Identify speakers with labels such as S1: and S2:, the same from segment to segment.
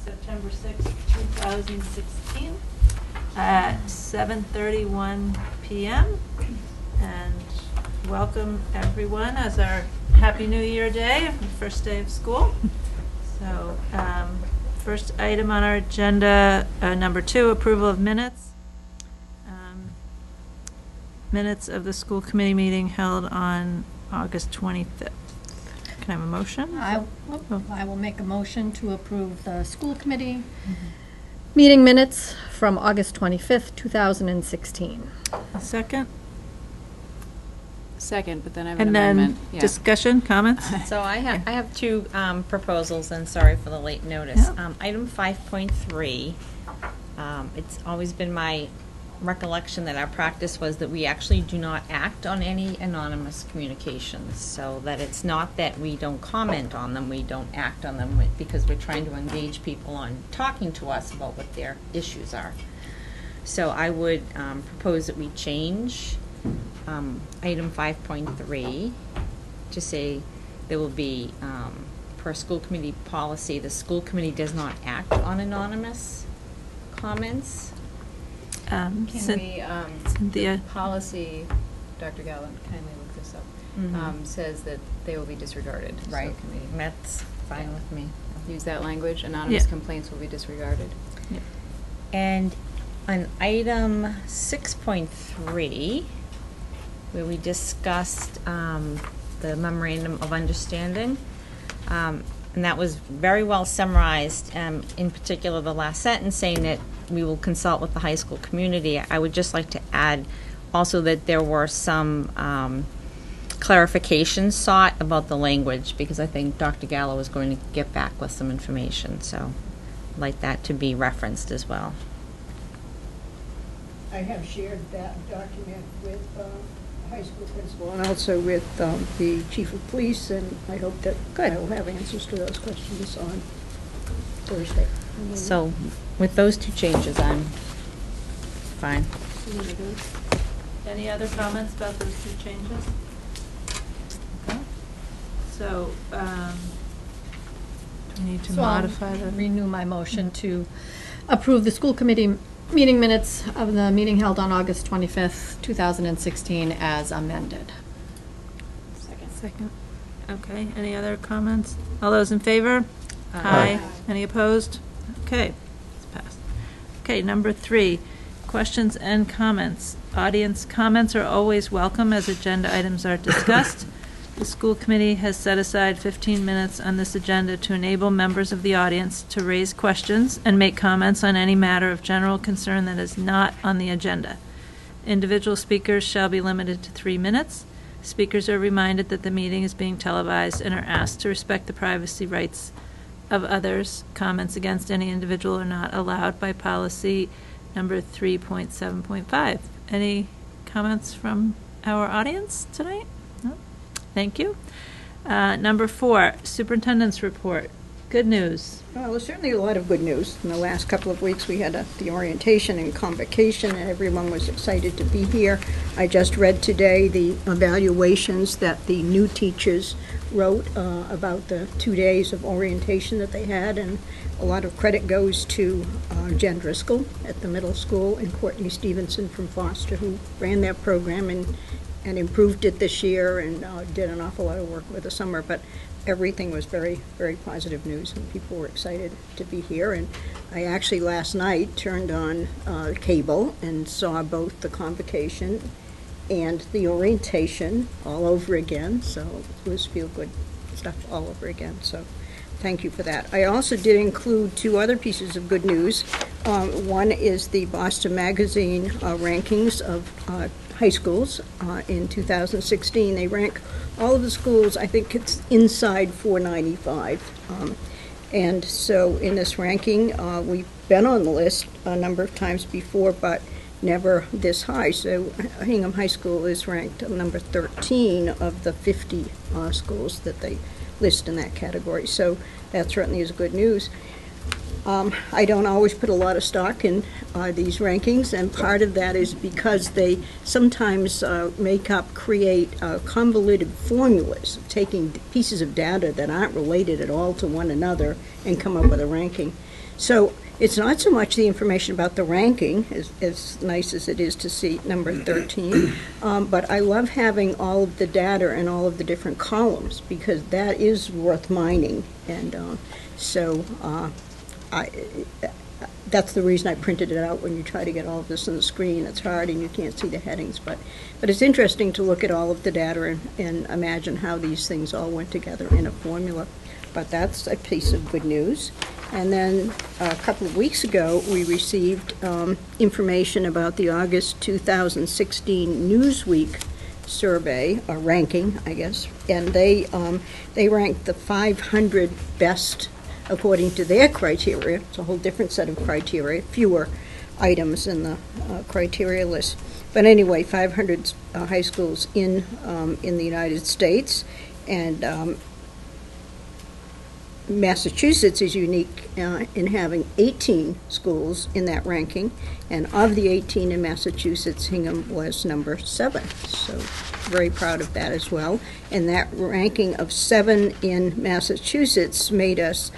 S1: September 6th, 2016 at 7:31 p.m. And welcome everyone as our Happy New Year Day, first day of school. So first item on our agenda, number 2, approval of minutes. Minutes of the school committee meeting held on August 25th. Can I have a motion?
S2: I will make a motion to approve the school committee meeting minutes from August 25th, 2016.
S1: A second?
S3: Second, but then I have an
S1: And
S3: amendment.
S1: then discussion, comments?
S4: So I have two proposals, and sorry for the late notice.
S1: Yeah.
S4: Item 5.3, it's always been my recollection that our practice was that we actually do not act on any anonymous communications, so that it's not that we don't comment on them, we don't act on them because we're trying to engage people on talking to us about what their issues are. So I would propose that we change item 5.3 to say there will be, per school committee policy, the school committee does not act on anonymous comments.
S3: Cynthia,
S1: the
S3: policy, Dr. Galvin, kindly look this up, says that they will be disregarded.
S4: Right.
S3: So can we
S4: That's fine with me.
S3: use that language? Anonymous
S1: Yeah.
S3: complaints will be disregarded.
S1: Yeah.
S4: And on item 6.3, where we discussed the memorandum of understanding, and that was very well summarized, in particular the last sentence saying that we will consult with the high school community. I would just like to add also that there were some clarifications sought about the language, because I think Dr. Gallo was going to get back with some information, so I'd like that to be referenced as well.
S5: I have shared that document with the high school principal and also with the chief of police, and I hope that I will have answers to those questions on Thursday.
S4: So with those two changes, I'm fine.
S1: Any other comments about those two changes? Okay. So, do we need to modify
S2: I'll
S1: the?
S2: renew my motion to approve the school committee meeting minutes of the meeting held on August 25th, 2016 as amended.
S1: Second. Okay, any other comments? All those in favor? Aye. Any opposed? Okay, it's passed. Okay, number 3, questions and comments. Audience comments are always welcome as agenda items are discussed. The school committee has set aside 15 minutes on this agenda to enable members of the audience to raise questions and make comments on any matter of general concern that is not on the agenda. Individual speakers shall be limited to 3 minutes. Speakers are reminded that the meeting is being televised and are asked to respect the privacy rights of others. Comments against any individual are not allowed by policy number 3.7.5. Any comments from our audience tonight? No? Thank you. Number 4, superintendent's report. Good news.
S5: Well, there's certainly a lot of good news. In the last couple of weeks, we had the orientation and convocation, and everyone was excited to be here. I just read today the evaluations that the new teachers wrote about the 2 days of orientation that they had, and a lot of credit goes to Jen Driscoll at the middle school and Courtney Stevenson from Foster, who ran that program and improved it this year and did an awful lot of work with the summer. But everything was very, very positive news, and people were excited to be here. And I actually last night turned on cable and saw both the convocation and the orientation all over again, so it was feel-good stuff all over again. So thank you for that. I also did include 2 other pieces of good news. One is the Boston Magazine rankings of high schools in 2016. They rank all of the schools, I think it's inside 495. And so in this ranking, we've been on the list a number of times before, but never this high. So Hingham High School is ranked number 13 of the 50 schools that they list in that category. So that certainly is good news. I don't always put a lot of stock in these rankings, and part of that is because they sometimes create convoluted formulas, taking pieces of data that aren't related at all to one another and come up with a ranking. So it's not so much the information about the ranking, as nice as it is to see number 13, but I love having all of the data and all of the different columns, because that is worth mining. And that's the reason I printed it out. When you try to get all of this on the screen, it's hard and you can't see the headings. But it's interesting to look at all of the data and imagine how these things all went together in a formula. But that's a piece of good news. And then a couple of weeks ago, we received information about the August 2016 Newsweek survey, or ranking, I guess, and they ranked the 500 best according to their criteria. It's a whole different set of criteria, fewer items in the criteria list. But anyway, 500 high schools in the United States, and Massachusetts is unique in having 18 schools in that ranking, and of the 18 in Massachusetts, Hingham was number 7. So very proud of that as well. And that ranking of 7 in Massachusetts made us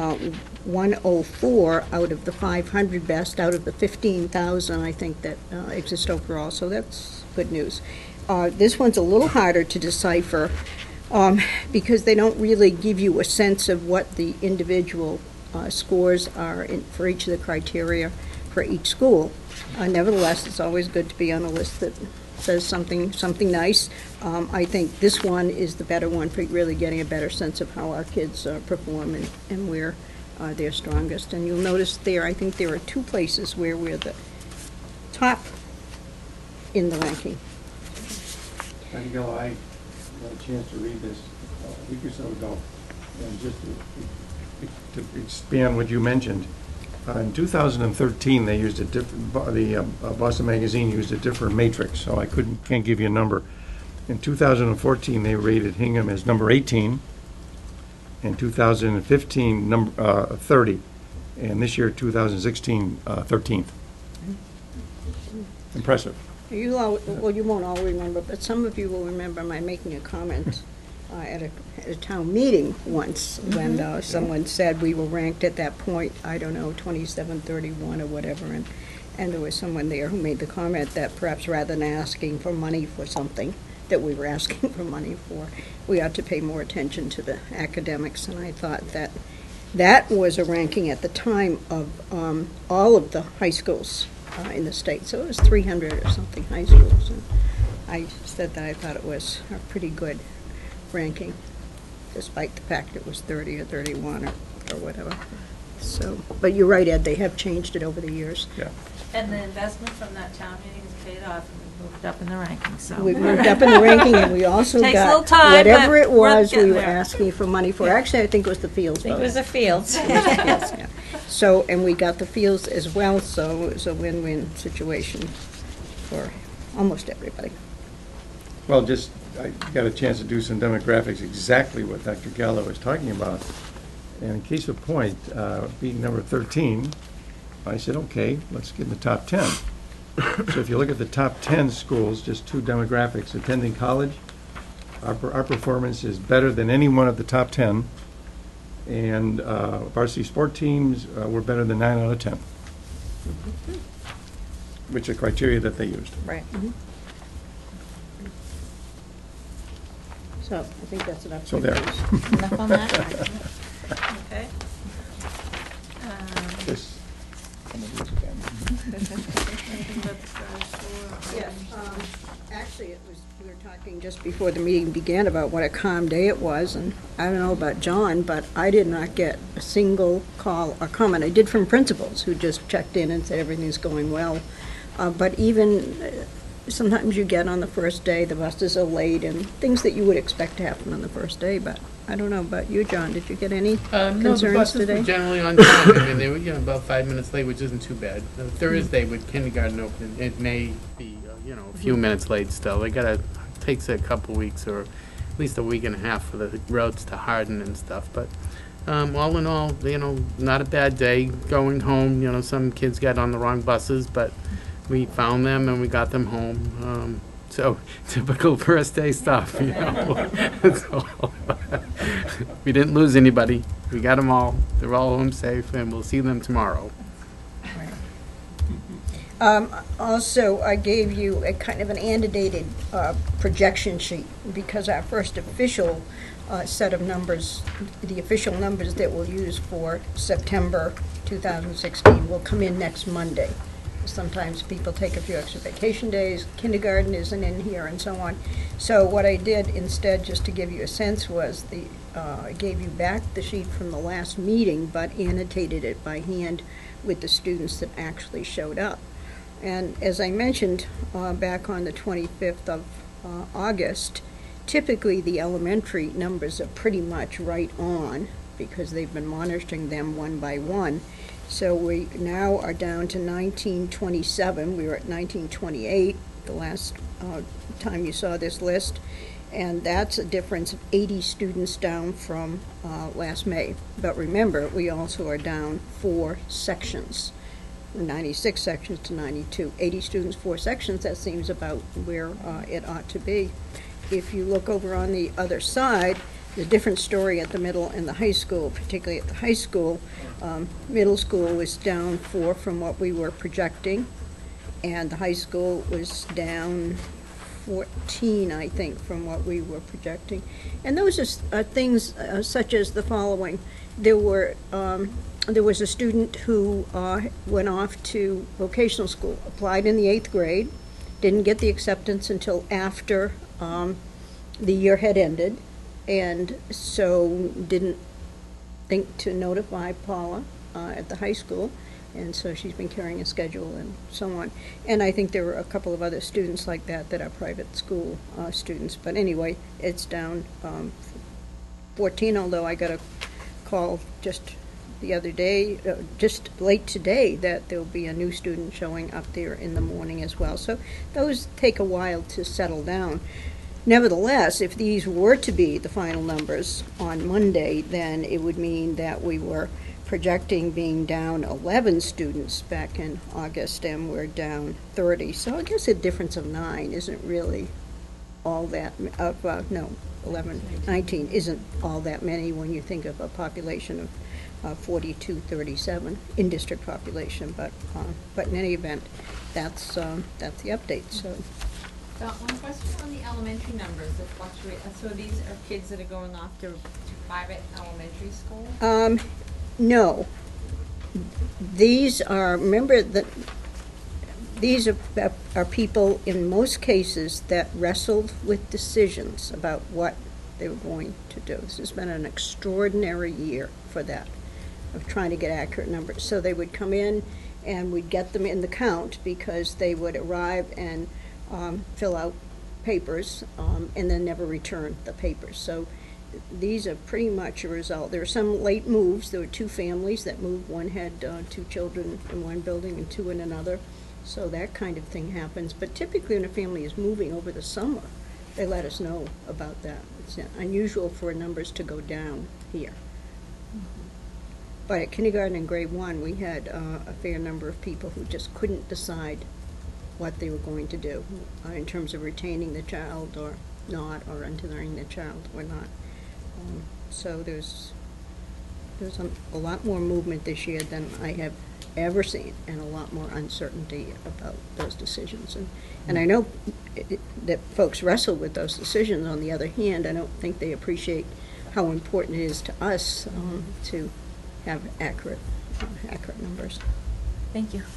S5: 104 out of the 500 best, out of the 15,000, I think, that exist overall. So that's good news. This one's a little harder to decipher, because they don't really give you a sense of what the individual scores are for each of the criteria for each school. Nevertheless, it's always good to be on a list that says something nice. I think this one is the better one for really getting a better sense of how our kids perform and where they're strongest. And you'll notice there, I think there are 2 places where we're the top in the ranking.
S6: Dr. Gello, I had a chance to read this a week or so ago, and just to expand what you mentioned, in 2013 they used a different, Boston Magazine used a different matrix, so I can't give you a number. In 2014 they rated Hingham as number 18, in 2015 number 30, and this year 2016 13th. Impressive.
S5: You won't all remember, but some of you will remember my making a comment at a town meeting once when someone said we were ranked at that point, I don't know, 27, 31 or whatever, and there was someone there who made the comment that perhaps rather than asking for money for something that we were asking for money for, we ought to pay more attention to the academics. And I thought that was a ranking at the time of all of the high schools in the state. So it was 300 or something high schools. And I said that I thought it was a pretty good ranking, despite the fact it was 30 or 31 or whatever. So, but you're right, Ed, they have changed it over the years.
S6: Yeah.
S1: And the investment from that town meeting has paid off, and we've moved up in the rankings, so.
S5: We moved up in the ranking, and we also
S1: Takes a little
S5: got
S1: time,
S5: whatever
S1: but
S5: it was
S1: we're
S5: we were
S1: getting there.
S5: asking for money for. Actually, I think it was the fields.
S4: I think it was the fields.
S5: Yeah. So, and we got the fields as well, so it was a win-win situation for almost everybody.
S6: Well, I got a chance to do some demographics, exactly what Dr. Gallo was talking about. And in case of point, being number 13, I said, okay, let's get in the top 10. So if you look at the top 10 schools, just 2 demographics, attending college, our performance is better than any one of the top 10. And varsity sport teams were better than 9 out of 10, which are criteria that they used.
S4: Right.
S5: So I think that's enough.
S6: So there.
S4: Enough on that?
S1: Okay.
S6: This.
S5: Yeah, actually, we were talking just before the meeting began about what a calm day it was, and I don't know about John, but I did not get a single call or comment. I did from principals who just checked in and said everything's going well. But even sometimes you get on the first day, the buses are late, and things that you would expect to happen on the first day, but I don't know about you, John. Did you get any
S7: No, the
S5: concerns
S7: buses
S5: today?
S7: were generally on time. I mean, they were about 5 minutes late, which isn't too bad. Thursday with kindergarten opening, it may be, a few minutes late still. Takes a couple weeks or at least a week and a half for the roads to harden and stuff. But all in all, not a bad day going home. Some kids got on the wrong buses, but we found them and we got them home. So typical first day stuff, So, we didn't lose anybody. We got them all. They're all home safe, and we'll see them tomorrow.
S5: Also, I gave you a kind of an annotated projection sheet, because our first official set of numbers, the official numbers that we'll use for September 2016 will come in next Monday. Sometimes people take a few extra vacation days, kindergarten isn't in here, and so on. So what I did instead, just to give you a sense, was I gave you back the sheet from the last meeting, but annotated it by hand with the students that actually showed up. And as I mentioned back on the 25th of August, typically the elementary numbers are pretty much right on, because they've been monitoring them one by one. So we now are down to 1927. We were at 1928 the last time you saw this list, and that's a difference of 80 students down from last May. But remember, we also are down 4 sections, 96 sections to 92. 80 students, 4 sections, that seems about where it ought to be. If you look over on the other side, the different story at the middle and the high school, particularly at the high school. Middle school was down 4 from what we were projecting, and the high school was down 14, I think, from what we were projecting. And those are things such as the following. There was a student who went off to vocational school, applied in the 8th grade, didn't get the acceptance until after the year had ended, and so didn't think to notify Paula at the high school, and so she's been carrying a schedule and so on. And I think there were a couple of other students like that that are private school students. But anyway, it's down 14, although I got a call just the other day, just late today, that there'll be a new student showing up there in the morning as well. So those take a while to settle down. Nevertheless, if these were to be the final numbers on Monday, then it would mean that we were projecting being down 11 students back in August, and we're down 30. So I guess a difference of 9 isn't really all that, 19 isn't all that many when you think of a population of 4237 in-district population. But in any event, that's the update. So.
S4: One question on the elementary numbers that fluctuate. So these are kids that are going off to private elementary school?
S5: No. These are, remember that these are people in most cases that wrestled with decisions about what they were going to do. This has been an extraordinary year for that, of trying to get accurate numbers. So they would come in and we'd get them in the count, because they would arrive and fill out papers and then never return the papers. So these are pretty much a result. There were some late moves. There were 2 families that moved. One had 2 children in one building and 2 in another. So that kind of thing happens. But typically when a family is moving over the summer, they let us know about that. It's unusual for numbers to go down here. But at kindergarten and grade 1, we had a fair number of people who just couldn't decide what they were going to do in terms of retaining the child or not, or entering the child or not. So there's a lot more movement this year than I have ever seen, and a lot more uncertainty about those decisions. And I know that folks wrestle with those decisions. On the other hand, I don't think they appreciate how important it is to us to have accurate numbers.
S4: Thank you.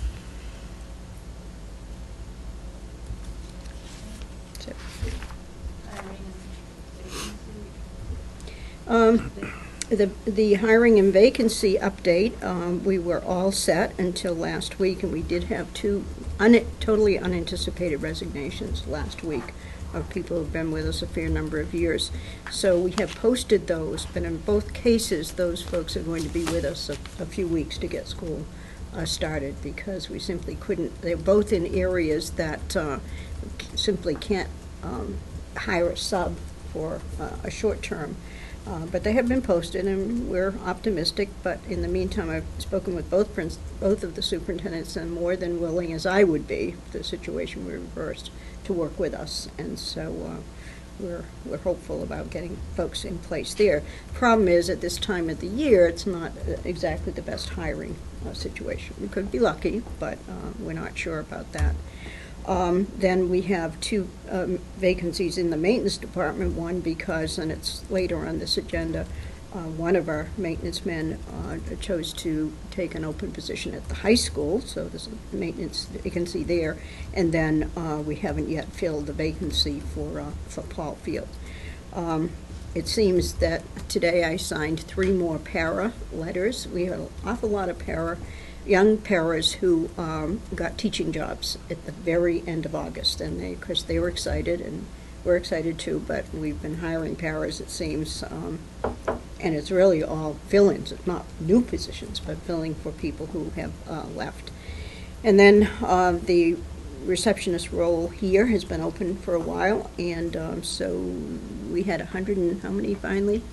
S5: The hiring and vacancy update, we were all set until last week, and we did have 2 totally unanticipated resignations last week of people who've been with us a fair number of years. So we have posted those, but in both cases, those folks are going to be with us a few weeks to get school started, because we simply couldn't. They're both in areas that simply can't hire a sub for a short term. But they have been posted, and we're optimistic. But in the meantime, I've spoken with both of the superintendents, and more than willing as I would be, if the situation were reversed, to work with us. And so we're hopeful about getting folks in place there. Problem is, at this time of the year, it's not exactly the best hiring situation. We could be lucky, but we're not sure about that. Then we have two vacancies in the maintenance department, one because, and it's later on this agenda, one of our maintenance men chose to take an open position at the high school, so there's a maintenance vacancy there, and then we haven't yet filled the vacancy for Paul Field. It seems that today I signed 3 more para letters. We had an awful lot of young paras who got teaching jobs at the very end of August, and of course they were excited, and we're excited too, but we've been hiring paras, it seems, and it's really all fill-ins. It's not new positions, but filling for people who have left. And then the receptionist role here has been open for a while, and so we had 100 and how many finally?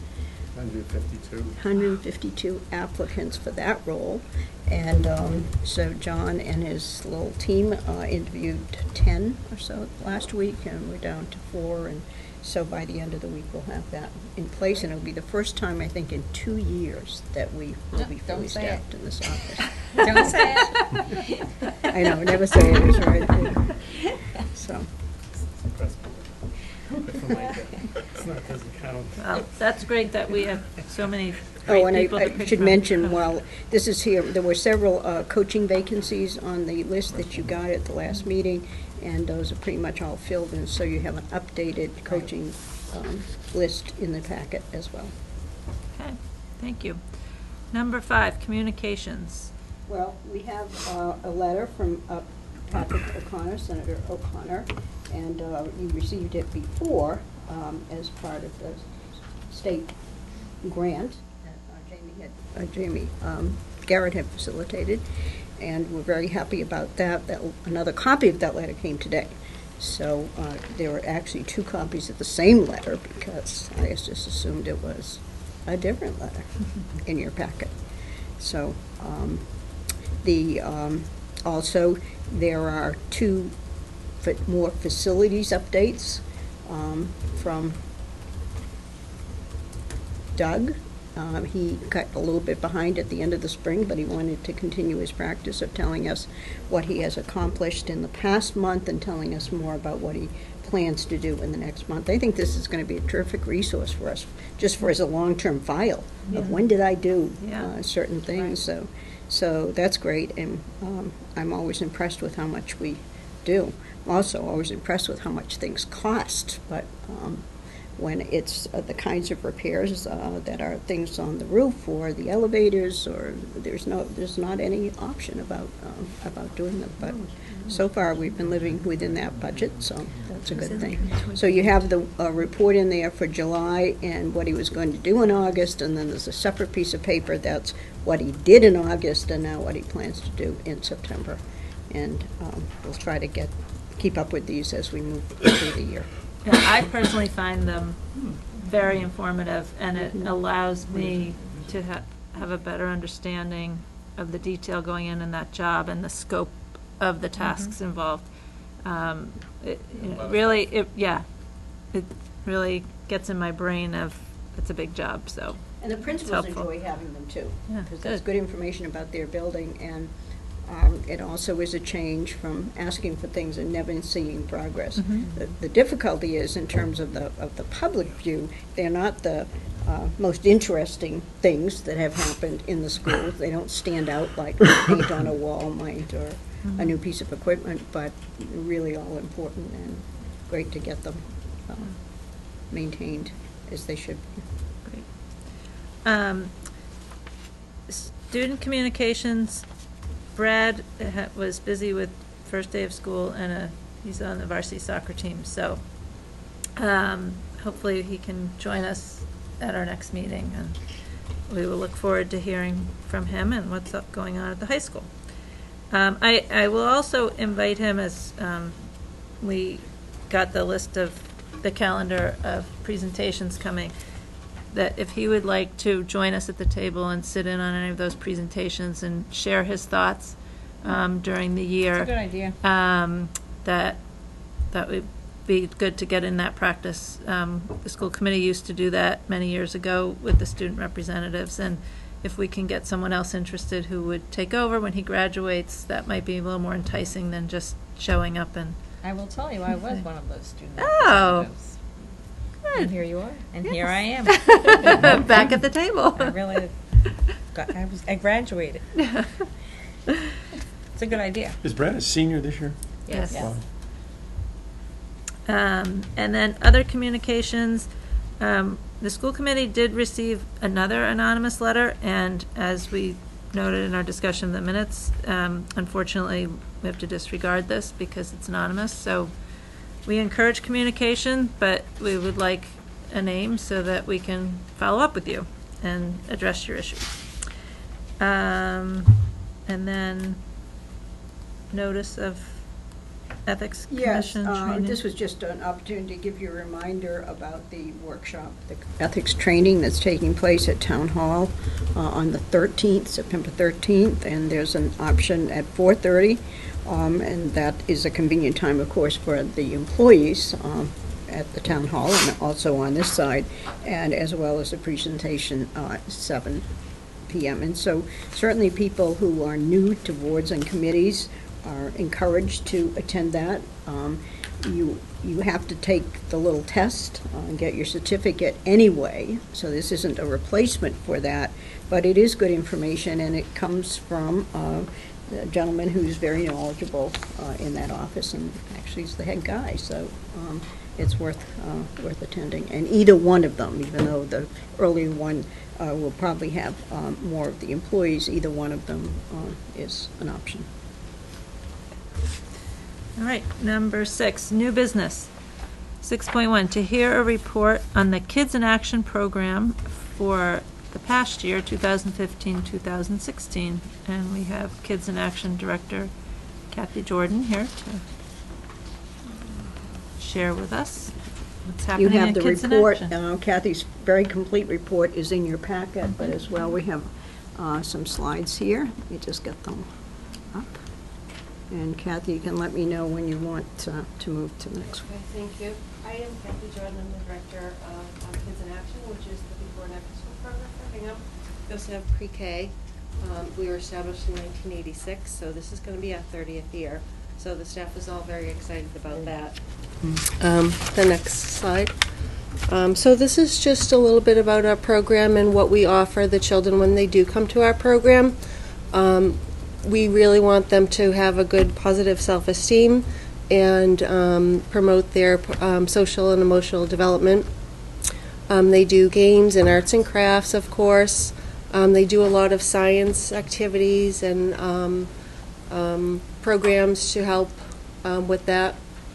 S5: 152 applicants for that role, and so John and his little team interviewed 10 or so last week, and we're down to 4, and so by the end of the week we'll have that in place, and it'll be the first time I think in 2 years that we will be fully staffed in this office.
S3: Don't say it.
S5: I know, never say it, is right. So.
S1: Well, that's great that we have so many
S5: Oh,
S1: great
S5: and
S1: people to
S5: I
S1: pick
S5: should
S1: from.
S5: mention, while this is here, there were several coaching vacancies on the list that you got at the last meeting, and those are pretty much all filled, and so you have an updated coaching list in the packet as well.
S1: Okay, thank you. Number 5, communications.
S5: Well, we have a letter from Patrick O'Connor, Senator O'Connor, and you received it before as part of the state grant that Jamie Garrett had facilitated, and we're very happy about that. Another copy of that letter came today. So there were actually 2 copies of the same letter, because I just assumed it was a different letter in your packet. So also there are 2 more facilities updates from Doug. He got a little bit behind at the end of the spring, but he wanted to continue his practice of telling us what he has accomplished in the past month and telling us more about what he plans to do in the next month. I think this is going to be a terrific resource for us, just for as a long-term file of when did I do certain things. Right. So that's great, and I'm always impressed with how much we do. I'm also always impressed with how much things cost, but when it's the kinds of repairs that are things on the roof or the elevators, or there's not any option about doing them. But so far we've been living within that budget, so that's a good thing. So you have the report in there for July and what he was going to do in August, and then there's a separate piece of paper that's what he did in August and now what he plans to do in September. And we'll try to keep up with these as we move through the year.
S1: Yeah, I personally find them very informative, and it allows me to have a better understanding of the detail going in that job and the scope of the tasks involved. It really gets in my brain of it's a big job. So
S5: and the principals enjoy having them too, because there's good information about their building, and it also is a change from asking for things and never seeing progress. The difficulty is, in terms of the public view, they're not the most interesting things that have happened in the schools. They don't stand out like paint on a wall might, or a new piece of equipment, but really all important, and great to get them maintained as they should be.
S1: Great. Student communications. Brad was busy with first day of school, and he's on the varsity soccer team, so hopefully he can join us at our next meeting, and we will look forward to hearing from him and what's going on at the high school. I will also invite him, as we got the list of the calendar of presentations coming. that if he would like to join us at the table and sit in on any of those presentations and share his thoughts during the year.
S4: That's a good idea.
S1: That would be good to get in that practice. The school committee used to do that many years ago with the student representatives, and if we can get someone else interested who would take over when he graduates, that might be a little more enticing than just showing up and.
S4: I will tell you, I was one of those students.
S1: Oh.
S3: And here you are.
S4: And here I am.
S1: Back at the table.
S4: I really I graduated. It's a good idea.
S6: Is Brad a senior this year?
S1: Yes.
S6: Wow.
S1: And then other communications, the school committee did receive another anonymous letter, and as we noted in our discussion of the minutes, unfortunately, we have to disregard this because it's anonymous. So we encourage communication, but we would like a name so that we can follow up with you and address your issues. And then notice of Ethics
S5: Yes,
S1: Commission training.
S5: this was just an opportunity to give you a reminder about the workshop, the ethics training that's taking place at Town Hall on the 13th, September 13th, and there's an option at 4:30, and that is a convenient time, of course, for the employees at the Town Hall and also on this side, and as well as a presentation at 7 p.m. And so certainly people who are new to boards and committees are encouraged to attend that. You have to take the little test and get your certificate anyway, so this isn't a replacement for that, but it is good information, and it comes from a gentleman who's very knowledgeable in that office, and actually he's the head guy, so it's worth attending. And either one of them, even though the earlier one will probably have more of the employees, either one of them is an option.
S1: All right, number 6, new business. 6.1, to hear a report on the Kids in Action program for the past year, 2015-2016. And we have Kids in Action Director Kathy Jordan here to share with us what's happening
S5: You have
S1: in
S5: the
S1: Kids
S5: report.
S1: in Action.
S5: Kathy's very complete report is in your packet, but as well we have some slides here. Let me just get them up. And Kathy, you can let me know when you want to move to the next one.
S8: Okay, thank you. I am Kathy Jordan. I'm the director of Kids in Action, which is the before and after school program for Hingham. We also have pre-K. We were established in 1986, so this is going to be our 30th year. So the staff is all very excited about that. The next slide. So this is just a little bit about our program and what we offer the children when they do come to our program. We really want them to have a good positive self-esteem and promote their social and emotional development. They do games and arts and crafts, of course. They do a lot of science activities and programs to help with that.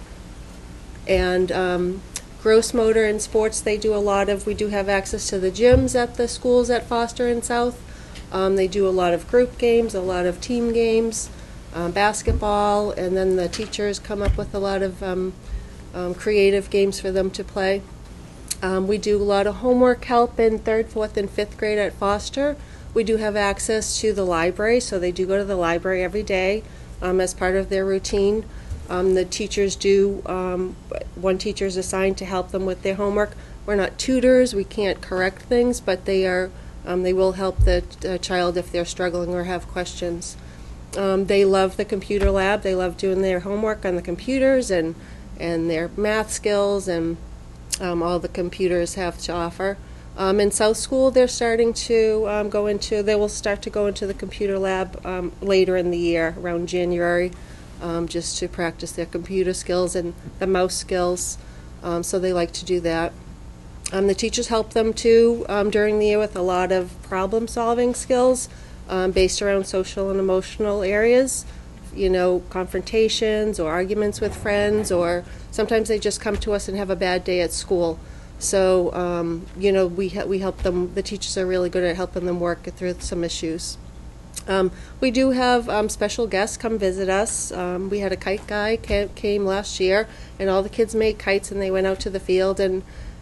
S8: And gross motor and sports, they do a lot of. We do have access to the gyms at the schools at Foster and South. They do a lot of group games, a lot of team games, basketball, and then the teachers come up with a lot of creative games for them to play. We do a lot of homework help in 3rd, 4th, and 5th grade at Foster. We do have access to the library, so they do go to the library every day as part of their routine. The teachers do, one teacher is assigned to help them with their homework. We're not tutors, we can't correct things, but they are. They will help the child if they're struggling or have questions. They love the computer lab. They love doing their homework on the computers and their math skills and all the computers have to offer. In South School, they're starting to they will start to go into the computer lab later in the year, around January, just to practice their computer skills and the mouse skills. So they like to do that. The teachers help them too during the year with a lot of problem-solving skills based around social and emotional areas, confrontations or arguments with friends, or sometimes they just come to us and have a bad day at school. So, we help them. The teachers are really good at helping them work through some issues. We do have special guests come visit us. We had a kite guy came last year, and all the kids made kites, and they went out to the field and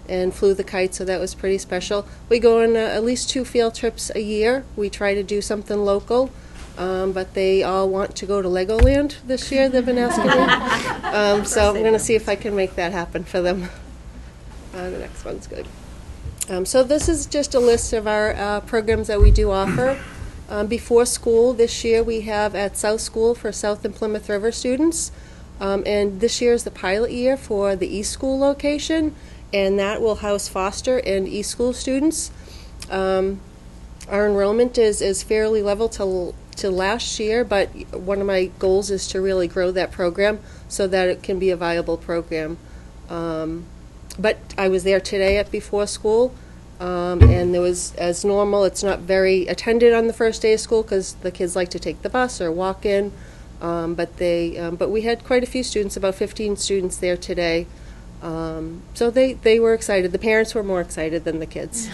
S8: and flew the kite, so that was pretty special. We go on at least 2 field trips a year. We try to do something local, but they all want to go to Legoland this year. They've been asking me. So I'm going to see if I can make that happen for them. The next one's good. So this is just a list of our programs that we do offer. Before school, this year we have at South School for South and Plymouth River students. And this year is the pilot year for the East School location, and that will house foster and East School students. Our enrollment is fairly level to last year, but one of my goals is to really grow that program so that it can be a viable program. But I was there today at Before School, and there was, as normal, it's not very attended on the first day of school because the kids like to take the bus or walk in. But we had quite a few students, about 15 students there today. So they were excited. The parents were more excited than the kids.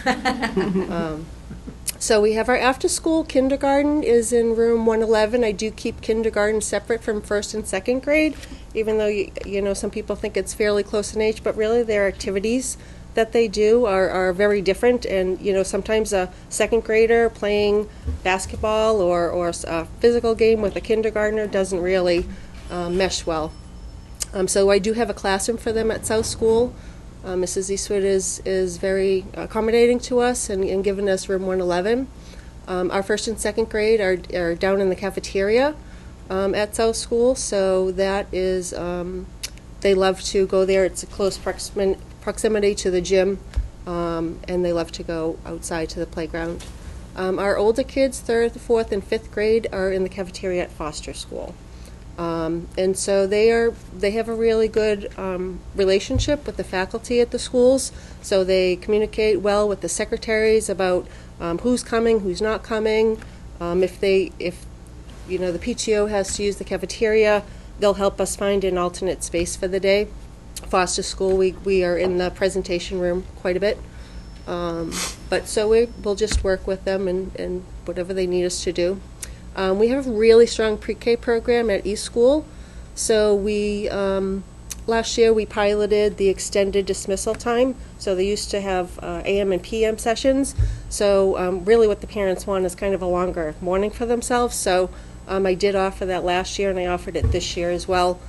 S8: So we have our after-school kindergarten is in room 111. I do keep kindergarten separate from first and second grade, even though you know some people think it's fairly close in age, but really their activities that they do are very different. And you know, sometimes a second grader playing basketball or a physical game with a kindergartner doesn't really mesh well. So I do have a classroom for them at South School. Mrs. Eastwood is very accommodating to us and giving us room 111. Our first and second grade are down in the cafeteria at South School, so that is, they love to go there. It's a close proximity to the gym, and they love to go outside to the playground. Our older kids, 3rd, 4th, and 5th grade, are in the cafeteria at Foster School. And so they have a really good relationship with the faculty at the schools, so they communicate well with the secretaries about who's coming, who's not coming. If you know the PTO has to use the cafeteria, they'll help us find an alternate space for the day. Foster School, we are in the presentation room quite a bit. But so we'll just work with them and whatever they need us to do. We have a really strong pre-K program at East School. So last year we piloted the extended dismissal time. So they used to have AM and PM sessions. So really what the parents want is kind of a longer morning for themselves. So I did offer that last year, and I offered it this year as well.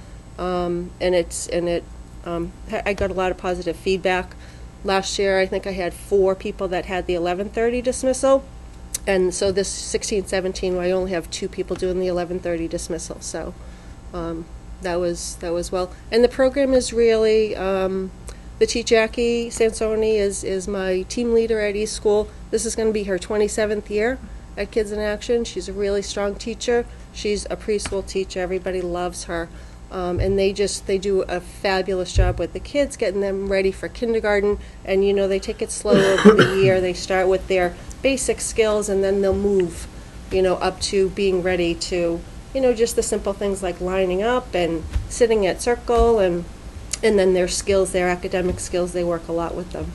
S8: I got a lot of positive feedback. Last year I think I had 4 people that had the 11:30 dismissal. And so this 16-17, I only have 2 people doing the 11:30 dismissal. So that was well. And the program is really, Jackie Sansoni is my team leader at East School. This is going to be her 27th year at Kids in Action. She's a really strong teacher. She's a preschool teacher. Everybody loves her. And they do a fabulous job with the kids, getting them ready for kindergarten. And you know, they take it slow over the year. They start with their basic skills, and then they'll move, you know, up to being ready to, you know, just the simple things like lining up and sitting at circle, and then their skills, their academic skills, they work a lot with them.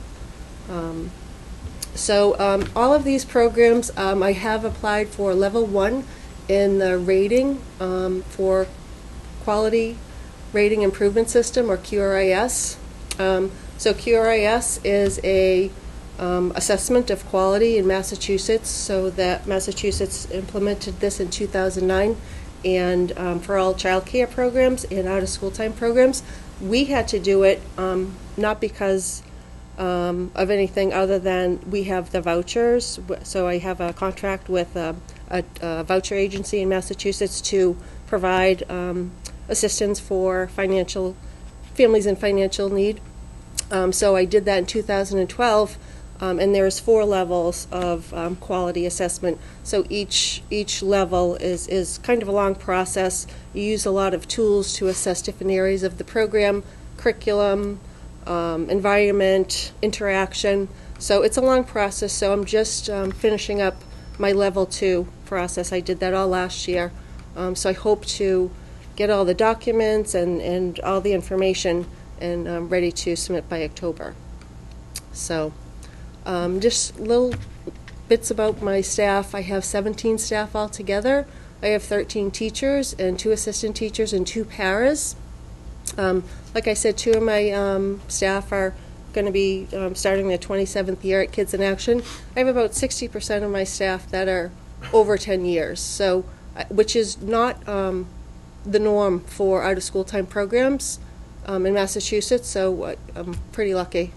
S8: All of these programs, I have applied for level 1 in the rating for Quality Rating Improvement System, or QRIS. So QRIS is a assessment of quality in Massachusetts, so that Massachusetts implemented this in 2009, and for all child care programs and out-of-school time programs. We had to do it not because of anything other than we have the vouchers, so I have a contract with a voucher agency in Massachusetts to provide assistance for families in financial need. So I did that in 2012. And there's 4 levels of quality assessment. So each level is kind of a long process. You use a lot of tools to assess different areas of the program, curriculum, environment, interaction. So it's a long process. So I'm just finishing up my level 2 process. I did that all last year. So I hope to get all the documents and all the information and ready to submit by October. So. Just little bits about my staff. I have 17 staff altogether. I have 13 teachers and 2 assistant teachers and 2 paras. Like I said, 2 of my staff are going to be starting their 27th year at Kids in Action. I have about 60% of my staff that are over 10 years, so which is not the norm for out-of-school time programs in Massachusetts, so I'm pretty lucky.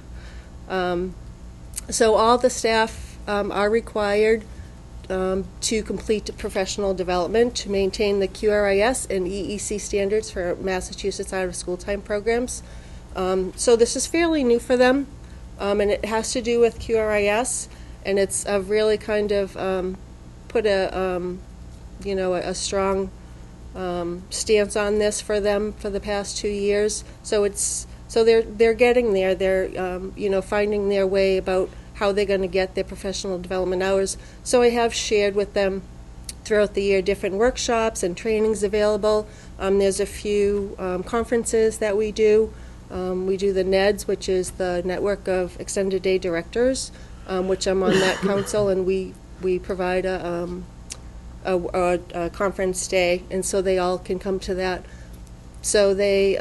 S8: So all the staff are required to complete professional development to maintain the QRIS and EEC standards for Massachusetts out-of-school time programs. So this is fairly new for them, and it has to do with QRIS, and it's really kind of put a strong stance on this for them for the past 2 years. So they're getting there. They're finding their way about how they're going to get their professional development hours. So I have shared with them throughout the year different workshops and trainings available. There's a few conferences that we do. We do the NEDS, which is the Network of Extended Day Directors, which I'm on that council, and we provide a conference day, and so they all can come to that. So they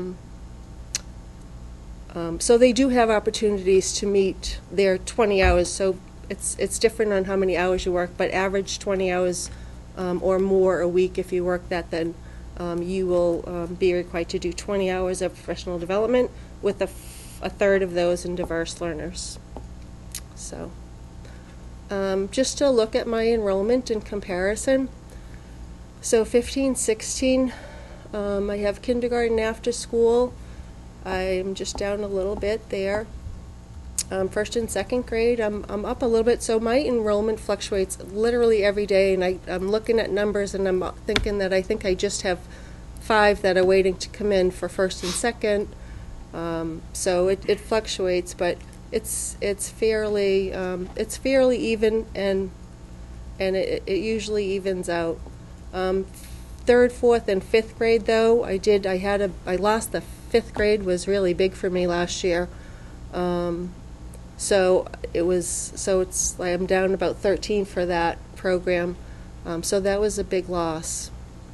S8: do have opportunities to meet their 20 hours. So it's different on how many hours you work, but average 20 hours or more a week. If you work that, then you will be required to do 20 hours of professional development, with a third of those in diverse learners. So just to look at my enrollment in comparison. So 15-16, I have kindergarten after school. I'm just down a little bit there. First and second grade, I'm up a little bit. So my enrollment fluctuates literally every day, and I'm looking at numbers, and I'm thinking that I think I just have 5 that are waiting to come in for first and second. So it fluctuates, but it's fairly even, and it usually evens out. Third, fourth, and fifth grade, though, I lost the 5th grade. Was really big for me last year. So I'm down about 13 for that program. So that was a big loss.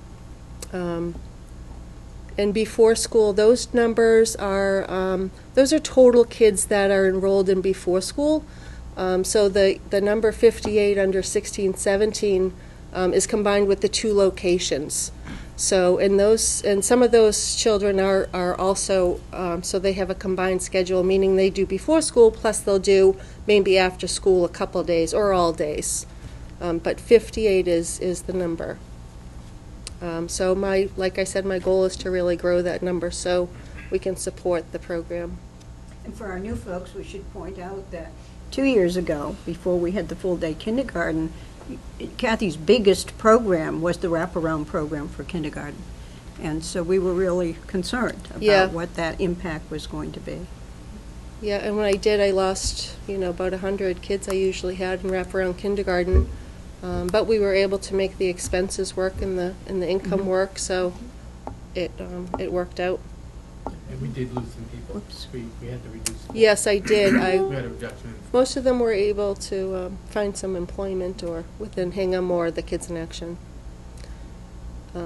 S8: And before school, those numbers are those are total kids that are enrolled in before school. So the number 58 under 16-17 is combined with the 2 locations. So and some of those children are also so they have a combined schedule, meaning they do before school plus they'll do maybe after school a couple days or all days. But 58 is the number. So like I said, my goal is to really grow that number so we can support the program.
S5: And for our new folks, we should point out that 2 years ago, before we had the full-day kindergarten, Kathy's biggest program was the wraparound program for kindergarten. And so we were really concerned about what that impact was going to be.
S8: Yeah, and when I lost, about 100 kids I usually had in wraparound kindergarten. But we were able to make the expenses work and the income work, so it worked out.
S7: And we did lose some people. Whoops. We had to reduce.
S8: Yes, I did.
S7: We had a reduction.
S8: Most of them were able to find some employment or within Hingham or the Kids in Action. I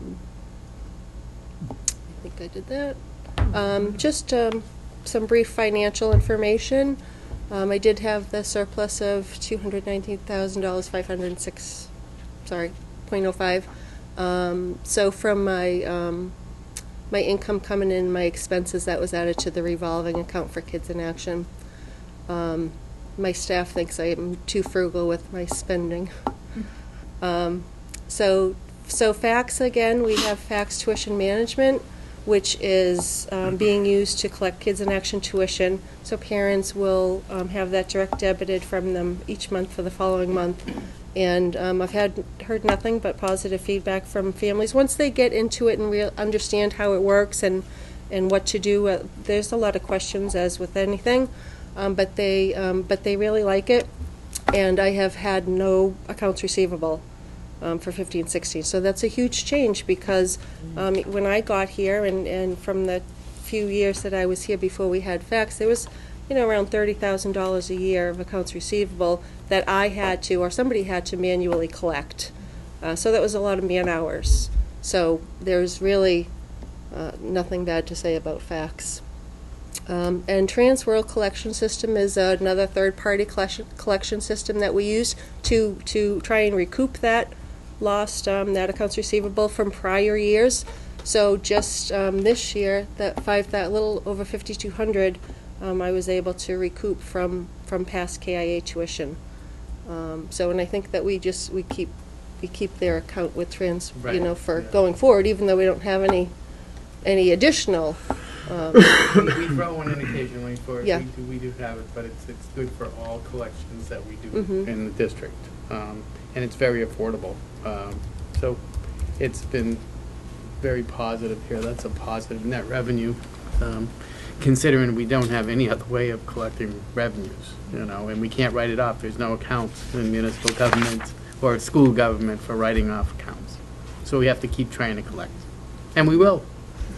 S8: think I did that. Just some brief financial information. I did have the surplus of $219,000, 506, sorry, 0.05. So from my income coming in, my expenses, that was added to the revolving account for Kids in Action. My staff thinks I am too frugal with my spending. So FACS, again, we have FACS tuition management, which is being used to collect Kids in Action tuition. So parents will have that direct debited from them each month for the following month. And I've heard nothing but positive feedback from families. Once they get into it and understand how it works and what to do, there's a lot of questions, as with anything, but they really like it. And I have had no accounts receivable for 15-16. So that's a huge change, because when I got here and from the few years that I was here before we had FACS, there was around $30,000 a year of accounts receivable that I had to, or somebody had to, manually collect. So that was a lot of man hours. So there's really nothing bad to say about FACS. And Transworld Collection System is another third-party collection system that we use to try and recoup that lost that accounts receivable from prior years. So just this year, that little over 5,200, I was able to recoup from past KIA tuition. So, and I think that we keep their account with
S7: Right,
S8: for
S7: yeah.
S8: going forward, even though we don't have any additional.
S7: We throw one in occasionally for,
S8: Yeah.
S7: we do have it, but it's good for all collections that we do
S8: Mhm.
S7: in the district. And it's very affordable. So it's been very positive here. That's a positive net revenue, considering we don't have any other way of collecting revenues, and we can't write it off. There's no accounts in municipal government or school government for writing off accounts. So we have to keep trying to collect. And we will.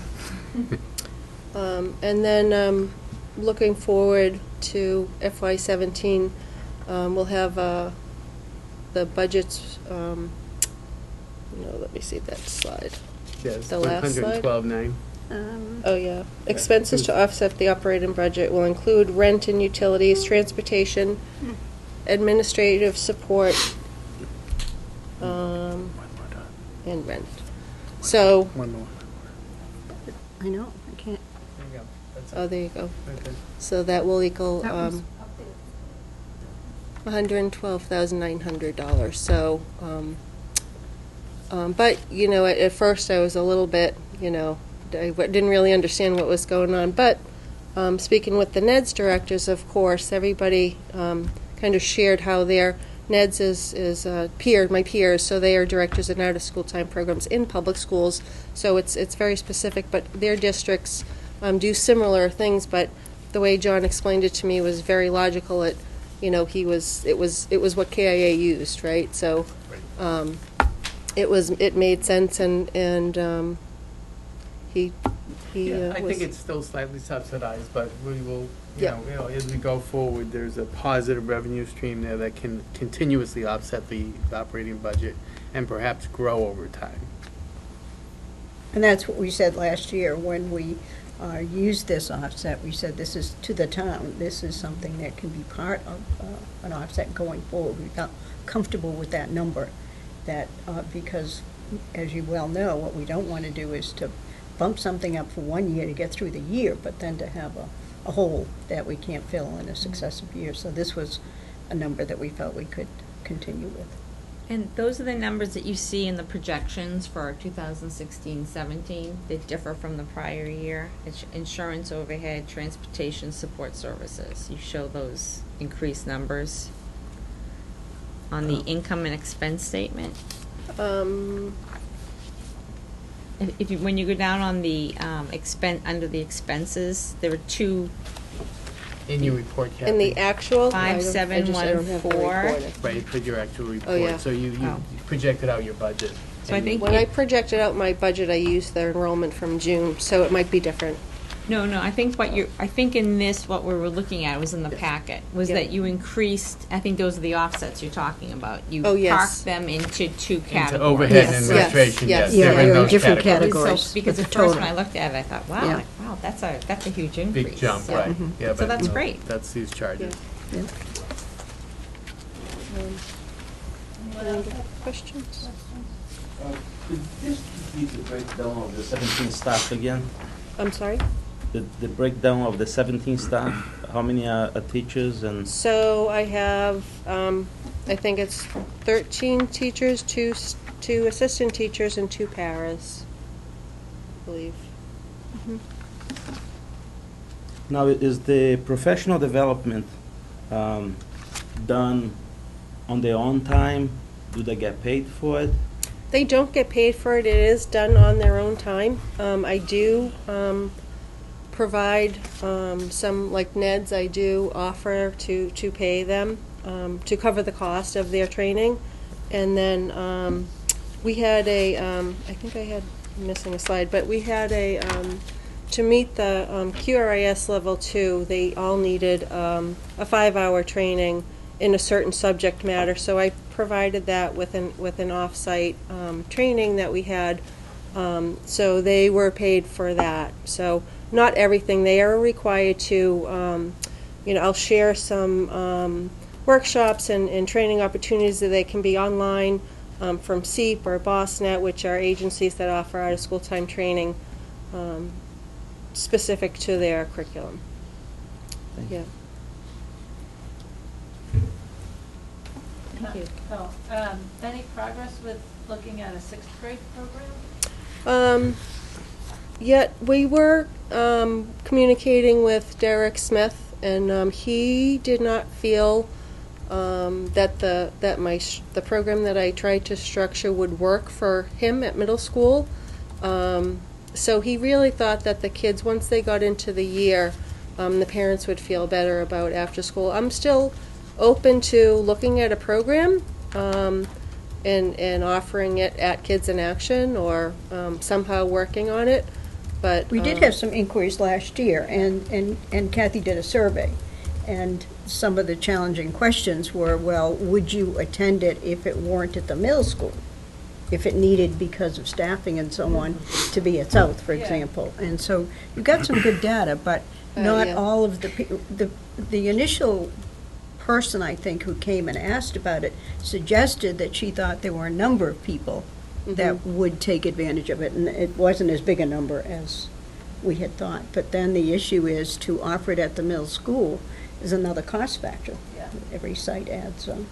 S8: And then looking forward to FY17, we'll have the budgets. Let me see that slide.
S7: Yes,
S8: The last slide?
S7: 112.9.
S8: Oh, yeah. Expenses to offset the operating budget will include rent and utilities, transportation, administrative support, and rent. So,
S7: One more.
S5: I know, I can't,
S7: There you go. That's
S8: oh, there you go.
S7: okay.
S8: So that will equal
S5: that was
S8: $112,900. So, but at first I was a little bit, I didn't really understand what was going on. But speaking with the NEDS directors, of course, everybody kind of shared how their NEDS is my peers, so they are directors of out-of-school time programs in public schools. So it's very specific, but their districts do similar things. But the way John explained it to me was very logical. It was what KIA used, right? So it made sense, and he
S7: Yeah, I
S8: was,
S7: think it's still slightly subsidized, but we will,
S8: Yeah.
S7: as we go forward, there's a positive revenue stream there that can continuously offset the operating budget and perhaps grow over time.
S5: and that's what we said last year when we used this offset. We said this is to the town. This is something that can be part of an offset going forward. We got comfortable with that number, because, as you well know, what we don't want to do is to bump something up for 1 year to get through the year, but then to have a hole that we can't fill in a successive year. So this was a number that we felt we could continue with.
S4: And those are the numbers that you see in the projections for 2016-17. They differ from the prior year. It's insurance, overhead, transportation, support services. You show those increased numbers on the income and expense statement. When you go down on the under the expenses, there are two.
S7: In your report, Kathy.
S8: in the actual, I don't have the
S4: 5714.
S8: report.
S7: Right, you put your actual report.
S8: Oh, yeah.
S7: So you
S4: Oh.
S7: projected out your budget.
S4: So I think
S8: When I projected out my budget, I used their enrollment from June, so it might be different.
S4: No, I think in this, what we were looking at was in the packet, was
S8: Yeah.
S4: that you increased, I think those are the offsets you're talking about. You
S8: Oh, yes.
S4: parked them into two
S7: Into
S4: categories.
S7: overhead and
S8: Yes,
S7: administration,
S8: yes,
S7: yes.
S8: yes.
S7: they're
S5: Yeah,
S7: in
S5: they're in
S7: those
S5: different
S7: categories.
S5: categories.
S4: So, because
S5: but
S4: at
S5: the
S4: first when
S5: total.
S4: I looked at it, I thought, wow,
S5: Yeah.
S4: that's a huge increase.
S7: Big jump,
S4: Yeah.
S7: right. Yeah,
S4: So
S7: but
S4: that's
S7: no,
S4: great.
S7: That's these charges.
S5: Yeah.
S8: Any other questions?
S9: Could you just repeat the breakdown of the 17 staff again?
S8: I'm sorry?
S9: The breakdown of the 17 staff, how many are teachers and?
S8: So I have, I think it's 13 teachers, two assistant teachers, and 2 paras, I believe.
S9: Now, is the professional development done on their own time? Do they get paid for it?
S8: They don't get paid for it. It is done on their own time. I do provide some, like NEDS, I do offer to pay them to cover the cost of their training. And then we had I think I had missing a slide, but we had to meet the QRIS level 2, they all needed a 5-hour training in a certain subject matter. So I provided that with an off-site training that we had. So they were paid for that. So not everything. They are required to, I'll share some workshops and training opportunities that they can be online from SEEP or BossNet, which are agencies that offer out-of-school time training specific to their curriculum.
S9: Thank you.
S8: Yeah.
S1: Thank you. Any progress with looking at a sixth grade program?
S8: Yet we were communicating with Derek Smith, and he did not feel that the program that I tried to structure would work for him at middle school. So he really thought that the kids, once they got into the year, the parents would feel better about after school. I'm still open to looking at a program and offering it at Kids in Action or somehow working on it. But
S5: We did have some inquiries last year, and Kathy did a survey. And some of the challenging questions were, well, would you attend it if it weren't at the middle school? If it needed, because of staffing and so on, to be at South, for example. And so you got some good data, but not
S8: yeah.
S5: all of the initial person, I think, who came and asked about it suggested that she thought there were a number of people that would take advantage of it, and it wasn't as big a number as we had thought. But then the issue is to offer it at the middle school is another cost factor.
S1: Yeah.
S5: Every site adds on.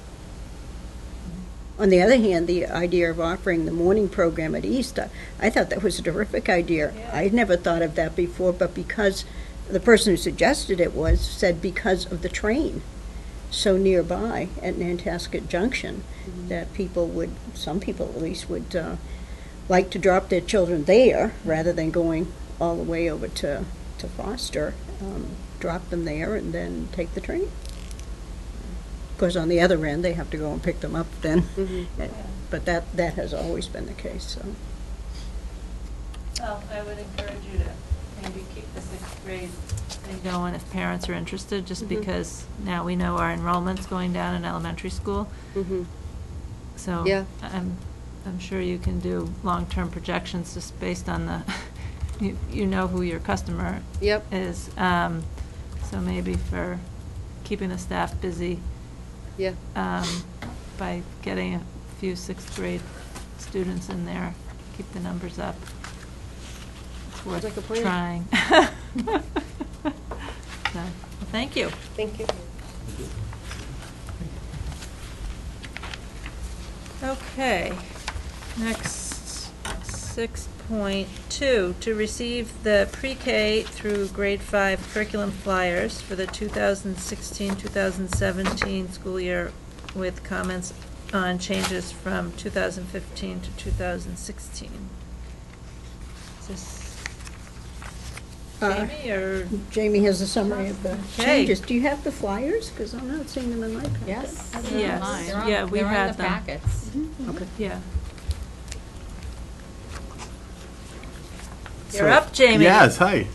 S5: On the other hand, the idea of offering the morning program at East, I thought that was a terrific idea.
S1: Yeah.
S5: I'd never thought of that before, but because the person who suggested it said because of the train so nearby at Nantasket Junction, that some people at least would like to drop their children there rather than going all the way over to Foster, drop them there and then take the train. Of course, on the other end, they have to go and pick them up then. But that has always been the case, so.
S1: Well, I would encourage you to maybe keep the sixth grade thing going if parents are interested, just because now we know our enrollment's going down in elementary school. So
S8: Yeah.
S1: I'm sure you can do long-term projections just based on the, you know who your customer
S8: Yep.
S1: is. So maybe for keeping the staff busy,
S8: Yeah.
S1: by getting a few sixth grade students in there, keep the numbers up. It's worth
S8: like a plan.
S1: trying. So, well, thank you.
S8: Thank you.
S1: Okay, next, 6.2, to receive the pre-K through grade 5 curriculum flyers for the 2016-2017 school year with comments on changes from 2015 to 2016. Is this Jamie or?
S5: Jamie has a summary of the
S1: Okay.
S5: changes. Do you have the flyers? Because I'm not seeing them in my packet.
S2: Yes.
S1: Yes, yeah, we
S4: They're
S1: had
S4: in the
S1: them.
S4: packets.
S5: Okay.
S1: Yeah. You're up, Jamie.
S10: Yes, hi.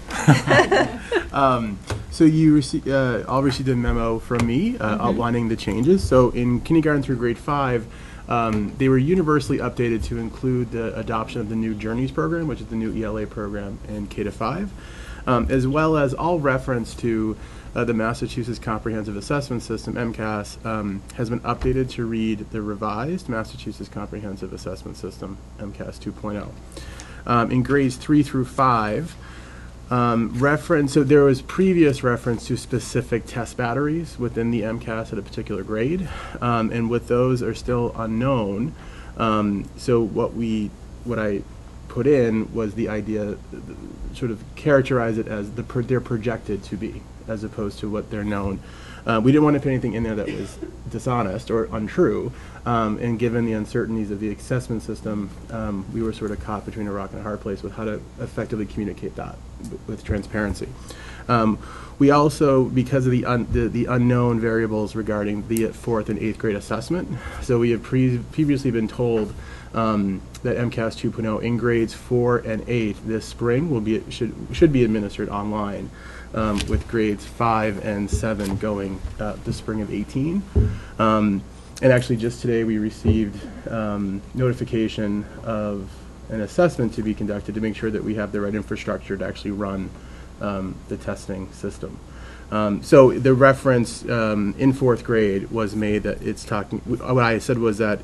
S10: So you all received a memo from me outlining the changes. So in kindergarten through grade 5, they were universally updated to include the adoption of the new Journeys program, which is the new ELA program in K-5, as well as all reference to the Massachusetts Comprehensive Assessment System, MCAS, has been updated to read the revised Massachusetts Comprehensive Assessment System, MCAS 2.0. In grades 3 through 5, so there was previous reference to specific test batteries within the MCAS at a particular grade, and with those are still unknown. So what I put in was the idea, sort of characterize it as they're projected to be, as opposed to what they're known. We didn't want to put anything in there that was dishonest or untrue, and given the uncertainties of the assessment system, we were sort of caught between a rock and a hard place with how to effectively communicate that with transparency. We also, because of the unknown variables regarding the 4th and 8th grade assessment, so we have previously been told that MCAS 2.0 in grades 4 and 8 this spring should be administered online, with grades 5 and 7 going the spring of 18. And actually just today we received notification of an assessment to be conducted to make sure that we have the right infrastructure to actually run the testing system. So the reference in fourth grade was made that it's talking, what I said was that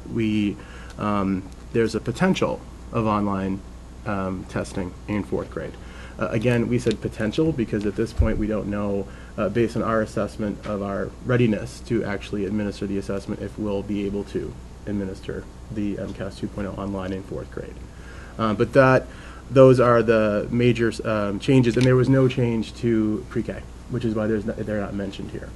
S10: there's a potential of online testing in fourth grade. Again, we said potential because at this point we don't know, based on our assessment of our readiness to actually administer the assessment, if we'll be able to administer the MCAS 2.0 online in fourth grade. But those are the major changes, and there was no change to pre-K, which is why they're not mentioned here.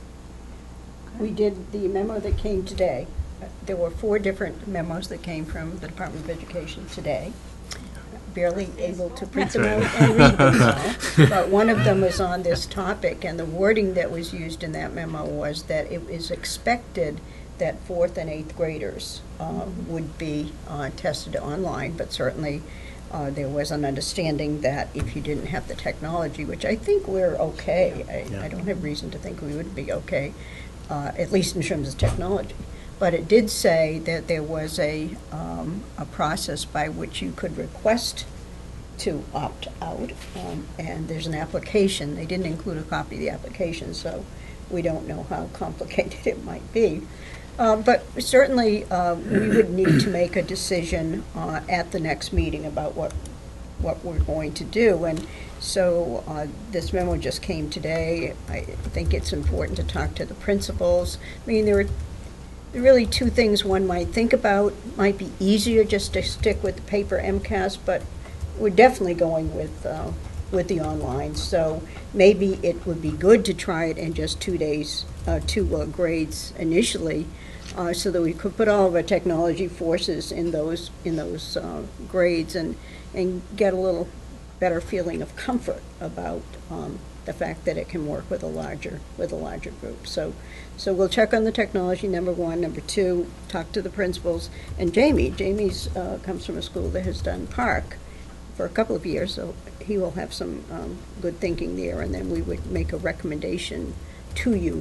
S5: We did the memo that came today. There were 4 different memos that came from the Department of Education today. Barely able to print them out and read them all. But one of them was on this topic, and the wording that was used in that memo was that it is expected that 4th and 8th graders would be tested online, but certainly there was an understanding that if you didn't have the technology, which I think we're okay, I don't have reason to think we would be okay, at least in terms of technology. But it did say that there was a process by which you could request to opt out, and there's an application. They didn't include a copy of the application, so we don't know how complicated it might be. But certainly, we would need to make a decision at the next meeting about what we're going to do. And so this memo just came today. I think it's important to talk to the principals. I mean, there are really 2 things one might think about. Might be easier just to stick with the paper MCAS, but we're definitely going with the online. So maybe it would be good to try it in just 2 days, 2 grades initially, so that we could put all of our technology forces in those grades and get a little better feeling of comfort about the fact that it can work with a larger group. So we'll check on the technology, number 1. Number 2, talk to the principals. And Jamie's comes from a school that has done Park for a couple of years, so he will have some good thinking there, and then we would make a recommendation to you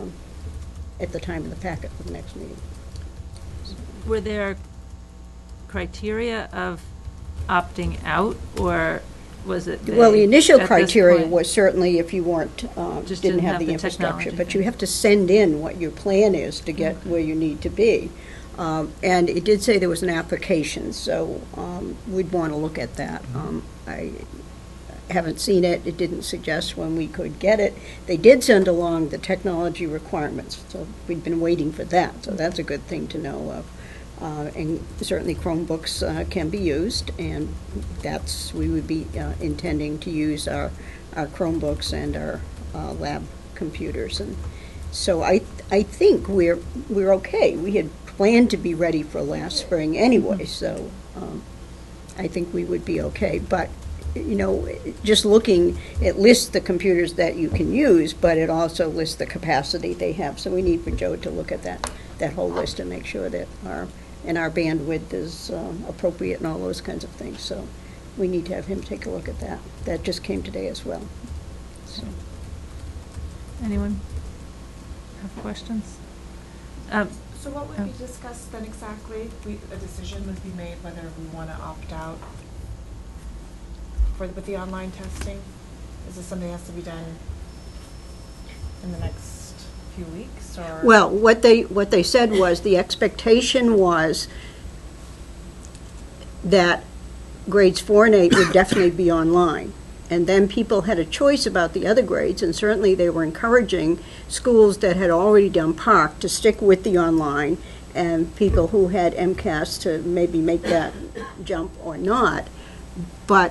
S5: at the time of the packet for the next meeting.
S1: Were there criteria of opting out, or was it?
S5: Well, the initial
S1: at this
S5: criteria
S1: point,
S5: was certainly if you weren't,
S1: just
S5: didn't have the infrastructure,
S1: technology
S5: but
S1: thing.
S5: you have to send in what your plan is to get where you need to be. And it did say there was an application, so we'd want to look at that. I haven't seen it. It didn't suggest when we could get it. They did send along the technology requirements, so we'd been waiting for that, so that's a good thing to know of. And certainly Chromebooks can be used, and we would be intending to use our Chromebooks and our lab computers. And so I think we're okay. We had planned to be ready for last spring anyway, so I think we would be okay. But just looking, it lists the computers that you can use, but it also lists the capacity they have. So we need for Joe to look at that whole list and make sure that our bandwidth is appropriate and all those kinds of things. So we need to have him take a look at that. That just came today as well. So.
S1: Anyone have questions?
S11: So what would be discussed then exactly? A decision would be made whether we want to opt out with the online testing? Is this something that has to be done in the next few weeks, or?
S5: Well, what they said was the expectation was that grades 4 and 8 would definitely be online. And then people had a choice about the other grades, and certainly they were encouraging schools that had already done Park to stick with the online, and people who had MCAS to maybe make that jump or not. But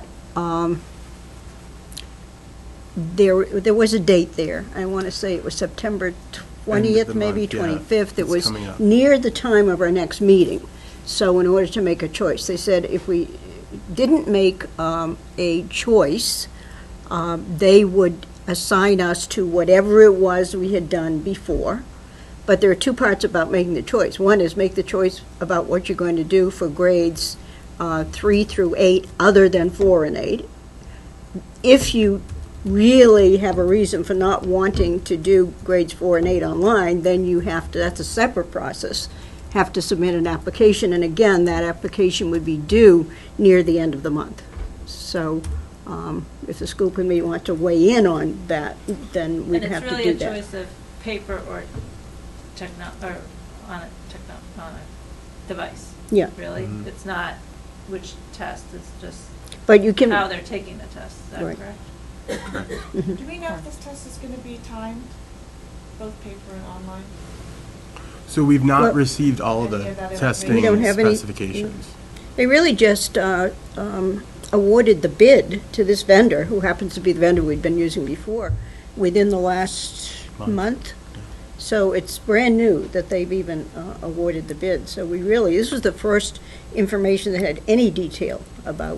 S5: there was a date there. I want to say it was September 20th, maybe 25th. It was near the time of our next meeting. So in order to make a choice, they said if we didn't make a choice, they would assign us to whatever it was we had done before. But there are 2 parts about making the choice. One is make the choice about what you're going to do for grades 3 through 8 other than 4 and 8. If you really have a reason for not wanting to do grades 4 and 8 online, then you have to, that's a separate process, have to submit an application, and again, that application would be due near the end of the month. So If the school committee wants to weigh in on that, then we'd have to do
S1: And it's
S5: that.
S1: really a choice of paper or or on a device.
S5: Yeah.
S1: Really,
S10: Mhm.
S1: it's not which test, it's just
S5: But you can.
S1: how they're taking the test, is that
S5: Right.
S1: correct?
S5: Mhm.
S11: Do we know if this test is gonna be timed, both paper and online?
S10: So we've not
S5: Well-
S10: received all of
S11: Any
S10: the
S11: of that information?
S10: testing
S5: We don't have any-
S10: specifications.
S5: They really just awarded the bid to this vendor, who happens to be the vendor we'd been using before, within the last month. So it's brand new that they've even awarded the bid. So this was the first information that had any detail about,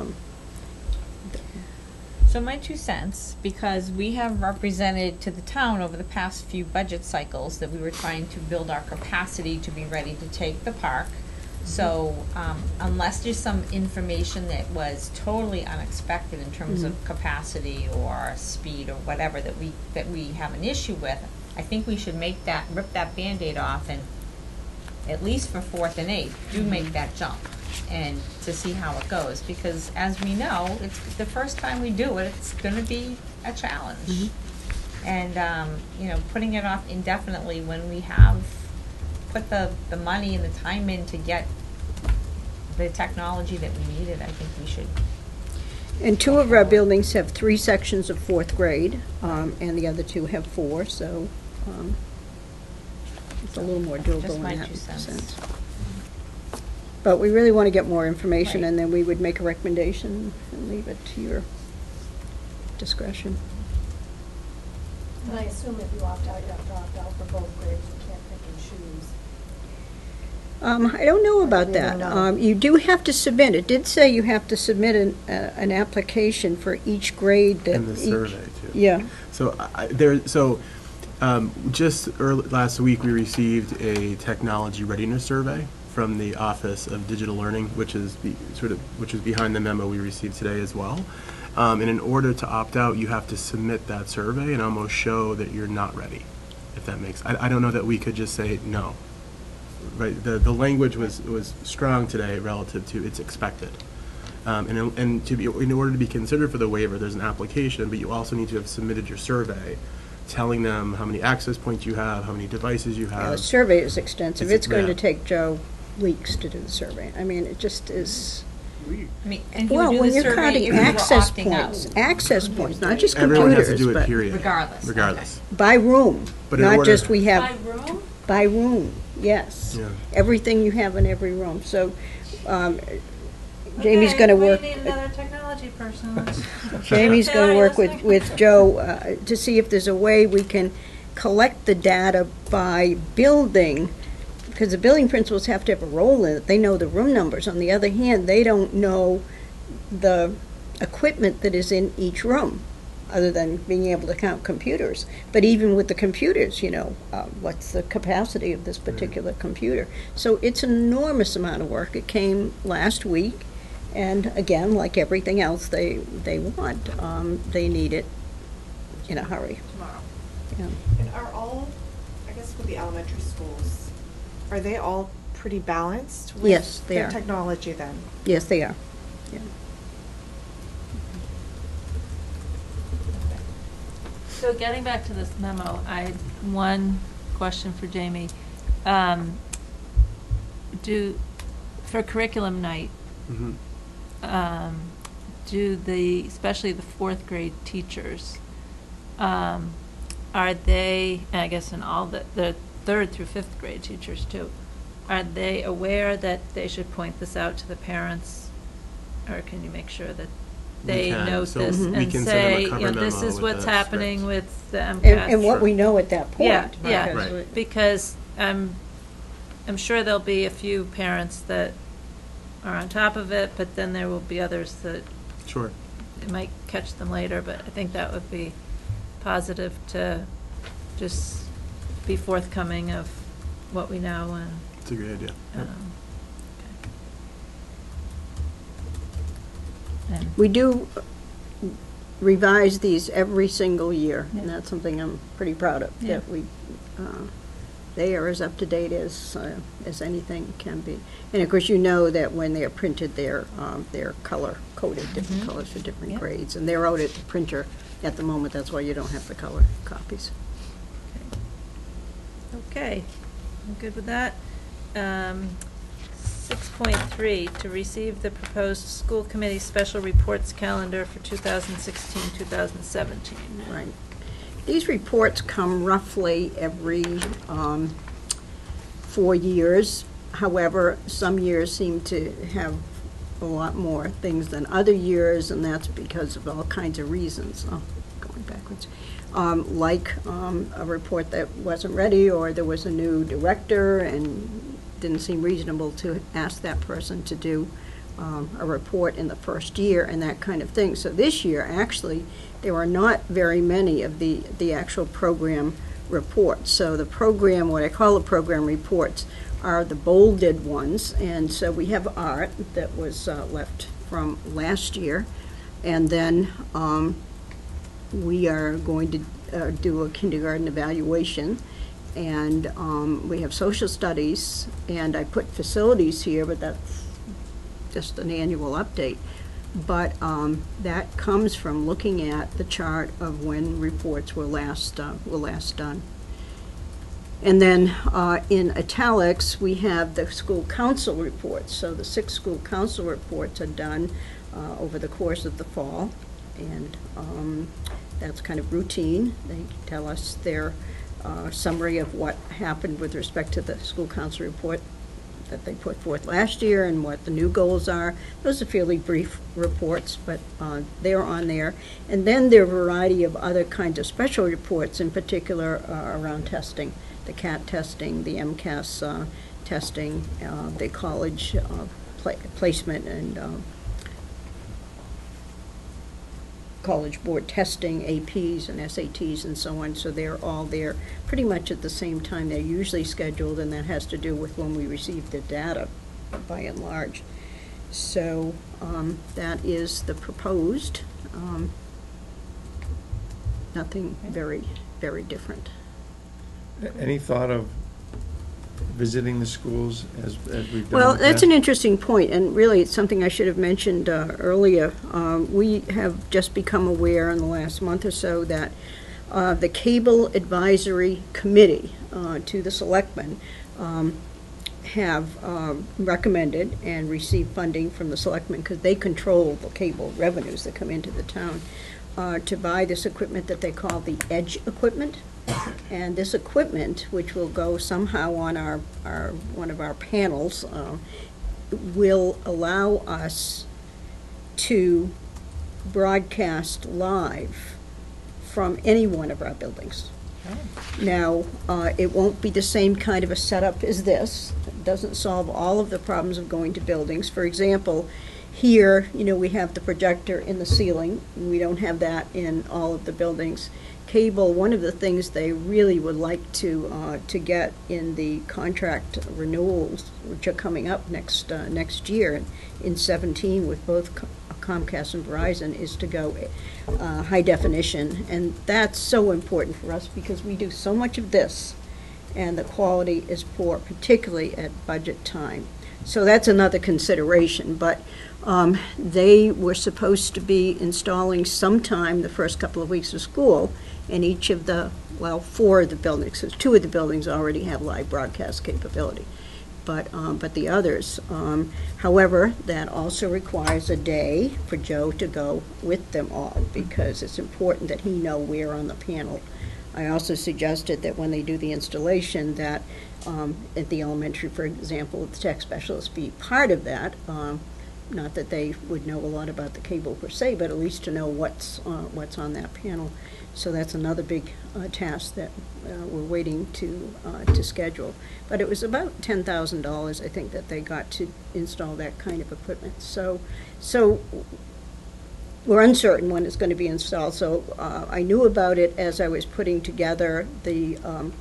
S4: So my 2 cents, because we have represented to the town over the past few budget cycles that we were trying to build our capacity to be ready to take the park. So unless there's some information that was totally unexpected in terms of capacity or speed or whatever that we have an issue with, I think we should rip that Band-Aid off and, at least for 4th and 8th, do make that jump and to see how it goes. Because as we know, it's the first time we do it, it's going to be a challenge. And, putting it off indefinitely when we have put the money and the time in to get the technology that we needed, I think we should.
S5: and 2 of our buildings have 3 sections of 4th grade, and the other 2 have 4, so it's a little more doable
S4: Just
S5: in
S4: my
S5: that
S4: 2 cents.
S5: sense. But we really want to get more information,
S4: Right.
S5: and then we would make a recommendation and leave it to your discretion.
S12: And I assume if you opt out, you have to opt out for both grades, you can't pick and choose.
S5: I don't know about
S12: You
S5: that.
S12: don't know.
S5: You do have to submit, it did say you have to submit an application for each grade that
S10: And the
S5: each-
S10: survey, too.
S5: Yeah.
S10: So just last week, we received a technology readiness survey from the Office of Digital Learning, which is behind the memo we received today as well. And in order to opt out, you have to submit that survey and almost show that you're not ready, if that makes. I don't know that we could just say no. Right. The language was strong today relative to it's expected. And in order to be considered for the waiver, there's an application, but you also need to have submitted your survey, telling them how many access points you have, how many devices you
S5: Yeah, the
S10: have.
S5: survey is extensive.
S10: It's-
S5: It's going to
S10: yeah.
S5: take Joe weeks to do the survey. I mean, it just is.
S4: I mean, and he would
S5: Well,
S4: do
S5: when
S4: the
S5: you're
S4: survey
S5: counting
S4: if we were
S5: access
S4: opting
S5: points,
S4: out.
S5: access points, not just
S10: Everyone has to
S5: computers,
S10: do it,
S5: but
S10: period.
S4: Regardless,
S10: Regardless.
S5: by room.
S10: But in
S5: Not
S10: order-
S5: just we have,
S1: room?
S5: by room, yes.
S10: Yeah.
S5: Everything you have in every room. So Jamie's going to work.
S1: We need another technology person.
S5: Jamie's going to
S1: Are you
S5: work
S1: listening?
S5: with Joe to see if there's a way we can collect the data by building, because the building principals have to have a role in it. They know the room numbers. On the other hand, they don't know the equipment that is in each room, other than being able to count computers. But even with the computers, what's the capacity of this particular computer? So it's an enormous amount of work. It came last week. And again, like everything else they want, they need it in a hurry.
S1: Tomorrow.
S5: Yeah.
S11: And are all, I guess with the elementary schools, are they all pretty balanced with
S5: Yes, they
S11: their
S5: are.
S11: technology then?
S5: Yes, they are. Yeah.
S1: So getting back to this memo, I had one question for Jamie. For curriculum night,
S10: Mhm.
S1: especially the 4th grade teachers, are they, and I guess in all the 3rd through 5th grade teachers too, are they aware that they should point this out to the parents? Or can you make sure that they
S10: can.
S1: note
S10: So
S1: this
S10: we
S1: and
S10: can send them a
S1: say,
S10: cover
S1: this
S10: memo
S1: is
S10: with
S1: what's
S10: the
S1: happening
S10: script.
S1: with the MCAS?
S5: And what we know at that point.
S1: Yeah, yeah,
S10: Right.
S1: because I'm sure there'll be a few parents that are on top of it, but then there will be others that
S10: Sure.
S1: it might catch them later, but I think that would be positive to just be forthcoming of what we know and,
S10: It's a great idea. Yep.
S1: and
S5: We do revise these every single year, and that's something I'm pretty proud of,
S1: Yeah.
S5: that we they are as up-to-date as anything can be. And of course, you know that when they're printed, they're color-coded, different colors for different
S1: Yep.
S5: grades. And they're out at the printer at the moment, that's why you don't have the color copies.
S1: Okay, I'm good with that. 6.3, to receive the proposed school committee special reports calendar for 2016-2017.
S5: Right. These reports come roughly every 4 years. However, some years seem to have a lot more things than other years, and that's because of all kinds of reasons. Oh, going backwards. Like a report that wasn't ready, or there was a new director and didn't seem reasonable to ask that person to do a report in the first year and that kind of thing. So this year, actually, there are not very many of the actual program reports. So the program, what I call the program reports, are the bolded ones. And so we have art that was left from last year. And then we are going to do a kindergarten evaluation. And we have social studies, and I put facilities here, but that's just an annual update. But that comes from looking at the chart of when reports were last done. And then in italics, we have the school council reports. So the 6 school council reports are done over the course of the fall, and that's kind of routine. They tell us their summary of what happened with respect to the school council report that they put forth last year and what the new goals are. Those are fairly brief reports, but they're on there. And then there are a variety of other kinds of special reports, in particular around testing, the CAT testing, the MCAS testing, the college placement and college board testing, APs and SATs and so on. So they're all there pretty much at the same time. They're usually scheduled, and that has to do with when we receive the data by and large. So that is the proposed. Nothing very, very different.
S6: Any thought of visiting the schools as we've done?
S5: Well,
S6: in the
S5: that's
S6: past?
S5: an interesting point, and really it's something I should have mentioned earlier. We have just become aware in the last month or so that the Cable Advisory Committee to the Selectmen have recommended and received funding from the Selectmen, because they control the cable revenues that come into the town, to buy this equipment that they call the EDGE equipment. And this equipment, which will go somehow on our one of our panels, will allow us to broadcast live from any one of our buildings. Now, it won't be the same kind of a setup as this. It doesn't solve all of the problems of going to buildings. For example, here, we have the projector in the ceiling. We don't have that in all of the buildings. Cable, one of the things they really would like to get in the contract renewals, which are coming up next year in 17 with both Comcast and Verizon, is to go high definition, and that's so important for us because we do so much of this, and the quality is poor, particularly at budget time. So that's another consideration, but they were supposed to be installing sometime the first couple of weeks of school in each of the, 4 of the buildings, because 2 of the buildings already have live broadcast capability, but the others. However, that also requires a day for Joe to go with them all, because it's important that he know where on the panel. I also suggested that when they do the installation, that at the elementary, for example, the tech specialists be part of that. Not that they would know a lot about the cable per se, but at least to know what's on that panel. So that's another big task that we're waiting to schedule. But it was about $10,000, I think, that they got to install that kind of equipment. So we're uncertain when it's going to be installed. So I knew about it as I was putting together the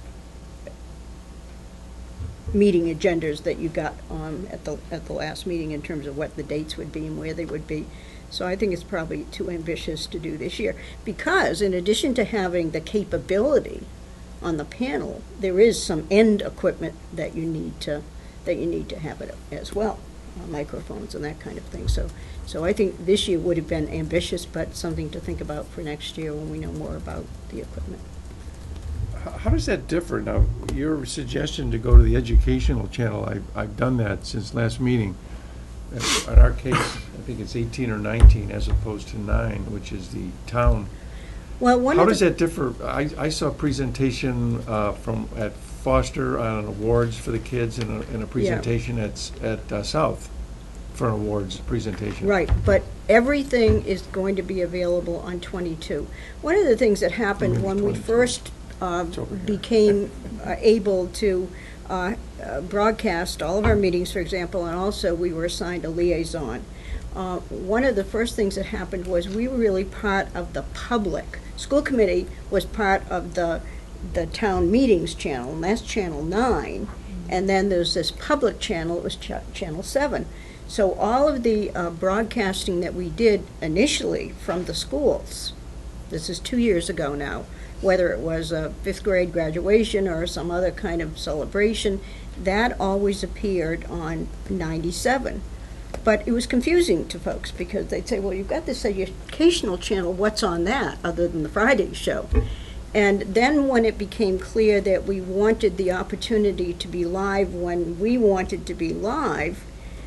S5: meeting agendas that you got at the last meeting in terms of what the dates would be and where they would be. So I think it's probably too ambitious to do this year, because in addition to having the capability on the panel, there is some end equipment that you need to have it as well, microphones and that kind of thing. So I think this year would have been ambitious, but something to think about for next year when we know more about the equipment.
S6: How does that differ? Now, your suggestion to go to the educational channel, I've done that since last meeting. In our case, I think it's 18 or 19 as opposed to 9, which is the town.
S5: Well,
S6: How does that differ? I saw a presentation at Foster on awards for the kids and a presentation at South for an awards presentation.
S5: Right, but everything is going to be available on 22. One of the things that happened when we first became able to broadcast all of our meetings, for example, and also we were assigned a liaison. One of the first things that happened was we were really part of the public. School committee was part of the town meetings channel, and that's channel 9. And then there's this public channel, it was channel 7. So all of the broadcasting that we did initially from the schools, this is 2 years ago now, whether it was a 5th grade graduation or some other kind of celebration, that always appeared on 97. But it was confusing to folks because they'd say, well, you've got this educational channel, what's on that other than the Friday show? And then when it became clear that we wanted the opportunity to be live when we wanted to be live,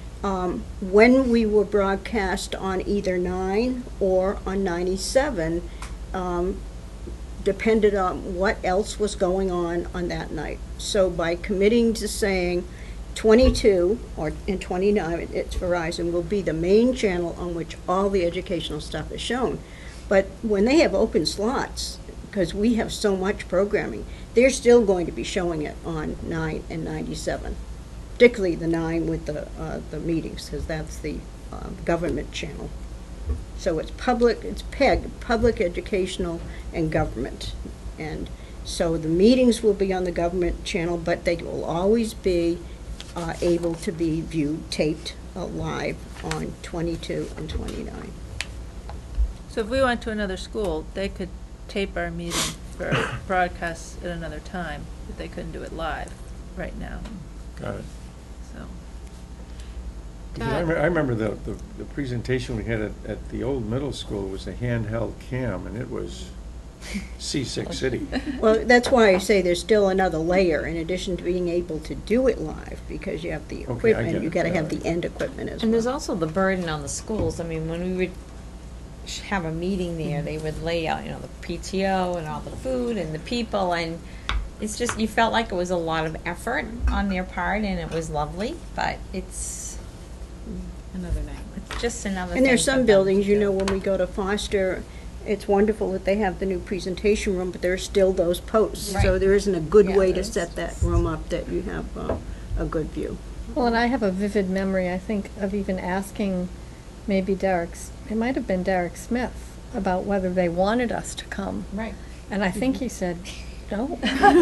S5: when we were broadcast on either 9 or on 97, depended on what else was going on that night. So by committing to saying 22 and 29, it's Verizon, will be the main channel on which all the educational stuff is shown. But when they have open slots, because we have so much programming, they're still going to be showing it on 9 and 97, particularly the 9 with the meetings, because that's the government channel. So it's public, it's PEG, public, educational, and government. And so the meetings will be on the government channel, but they will always be able to be viewed, taped live on 22 and 29.
S1: So if we went to another school, they could tape our meeting for broadcast at another time, but they couldn't do it live right now.
S6: Got it.
S1: So.
S6: Because I remember the presentation we had at the old middle school was a handheld cam, and it was C6 City.
S5: Well, that's why I say there's still another layer in addition to being able to do it live, because you have the equipment, you got to have the end equipment as well.
S4: And there's also the burden on the schools. I mean, when we would have a meeting there, they would lay out, the PTO and all the food and the people, and it's just, you felt like it was a lot of effort on their part, and it was lovely, but it's
S3: Another night.
S4: it's just another thing.
S5: And there's
S4: for
S5: some
S4: them
S5: buildings,
S4: to do.
S5: when we go to Foster, it's wonderful that they have the new presentation room, but there's still those posts. So
S4: Right.
S5: there isn't a good
S3: Yeah,
S5: way to
S3: there's-
S5: set that room up that you have a good view.
S2: Well, and I have a vivid memory, I think, of even asking maybe it might have been Derek Smith, about whether they wanted us to come.
S4: Right.
S2: And I think he said, no.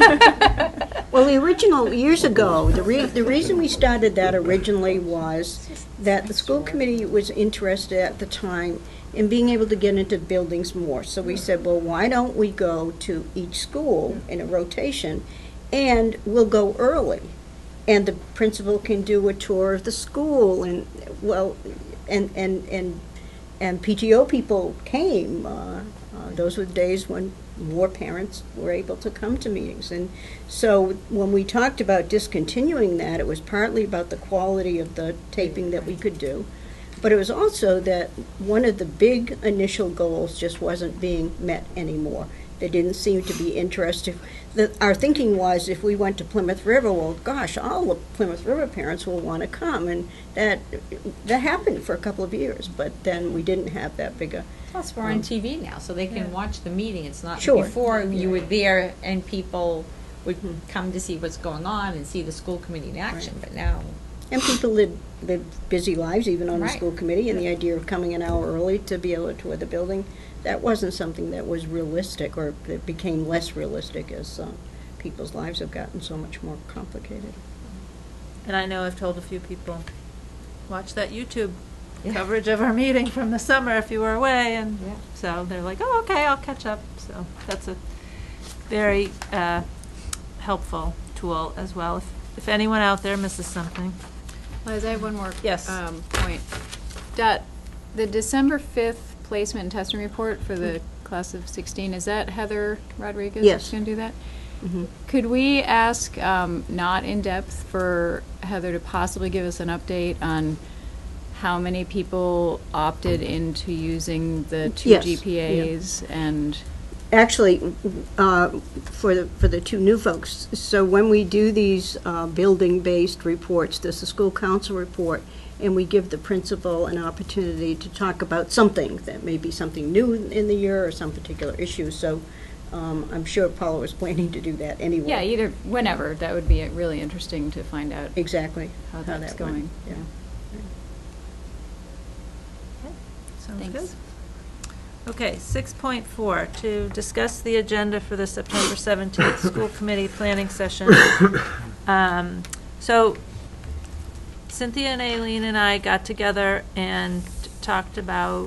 S5: Well, the original, years ago, the reason we started that originally was that the school committee was interested at the time in being able to get into buildings more. So we said, well, why don't we go to each school in a rotation, and we'll go early. And the principal can do a tour of the school, and, well, and PTO people came. Those were the days when more parents were able to come to meetings. And so when we talked about discontinuing that, it was partly about the quality of the taping that we could do, but it was also that one of the big initial goals just wasn't being met anymore. They didn't seem to be interested. Our thinking was, if we went to Plymouth River, well, gosh, all the Plymouth River parents will want to come, and that happened for a couple of years, but then we didn't have that big a...
S4: Plus, we're on TV now, so they can watch the meeting. It's not
S5: Sure.
S4: before you were there and people would come to see what's going on and see the school committee in action, but now.
S5: And people live busy lives, even on the
S4: Right.
S5: school committee, and the idea of coming an hour early to be able to tour the building, that wasn't something that was realistic, or it became less realistic as people's lives have gotten so much more complicated.
S1: And I know I've told a few people, watch that YouTube
S4: Yeah.
S1: coverage of our meeting from the summer if you were away, and
S4: Yeah.
S1: so they're like, oh, okay, I'll catch up. So that's a very helpful tool as well. If anyone out there misses something.
S3: Liz, I have one more
S1: Yes.
S3: point. The December 5th placement and testing report for the class of 16, is that Heather Rodriguez?
S5: Yes.
S3: Going to do that?
S5: Mhm.
S3: Could we ask, not in depth, for Heather to possibly give us an update on how many people opted into using the 2
S5: Yes,
S3: GPAs and?
S5: Actually, for the two new folks, so when we do these building-based reports, there's a school council report, and we give the principal an opportunity to talk about something that may be something new in the year or some particular issue. So I'm sure Paula was planning to do that anyway.
S3: Yeah, either, whenever. That would be really interesting to find out
S5: Exactly
S3: how
S5: how
S3: that's
S5: that went,
S3: going.
S5: yeah.
S1: Sounds
S3: Thanks.
S1: good. Okay, 6.4, to discuss the agenda for the September 17th school committee planning session. So Cynthia and Aileen and I got together and talked about,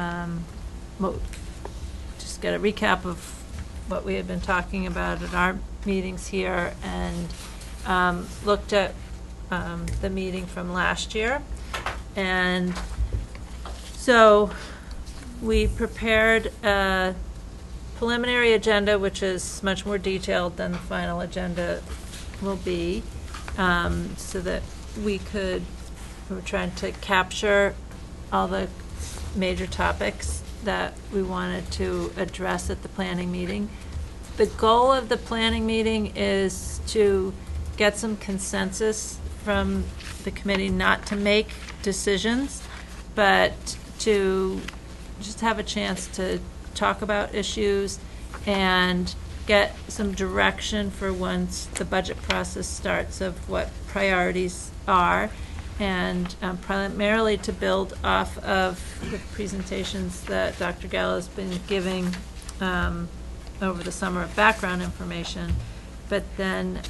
S1: just get a recap of what we had been talking about at our meetings here, and looked at the meeting from last year. And so we prepared a preliminary agenda, which is much more detailed than the final agenda will be, so that we were trying to capture all the major topics that we wanted to address at the planning meeting. The goal of the planning meeting is to get some consensus from the committee, not to make decisions, but to just have a chance to talk about issues and get some direction for once the budget process starts of what priorities are, and primarily to build off of the presentations that Dr. Gallo has been giving over the summer of background information, but then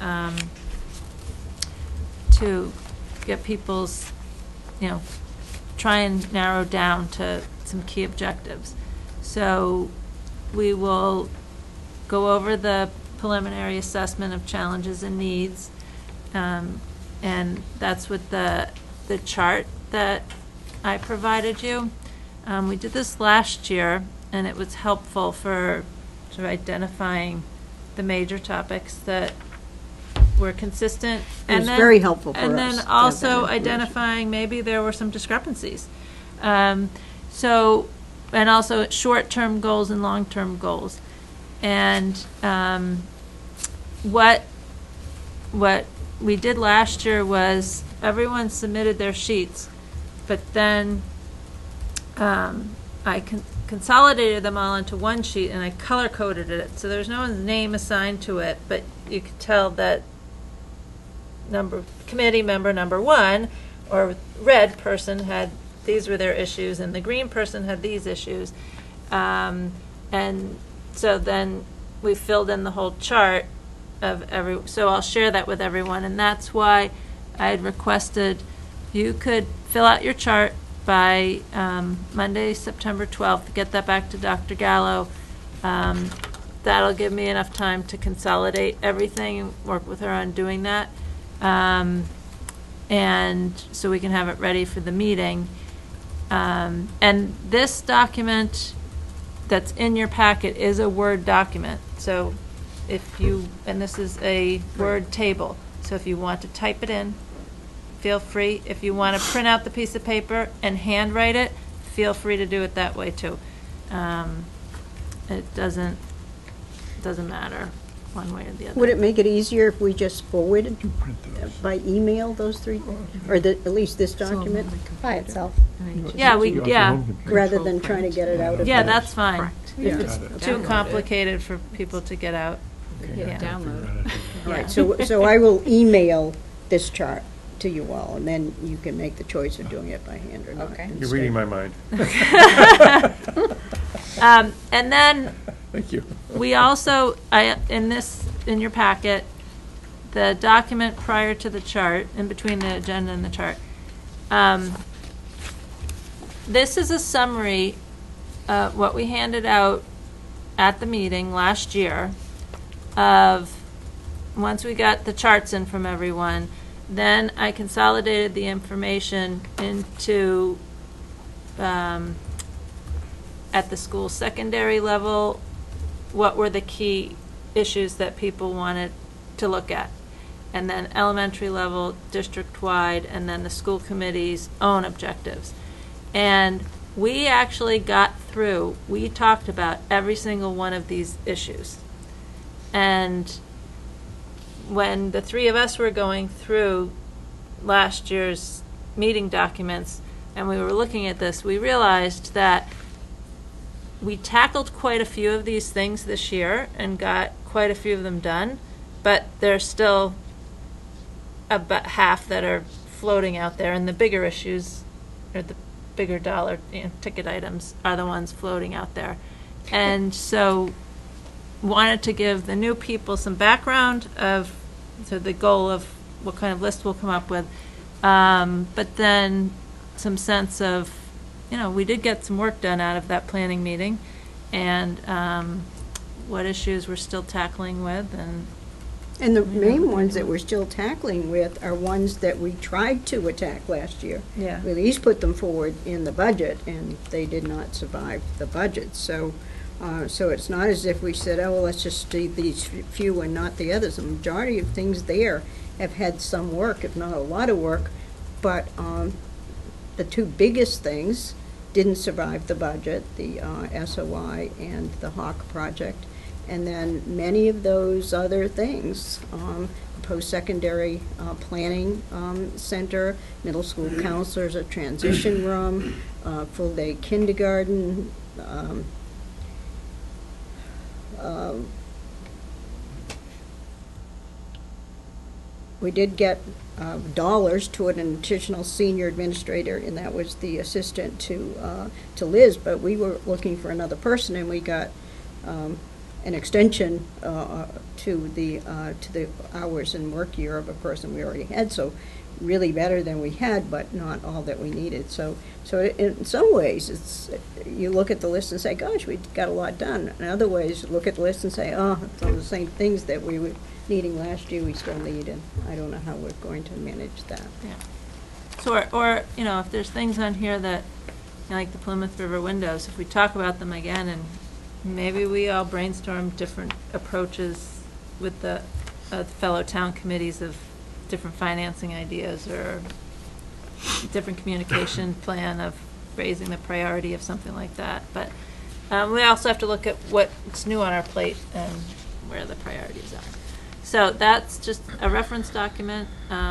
S1: to get people's, try and narrow down to some key objectives. So we will go over the preliminary assessment of challenges and needs, and that's with the chart that I provided you. We did this last year, and it was helpful for sort of identifying the major topics that were consistent.
S5: It was very helpful for us
S1: And
S5: to
S1: then
S5: have
S1: also
S5: that information.
S1: identifying maybe there were some discrepancies. And also short-term goals and long-term goals. And what we did last year was everyone submitted their sheets, but then I consolidated them all into one sheet and I color-coded it. So there's no one's name assigned to it, but you could tell that committee member number 1 or red person had these were their issues, and the green person had these issues. And so then we filled in the whole chart of so I'll share that with everyone, and that's why I had requested you could fill out your chart by Monday, September 12th, get that back to Dr. Gallo. That'll give me enough time to consolidate everything and work with her on doing that. And so we can have it ready for the meeting. And this document that's in your packet is a Word document. So and this is a Word table. So if you want to type it in, feel free. If you want to print out the piece of paper and handwrite it, feel free to do it that way too. It doesn't matter one way or the other.
S5: Would it make it easier if we just forwarded by email those three, or at least this document?
S2: By itself.
S1: Yeah,
S5: Rather than trying to get it out of
S1: yeah,
S5: the-
S1: that's fine.
S5: Yeah.
S1: If it's too
S3: Download it.
S1: complicated for people to get out.
S3: Hit download.
S5: All right, so I will email this chart to you all, and then you can make the choice of doing it by hand or not.
S3: Okay.
S6: You're reading my mind.
S1: And then
S6: Thank you.
S1: we also, in your packet, the document prior to the chart, in between the agenda and the chart. This is a summary of what we handed out at the meeting last year of once we got the charts in from everyone, then I consolidated the information into, at the school secondary level, what were the key issues that people wanted to look at. And then elementary level, district-wide, and then the school committee's own objectives. And we actually we talked about every single one of these issues. And when the three of us were going through last year's meeting documents and we were looking at this, we realized that we tackled quite a few of these things this year and got quite a few of them done, but there's still about half that are floating out there, and the bigger issues, or the bigger dollar ticket items, are the ones floating out there. And so wanted to give the new people some background of the goal of what kind of list we'll come up with, but then some sense of, we did get some work done out of that planning meeting, and what issues we're still tackling with.
S5: And the main ones that we're still tackling with are ones that we tried to attack last year.
S1: Yeah.
S5: We at least put them forward in the budget, and they did not survive the budget. So it's not as if we said, oh, well, let's just do these few and not the others. The majority of things there have had some work, if not a lot of work, but the two biggest things didn't survive the budget, the SOI and the Hawk project. And then many of those other things, post-secondary planning center, middle school counselors, a transition room, full-day kindergarten, we did get dollars toward an additional senior administrator, and that was the assistant to Liz, but we were looking for another person, and we got an extension to the hours and work year of a person we already had, so really better than we had, but not all that we needed. So in some ways, it's, you look at the list and say, gosh, we got a lot done. In other ways, look at the list and say, oh, it's all the same things that we were needing last year, we still need, and I don't know how we're going to manage that.
S1: Yeah. So, or if there's things on here that, like the Plymouth River windows, if we talk about them again, and maybe we all brainstorm different approaches with the fellow town committees of different financing ideas or different communication plan of raising the priority of something like that. But we also have to look at what's new on our plate and where the priorities are. So that's just a reference document.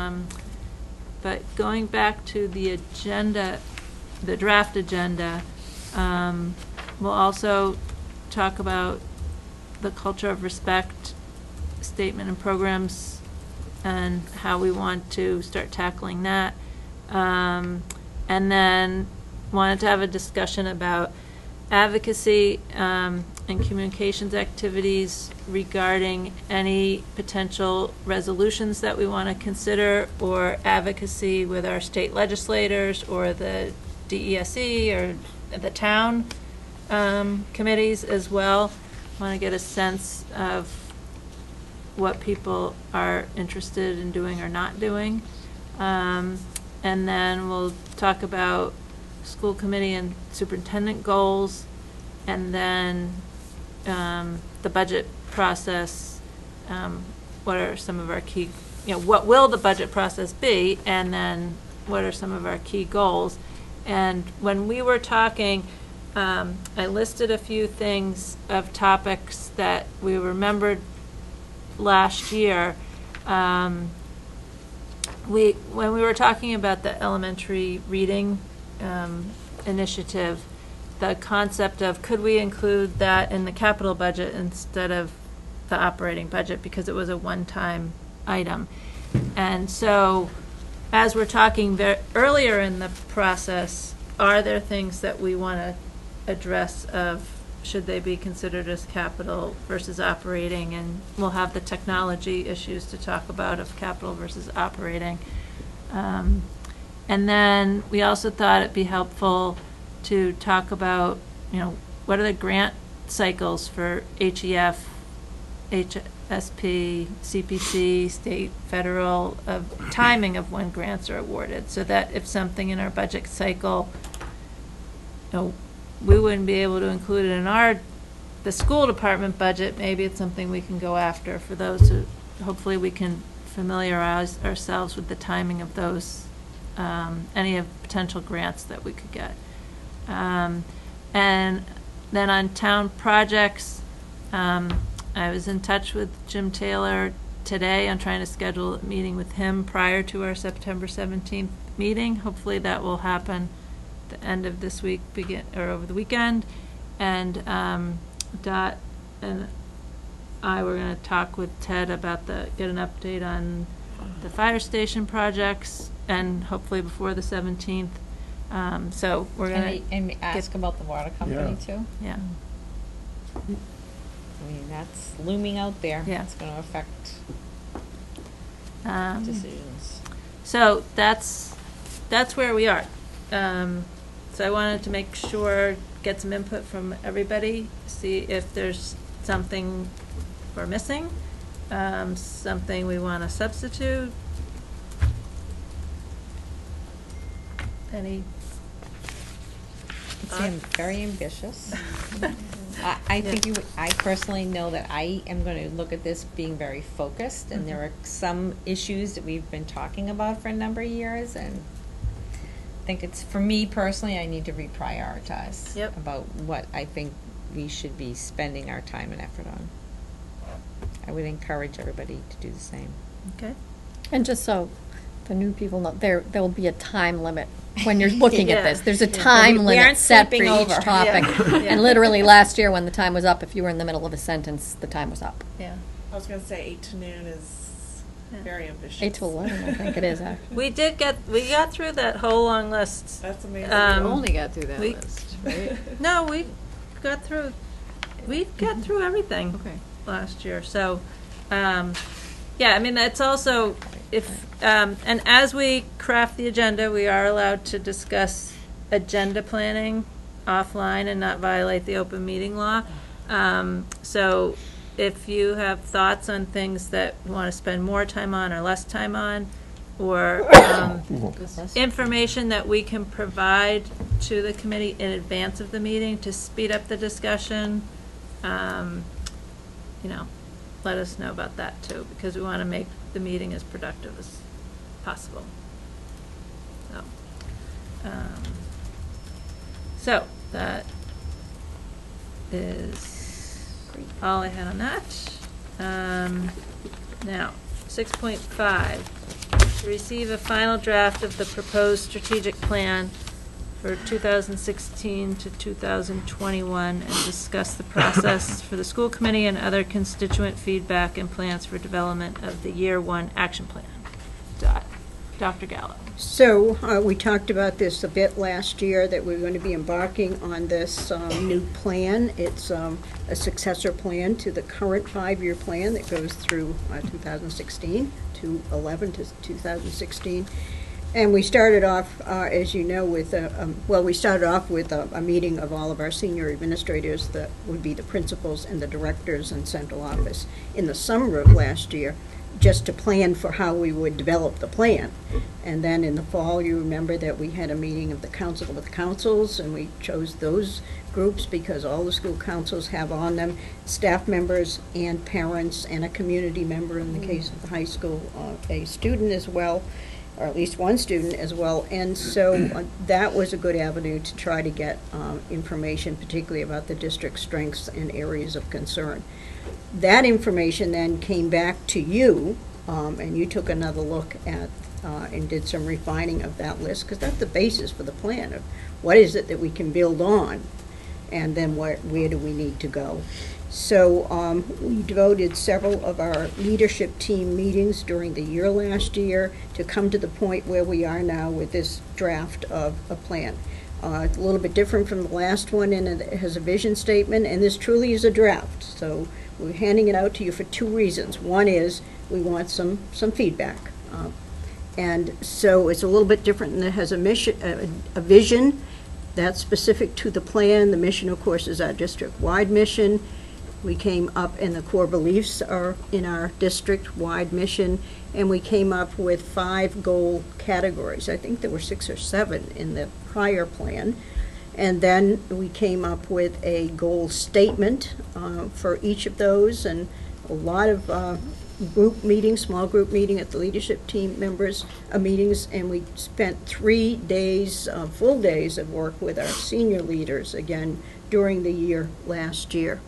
S1: But going back to the agenda, the draft agenda, we'll also talk about the culture of respect statement and programs and how we want to start tackling that. And then wanted to have a discussion about advocacy and communications activities regarding any potential resolutions that we want to consider, or advocacy with our state legislators or the DESE or the town committees as well. Want to get a sense of what people are interested in doing or not doing. And then we'll talk about school committee and superintendent goals, and then the budget process. What are some of our key, what will the budget process be, and then what are some of our key goals. And when we were talking, I listed a few things of topics that we remembered last year. When we were talking about the elementary reading initiative, the concept of could we include that in the capital budget instead of the operating budget, because it was a one-time item. And so as we're talking earlier in the process, are there things that we want to address of should they be considered as capital versus operating? And we'll have the technology issues to talk about of capital versus operating. And then we also thought it'd be helpful to talk about, what are the grant cycles for HEF, SP, CPC, state, federal, timing of when grants are awarded, so that if something in our budget cycle, we wouldn't be able to include it in the school department budget, maybe it's something we can go after for those who, hopefully we can familiarize ourselves with the timing of those, any of potential grants that we could get. And then on town projects, I was in touch with Jim Taylor today on trying to schedule a meeting with him prior to our September 17th meeting. Hopefully that will happen at the end of this week, or over the weekend. And Dot and I were going to talk with Ted about get an update on the fire station projects, and hopefully before the 17th. So we're going to
S4: and ask about the water company too.
S1: Yeah.
S4: I mean, that's looming out there.
S1: Yeah.
S4: It's going to affect decisions.
S1: So that's where we are. So I wanted to make sure, get some input from everybody, see if there's something we're missing, something we want to substitute. Any?
S4: It's very ambitious. I think I personally know that I am going to look at this being very focused, and there are some issues that we've been talking about for a number of years, and I think it's, for me personally, I need to reprioritize about what I think we should be spending our time and effort on. I would encourage everybody to do the same.
S1: Okay.
S2: And just so the new people know, there will be a time limit when you're looking at this. There's a time limit set for each topic. And literally last year when the time was up, if you were in the middle of a sentence, the time was up.
S1: Yeah.
S11: I was going to say 8 to noon is very ambitious.
S2: 8 to 11, I think it is, actually.
S1: We got through that whole long list.
S11: That's amazing.
S3: We only got through that list, right?
S1: No, we got through everything last year. So, yeah, I mean, that's also, and as we craft the agenda, we are allowed to discuss agenda planning offline and not violate the open meeting law. So if you have thoughts on things that you want to spend more time on or less time on, or information that we can provide to the committee in advance of the meeting to speed up the discussion, let us know about that too, because we want to make the meeting as productive as possible. So that is all I had on that. Now, 6.5, to receive a final draft of the proposed strategic plan for 2016 to 2021 and discuss the process for the school committee and other constituent feedback and plans for development of the Year 1 action plan. Dr. Gallo.
S5: So we talked about this a bit last year, that we're going to be embarking on this new plan. It's a successor plan to the current 5-year plan that goes through 2016 to 11 to 2016. And we started off, as you know, with we started off with a meeting of all of our senior administrators, that would be the principals and the directors in central office, in the summer of last year, just to plan for how we would develop the plan. And then in the fall, you remember that we had a meeting of the Council of Councils, and we chose those groups because all the school councils have on them staff members and parents and a community member, in the case of the high school, a student as well, or at least one student as well. And so that was a good avenue to try to get information, particularly about the district's strengths and areas of concern. That information then came back to you, and you took another look at and did some refining of that list, because that's the basis for the plan of what is it that we can build on, and then where do we need to go. So we devoted several of our leadership team meetings during the year last year to come to the point where we are now with this draft of a plan. It's a little bit different from the last one, and it has a vision statement, and this truly is a draft. So we're handing it out to you for 2 reasons. One is we want some feedback. And so it's a little bit different, and it has a mission, a vision that's specific to the plan. The mission, of course, is our district-wide mission. We came up, and the core beliefs are in our district-wide mission, and we came up with 5 goal categories. I think there were 6 or 7 in the prior plan. And then we came up with a goal statement for each of those, and a lot of group meetings, small group meeting at the leadership team members meetings, and we spent 3 days, full days of work with our senior leaders, again, during the year last year.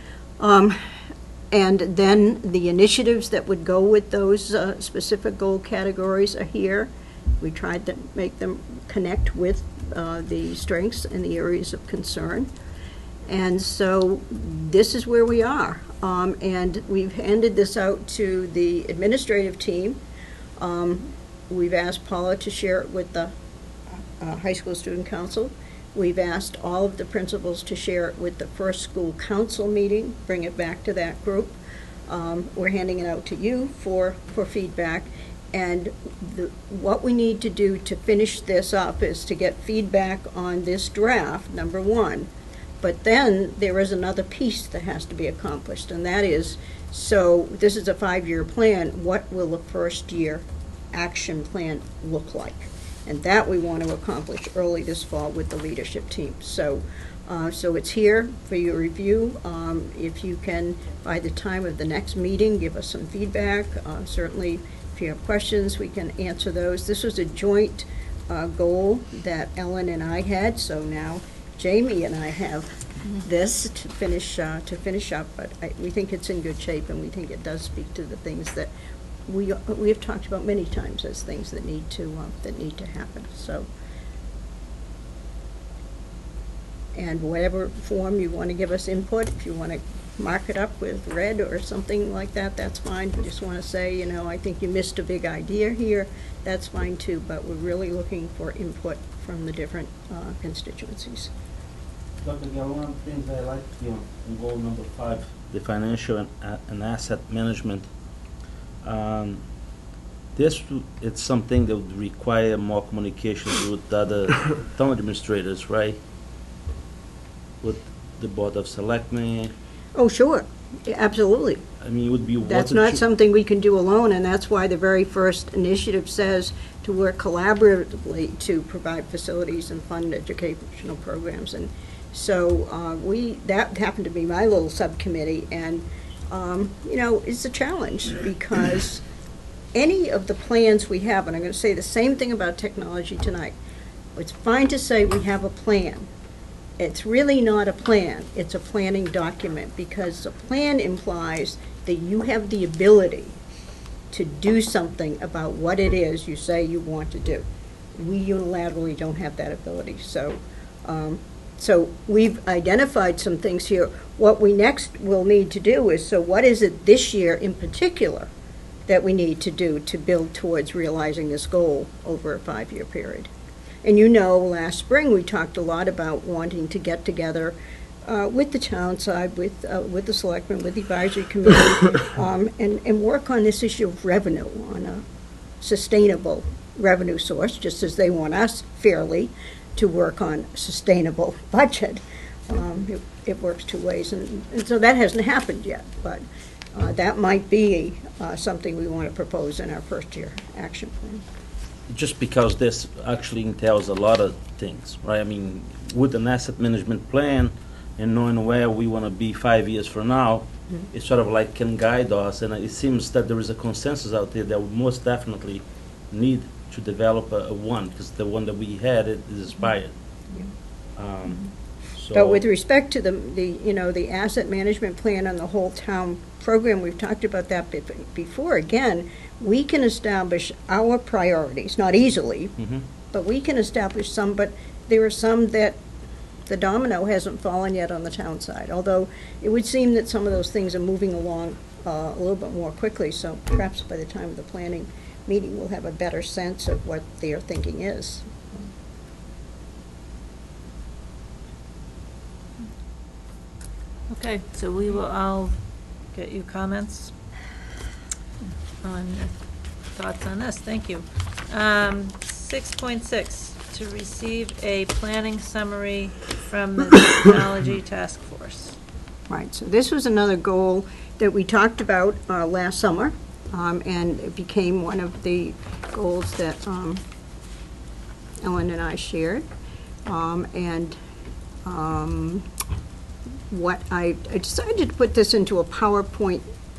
S5: And then the initiatives that would go with those specific goal categories are here. We tried to make them connect with the strengths and the areas of concern. And so this is where we are. And we've handed this out to the administrative team. We've asked Paula to share it with the high school student council. We've asked all of the principals to share it with the first school council meeting, bring it back to that group. We're handing it out to you for feedback. And what we need to do to finish this up is to get feedback on this draft, number 1. But then there is another piece that has to be accomplished, and that is, so this is a 5-year plan, what will the first year action plan look like? And that we want to accomplish early this fall with the leadership team. So it's here for your review. If you can, by the time of the next meeting, give us some feedback. Certainly, if you have questions, we can answer those. This was a joint goal that Ellen and I had, so now Jamie and I have this to finish up. But we think it's in good shape, and we think it does speak to the things that we have talked about many times as things that need to happen. So, and whatever form you want to give us input, if you want to mark it up with red or something like that, that's fine. If you just want to say, you know, I think you missed a big idea here, that's fine too. But we're really looking for input from the different constituencies.
S9: Dr. Gal, one of the things I like, in goal number 5, the financial and asset management. It's something that would require more communication with the other town administrators, right? With the Board of Selectmen.
S5: Oh, sure, absolutely.
S9: I mean, it would be.
S5: That's not something we can do alone, and that's why the very first initiative says to work collaboratively to provide facilities and fund educational programs. And so that happened to be my little subcommittee, and you know, it's a challenge because any of the plans we have, and I'm going to say the same thing about technology tonight, it's fine to say we have a plan. It's really not a plan, it's a planning document, because a plan implies that you have the ability to do something about what it is you say you want to do. We unilaterally don't have that ability. So we've identified some things here. What we next will need to do is, so what is it this year in particular that we need to do to build towards realizing this goal over a 5-year period? And you know, last spring we talked a lot about wanting to get together with the town side, with the selectmen, with the advisory committee, and work on this issue of revenue, on a sustainable revenue source, just as they want us fairly to work on a sustainable budget. It works 2 ways, and so that hasn't happened yet, but that might be something we want to propose in our first year action plan.
S9: Just because this actually entails a lot of things, right? I mean, with an asset management plan and knowing where we want to be 5 years from now, it sort of like can guide us, and it seems that there is a consensus out there that we most definitely need to develop a one, because the one that we had is expired.
S5: But with respect to the asset management plan and the whole town program, we've talked about that before. Again, we can establish our priorities, not easily, but we can establish some, but there are some that the domino hasn't fallen yet on the town side, although it would seem that some of those things are moving along a little bit more quickly, so perhaps by the time of the planning meeting we'll have a better sense of what their thinking is.
S1: Okay, so we will all get you comments on thoughts on this. Thank you. 6.6, to receive a planning summary from the Technology Task Force.
S5: Right, so this was another goal that we talked about last summer, and it became one of the goals that Ellen and I shared. What I decided to put this into a PowerPoint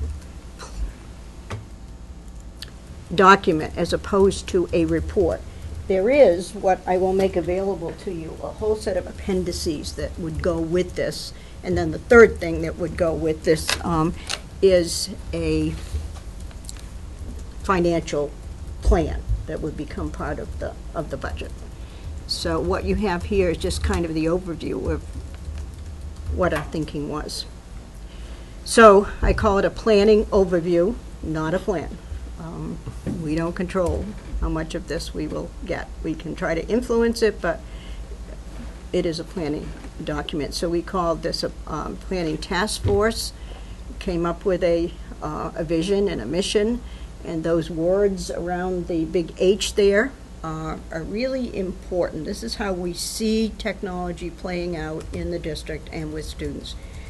S5: document as opposed to a report. There is, what I will make available to you, a whole set of appendices that would go with this. And then the third thing that would go with this is a financial plan that would become part of the budget. So what you have here is just kind of the overview of what our thinking was. So I call it a planning overview, not a plan. We don't control how much of this we will get. We can try to influence it, but it is a planning document. So we called this a planning task force, came up with a vision and a mission, and those words around the big H there are really important. This is how we see technology playing out in the district and with students.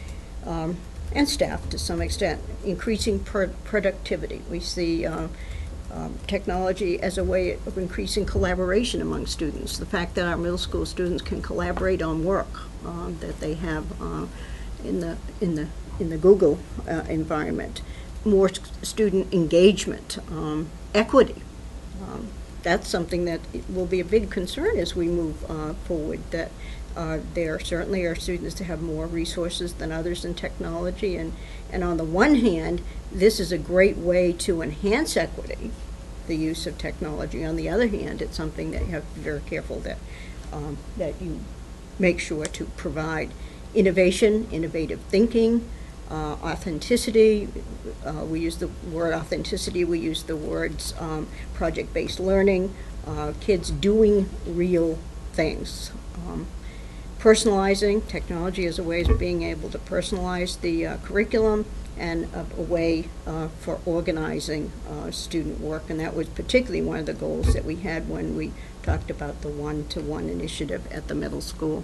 S5: And staff to some extent, increasing productivity. We see technology as a way of increasing collaboration among students. The fact that our middle school students can collaborate on work that they have in the Google environment. More student engagement, equity. That's something that will be a big concern as we move forward, that there certainly are students that have more resources than others in technology, and on the one hand, this is a great way to enhance equity, the use of technology. On the other hand, it's something that you have to be very careful that you make sure to provide innovation, innovative thinking, authenticity. We use the word authenticity, we use the words project-based learning, kids doing real things. Personalizing, technology as a way of being able to personalize the curriculum, and a way for organizing student work. And that was particularly one of the goals that we had when we talked about the one-to-one initiative at the middle school.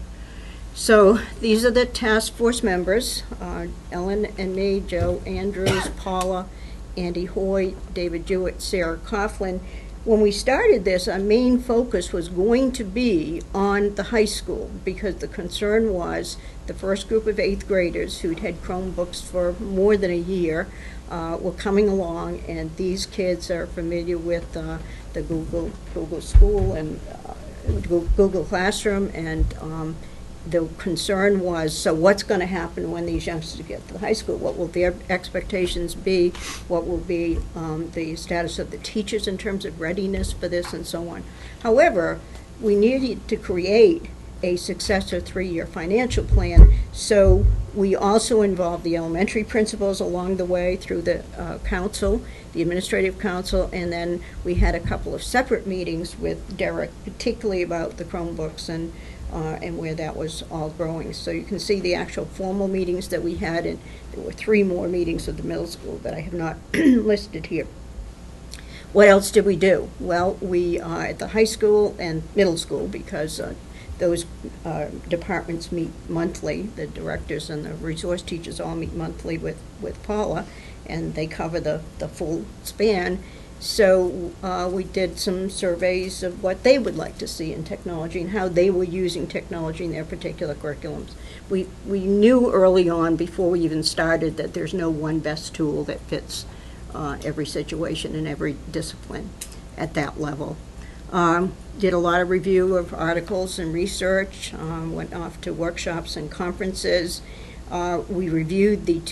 S5: So these are the task force members, Ellen and me, Joe Andrews, Paula, Andy Hoy, David Jewett, Sarah Coughlin. When we started this, our main focus was going to be on the high school, because the concern was the first group of 8th graders who'd had Chromebooks for more than a year were coming along, and these kids are familiar with the Google School and Google Classroom, and the concern was, so what's going to happen when these youngsters get to the high school? What will their expectations be? What will be the status of the teachers in terms of readiness for this, and so on? However, we needed to create a successor 3-year financial plan, so we also involved the elementary principals along the way through the council, the administrative council, and then we had a couple of separate meetings with Derek, particularly about the Chromebooks and where that was all growing. So you can see the actual formal meetings that we had, and there were 3 more meetings at the middle school that I have not listed here. What else did we do? Well, we, at the high school and middle school, because those departments meet monthly, the directors and the resource teachers all meet monthly with Paula, and they cover the full span. So we did some surveys of what they would like to see in technology and how they were using technology in their particular curriculums. We knew early on, before we even started, that there's no one best tool that fits every situation and every discipline at that level. Did a lot of review of articles and research, went off to workshops and conferences. We reviewed the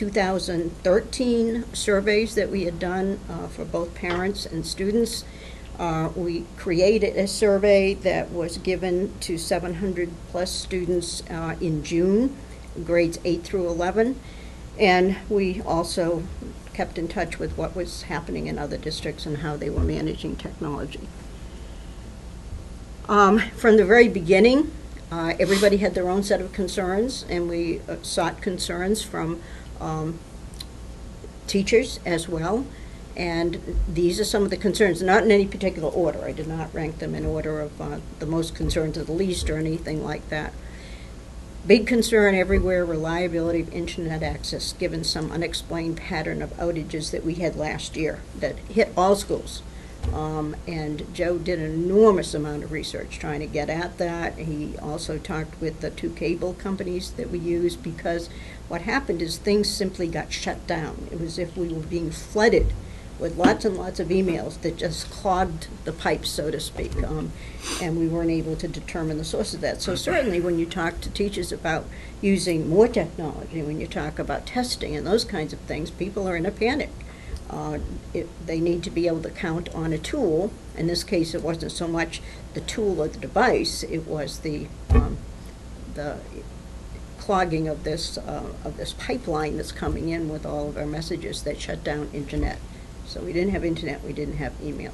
S5: 2013 surveys that we had done for both parents and students. We created a survey that was given to 700 plus students in June, grades 8 through 11. And we also kept in touch with what was happening in other districts and how they were managing technology. From the very beginning, everybody had their own set of concerns, and we sought concerns from teachers as well. And these are some of the concerns, not in any particular order. I did not rank them in order of the most concerned to the least or anything like that. Big concern everywhere, reliability of internet access, given some unexplained pattern of outages that we had last year that hit all schools. And Joe did an enormous amount of research trying to get at that. He also talked with the 2 cable companies that we use, because what happened is things simply got shut down. It was as if we were being flooded with lots and lots of emails that just clogged the pipes, so to speak, and we weren't able to determine the source of that. So certainly when you talk to teachers about using more technology, when you talk about testing and those kinds of things, people are in a panic. They need to be able to count on a tool. In this case, it wasn't so much the tool or the device, it was the clogging of this pipeline that's coming in with all of our messages that shut down internet. So we didn't have internet, we didn't have email.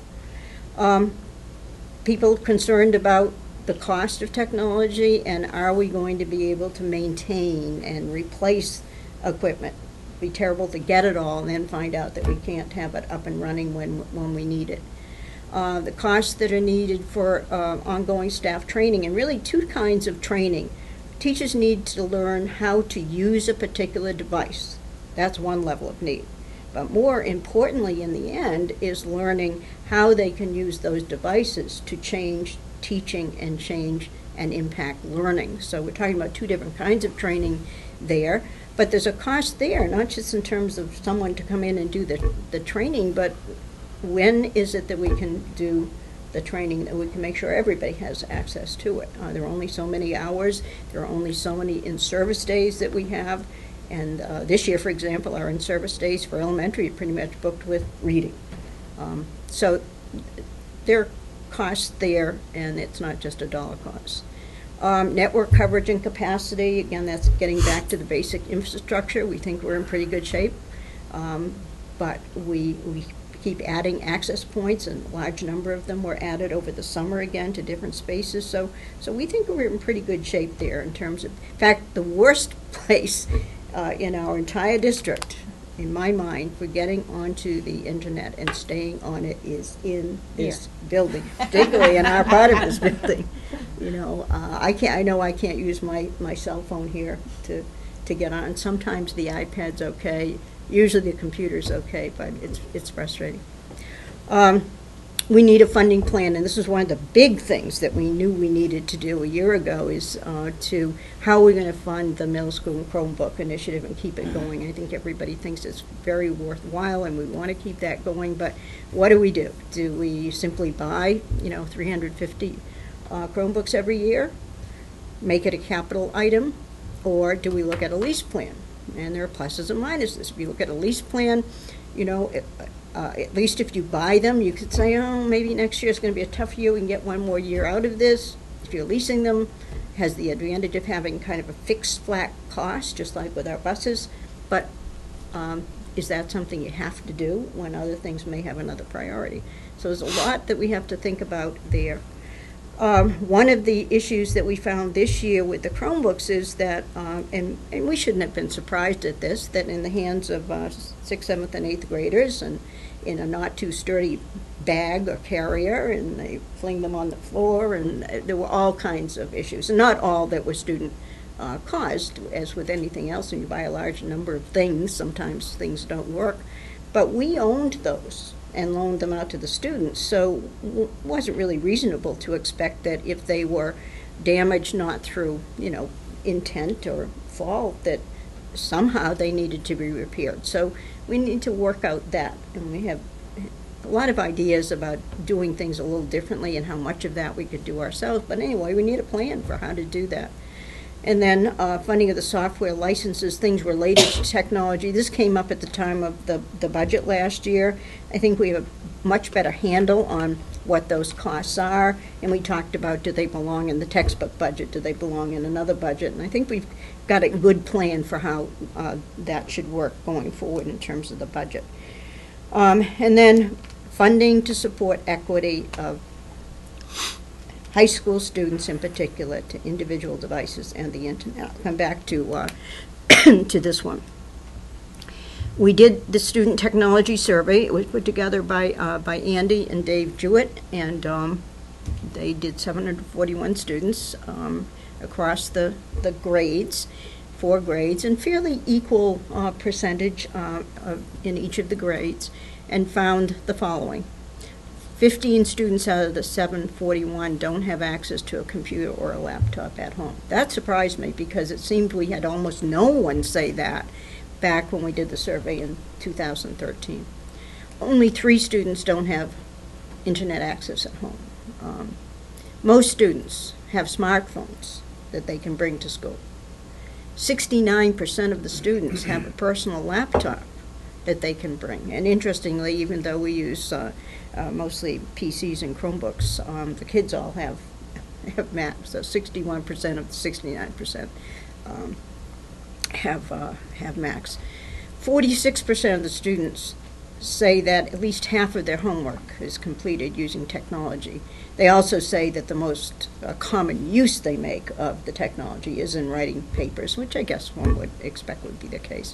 S5: People concerned about the cost of technology, and are we going to be able to maintain and replace equipment? It'd be terrible to get it all and then find out that we can't have it up and running when we need it. The costs that are needed for ongoing staff training, and really 2 kinds of training. Teachers need to learn how to use a particular device. That's one level of need. But more importantly, in the end, is learning how they can use those devices to change teaching and change and impact learning. So we're talking about 2 different kinds of training there. But there's a cost there, not just in terms of someone to come in and do the training, but when is it that we can do the training, that we can make sure everybody has access to it. There are only so many hours. There are only so many in-service days that we have. And this year, for example, our in-service days for elementary are pretty much booked with reading. So there are costs there, and it's not just a dollar cost. Network coverage and capacity, again, that's getting back to the basic infrastructure. We think we're in pretty good shape, but we keep adding access points, and a large number of them were added over the summer again to different spaces. So we think we're in pretty good shape there in terms of, in fact, the worst place in our entire district, in my mind, for getting onto the internet and staying on it is in this building, particularly in our part of this building. You know, I know I can't use my cell phone here to get on. Sometimes the iPad's okay. Usually the computer's okay, but it's frustrating. We need a funding plan, and this is one of the big things that we knew we needed to do a year ago, is to how we're going to fund the middle school Chromebook initiative and keep it going. I think everybody thinks it's very worthwhile, and we want to keep that going, but what do? Do we simply buy, 350 Chromebooks every year, make it a capital item, or do we look at a lease plan? And there are pluses and minuses. If you look at a lease plan, at least if you buy them, you could say, oh, maybe next year is going to be a tough year. We can get one more year out of this. If you're leasing them, it has the advantage of having kind of a fixed flat cost, just like with our buses. But is that something you have to do when other things may have another priority? So there's a lot that we have to think about there. One of the issues that we found this year with the Chromebooks is that, and we shouldn't have been surprised at this, that in the hands of 6th, 7th, and 8th graders, and in a not too sturdy bag or carrier, and they fling them on the floor, and there were all kinds of issues. And not all that were student caused, as with anything else. When you buy a large number of things, sometimes things don't work. But we owned those and loaned them out to the students, so it wasn't really reasonable to expect that if they were damaged not through, intent or fault, that somehow they needed to be repaired. So we need to work out that, and we have a lot of ideas about doing things a little differently and how much of that we could do ourselves. But anyway, we need a plan for how to do that. And then funding of the software licenses, things related to technology. This came up at the time of the budget last year. I think we have a much better handle on what those costs are. And we talked about, do they belong in the textbook budget? Do they belong in another budget? And I think we've got a good plan for how that should work going forward in terms of the budget. And then funding to support equity of high school students in particular, to individual devices and the internet. I'll come back to to this one. We did the student technology survey. It was put together by Andy and Dave Jewett, and They did 741 students across the grades, 4 grades, and fairly equal percentage in each of the grades, and found the following. 15 students out of the 741 don't have access to a computer or a laptop at home. That surprised me because it seemed we had almost no one say that back when we did the survey in 2013. Only 3 students don't have internet access at home. Most students have smartphones that they can bring to school. 69% of the students have a personal laptop that they can bring. And interestingly, even though we use mostly PCs and Chromebooks, the kids all have Macs. So 61% of the 69% have Macs. 46% of the students say that at least half of their homework is completed using technology. They also say that the most common use they make of the technology is in writing papers, which I guess one would expect would be the case.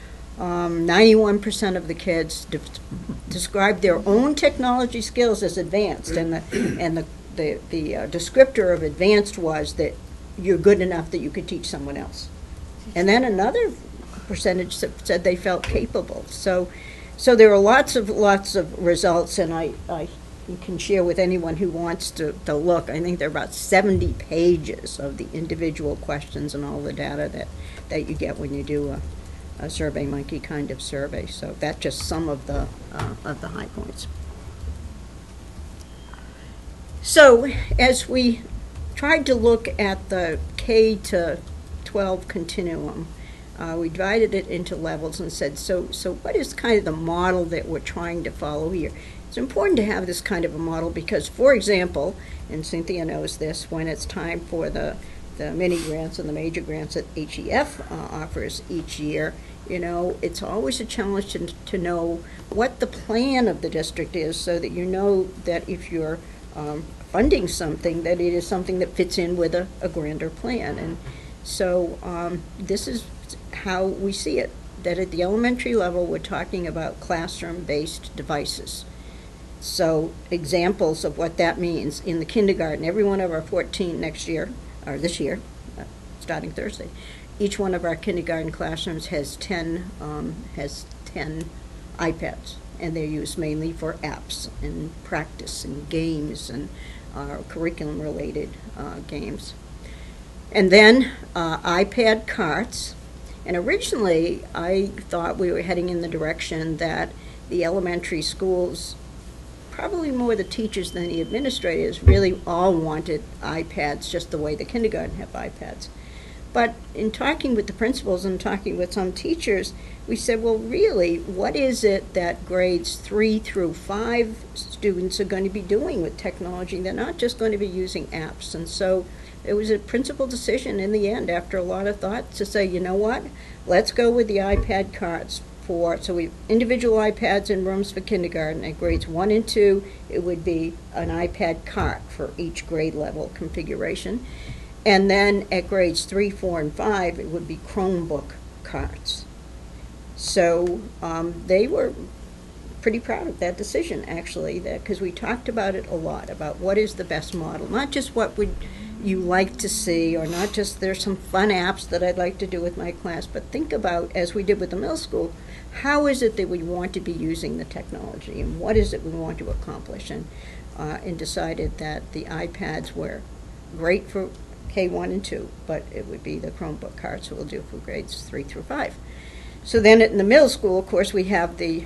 S5: 91% of the kids describe their own technology skills as advanced, and the descriptor of advanced was that you're good enough that you could teach someone else. And then another percentage said they felt capable. So there are lots of results, and I can share with anyone who wants to look. I think there are about 70 pages of the individual questions and all the data that you get when you do a SurveyMonkey kind of survey. So that's just some of the high points. So as we tried to look at the K to 12 continuum, we divided it into levels and said, so what is kind of the model that we're trying to follow here? It's important to have this kind of a model because, for example, and Cynthia knows this, when it's time for the mini grants and the major grants that HEF offers each year, you know, it's always a challenge to know what the plan of the district is so that you know that if you're funding something, that it is something that fits in with a grander plan. And so this is how we see it, that at the elementary level we're talking about classroom-based devices. So examples of what that means in the kindergarten, every one of our 14 next year, or this year, starting Thursday, each one of our kindergarten classrooms has 10 iPads, and they're used mainly for apps and practice and games and curriculum-related games. And then iPad carts. And originally, I thought we were heading in the direction that the elementary schools, probably more the teachers than the administrators, really all wanted iPads just the way the kindergarten have iPads. But in talking with the principals and talking with some teachers, we said, well, really, what is it that grades 3 through 5 students are going to be doing with technology? They're not just going to be using apps. And so it was a principal decision in the end, after a lot of thought, to say, you know what, let's go with the iPad carts. So we have individual iPads in rooms for kindergarten. At grades 1 and 2, it would be an iPad cart for each grade level configuration. And then at grades 3, 4, and 5, it would be Chromebook carts. So they were pretty proud of that decision, actually, because we talked about it a lot, about what is the best model, not just what would you like to see, or not just there's some fun apps that I'd like to do with my class, but think about, as we did with the middle school, how is it that we want to be using the technology, and what is it we want to accomplish, and decided that the iPads were great for K1 and 2, but it would be the Chromebook carts we'll do for grades 3 through 5. So then in the middle school, of course, we have the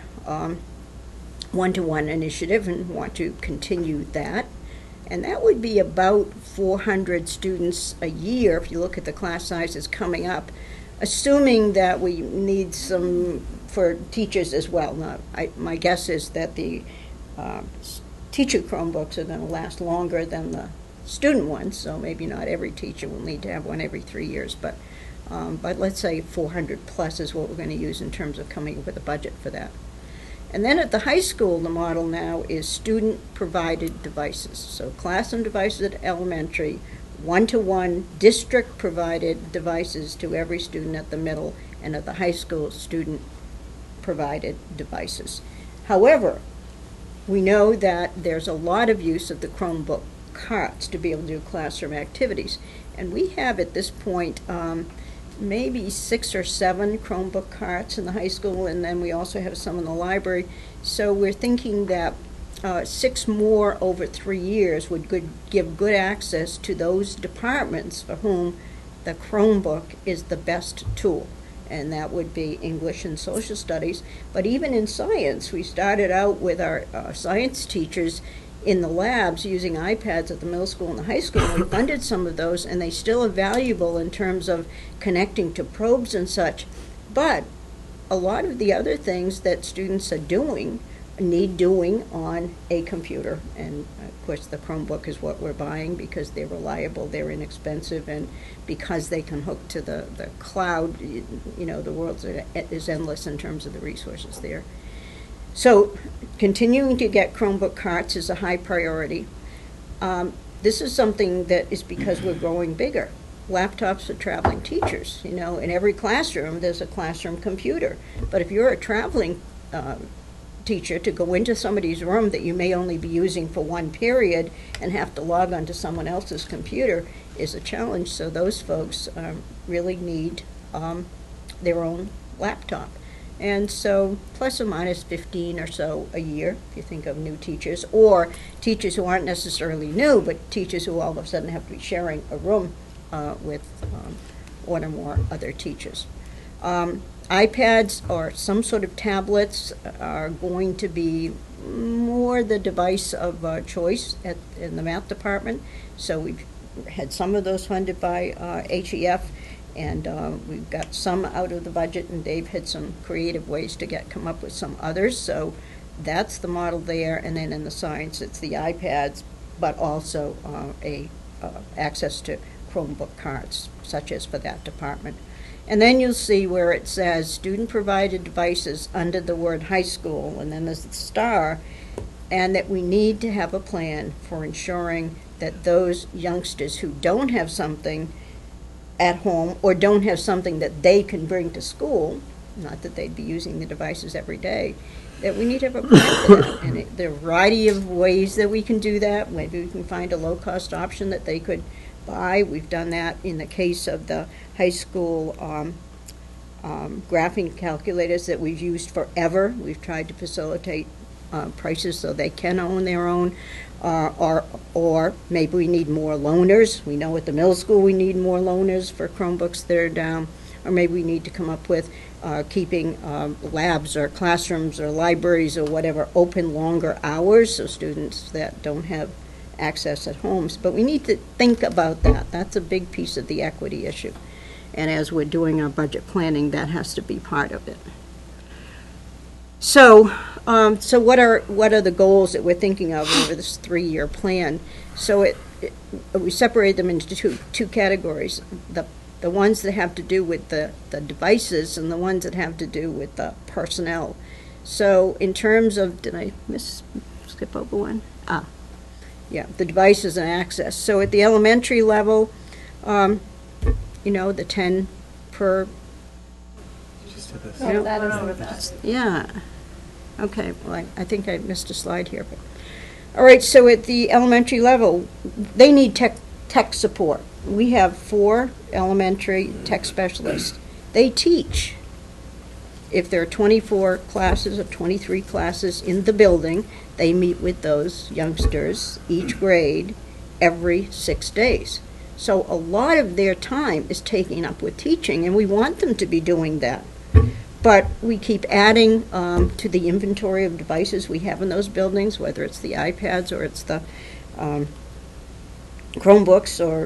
S5: one-to-one initiative and want to continue that. And that would be about 400 students a year if you look at the class sizes coming up, assuming that we need some for teachers as well. Now, my guess is that the teacher Chromebooks are going to last longer than the student ones, so maybe not every teacher will need to have one every 3 years, but let's say 400 plus is what we're going to use in terms of coming up with a budget for that. And then at the high school, the model now is student-provided devices. So classroom devices at elementary, one-to-one district-provided devices to every student at the middle, and at the high school, student-provided devices. However, we know that there's a lot of use of the Chromebook carts to be able to do classroom activities. And we have at this point maybe 6 or 7 Chromebook carts in the high school, and then we also have some in the library. So we're thinking that 6 more over 3 years would give good access to those departments for whom the Chromebook is the best tool, and that would be English and social studies. But even in science, we started out with our science teachers in the labs using iPads at the middle school and the high school. We funded some of those, and they still are valuable in terms of connecting to probes and such. But a lot of the other things that students are doing need doing on a computer. And of course the Chromebook is what we're buying because they're reliable, they're inexpensive, and because they can hook to the cloud. You know, the world is endless in terms of the resources there. So continuing to get Chromebook carts is a high priority. This is something that is because we're growing bigger. Laptops for traveling teachers. You know, in every classroom there's a classroom computer. But if you're a traveling teacher, to go into somebody's room that you may only be using for one period and have to log onto someone else's computer is a challenge. So those folks really need their own laptop. And so plus or minus 15 or so a year, if you think of new teachers, or teachers who aren't necessarily new, but teachers who all of a sudden have to be sharing a room with one or more other teachers. iPads or some sort of tablets are going to be more the device of choice in the math department. So we've had some of those funded by HEF, and we've got some out of the budget, and Dave had some creative ways to come up with some others. So that's the model there. And then in the science, it's the iPads, but also access to Chromebook cards, such as for that department. And then you'll see where it says student-provided devices under the word high school, and then there's the star, and that we need to have a plan for ensuring that those youngsters who don't have something at home or don't have something that they can bring to school, not that they'd be using the devices every day, that we need to have a plan for that. And there are a variety of ways that we can do that. Maybe we can find a low-cost option that they could buy. We've done that in the case of the high school graphing calculators that we've used forever. We've tried to facilitate prices so they can own their own, or maybe we need more loaners. We know at the middle school we need more loaners for Chromebooks that are down, or maybe we need to come up with keeping labs or classrooms or libraries or whatever open longer hours so students that don't have access at homes. But we need to think about that. That's a big piece of the equity issue. And as we're doing our budget planning, that has to be part of it. So, what are the goals that we're thinking of over this 3-year plan? So we separate them into two categories: the ones that have to do with the devices and the ones that have to do with the personnel. So in terms of, did I skip over one? Yeah, the devices and access. So at the elementary level, the 10 per.
S2: Oh, that is
S5: Yeah. Okay, well, I think I missed a slide here. But all right, so at the elementary level, they need tech support. We have 4 elementary tech specialists. They teach. If there are 24 classes or 23 classes in the building, they meet with those youngsters, each grade, every 6 days. So a lot of their time is taken up with teaching, and we want them to be doing that. But we keep adding to the inventory of devices we have in those buildings, whether it's the iPads or it's the Chromebooks or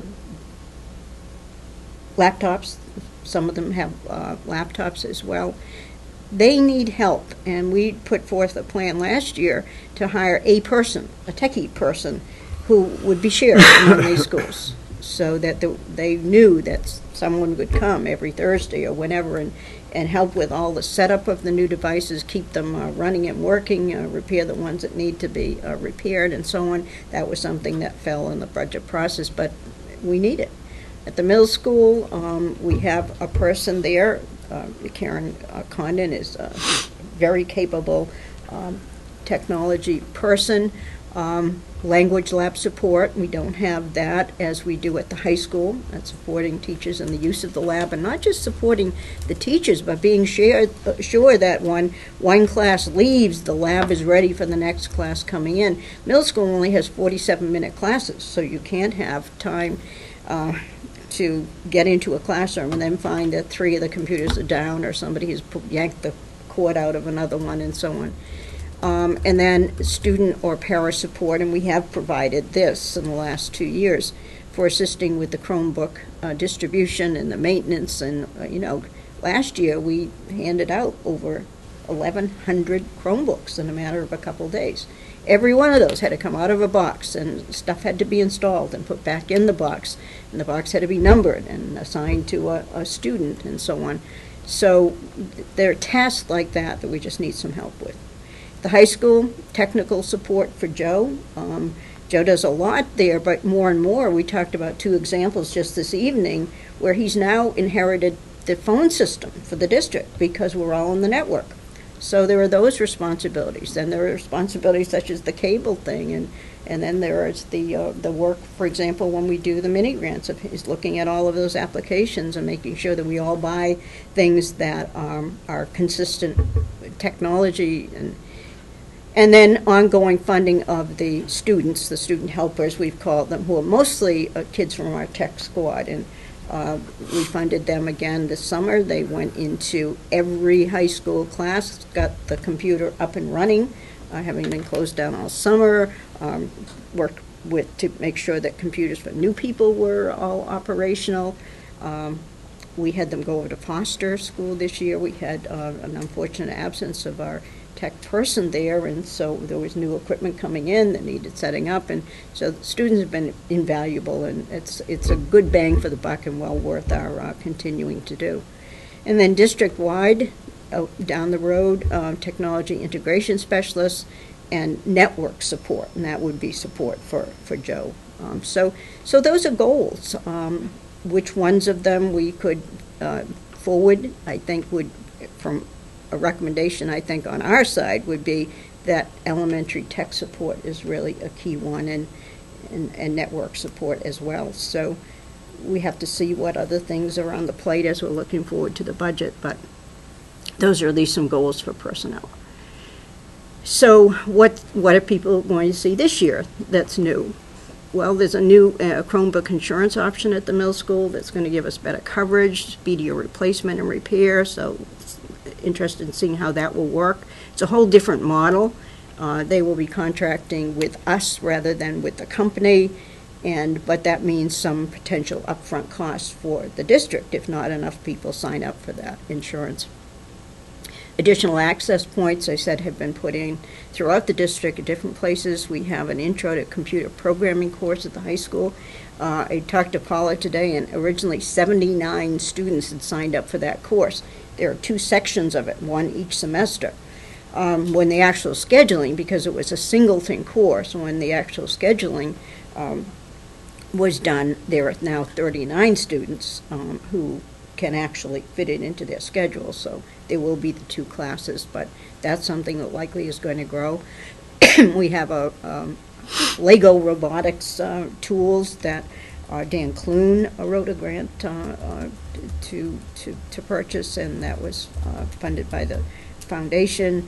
S5: laptops. Some of them have laptops as well. They need help, and we put forth a plan last year to hire a techie person, who would be shared among these schools, so that they knew that someone would come every Thursday or whenever and help with all the setup of the new devices, keep them running and working, repair the ones that need to be repaired, and so on. That was something that fell in the budget process, but we need it. At the middle school, we have a person there. Karen Condon is a very capable technology person. Language lab support, we don't have that as we do at the high school. That's supporting teachers in the use of the lab, and not just supporting the teachers, but being sure that when one class leaves, the lab is ready for the next class coming in. Middle school only has 47-minute classes, so you can't have time to get into a classroom and then find that 3 of the computers are down or somebody has yanked the cord out of another one and so on. And then student or para support, and we have provided this in the last 2 years for assisting with the Chromebook distribution and the maintenance. And, last year we handed out over 1,100 Chromebooks in a matter of a couple days. Every one of those had to come out of a box, and stuff had to be installed and put back in the box, and the box had to be numbered and assigned to a student and so on. So there are tasks like that that we just need some help with. The high school, technical support for Joe. Joe does a lot there, but more and more, we talked about 2 examples just this evening where he's now inherited the phone system for the district because we're all on the network. So there are those responsibilities. Then there are responsibilities such as the cable thing, and then there is the work, for example, when we do the mini grants, is looking at all of those applications and making sure that we all buy things that are consistent with technology, and then ongoing funding of the students, the student helpers we've called them, who are mostly kids from our tech squad. And we funded them again this summer. They went into every high school class, got the computer up and running, having been closed down all summer, worked to make sure that computers for new people were all operational. We had them go over to foster school this year. We had an unfortunate absence of our tech person there, and so there was new equipment coming in that needed setting up, and so the students have been invaluable, and it's a good bang for the buck and well worth our continuing to do. And then district-wide, down the road, technology integration specialists and network support, and that would be support for Joe. So those are goals. Which ones of them we could forward, I think would, from a recommendation, I think, on our side would be that elementary tech support is really a key one, and network support as well. So we have to see what other things are on the plate as we're looking forward to the budget, but those are at least some goals for personnel. So what are people going to see this year that's new? Well, there's a new Chromebook insurance option at the middle school that's going to give us better coverage, speedier replacement and repair, so interested in seeing how that will work. It's a whole different model. They will be contracting with us rather than with the company, but that means some potential upfront costs for the district if not enough people sign up for that insurance. Additional access points, I said, have been put in throughout the district at different places. We have an intro to computer programming course at the high school. I talked to Paula today, and originally 79 students had signed up for that course. There are 2 sections of it, one each semester. When the actual scheduling, because it was a singleton course, when the actual scheduling was done, there are now 39 students who can actually fit it into their schedule. So there will be the 2 classes, but that's something that likely is going to grow. We have a Lego robotics tools that Dan Kloon wrote a grant to purchase, and that was funded by the foundation.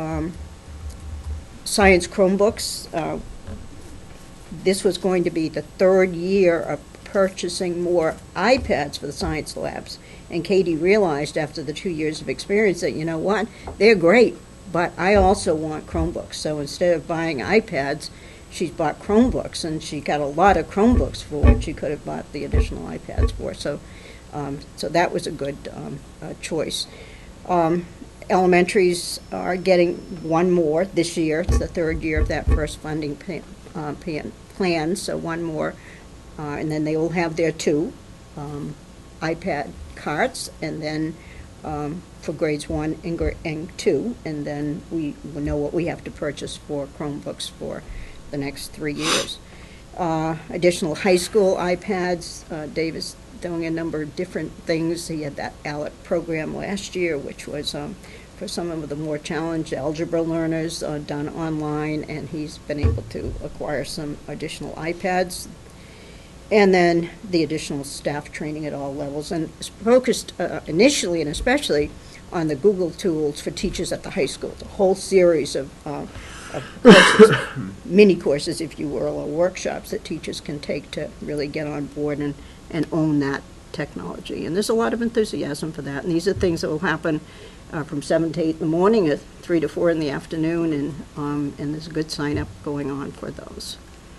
S5: Science Chromebooks. This was going to be the 3rd year of purchasing more iPads for the science labs, and Katie realized after the 2 years of experience that, you know what, they're great, but I also want Chromebooks. So instead of buying iPads, she's bought Chromebooks, and she got a lot of Chromebooks for what she could have bought the additional iPads for. So that was a good choice. Elementaries are getting 1 more this year. It's the 3rd year of that first funding plan, so 1 more. And then they will have their 2 iPad carts, and then for grades 1 and 2, and then we will know what we have to purchase for Chromebooks for the next 3 years. Additional high school iPads. Dave is doing a number of different things. He had that ALEC program last year, which was for some of the more challenged algebra learners done online, and he's been able to acquire some additional iPads. And then the additional staff training at all levels, and focused initially and especially on the Google tools for teachers at the high school, the whole series of courses, mini courses, if you will, or workshops that teachers can take to really get on board and own that technology. And there's a lot of enthusiasm for that, and these are things that will happen from 7 to 8 in the morning, at 3 to 4 in the afternoon, and there's a good sign-up going on for those.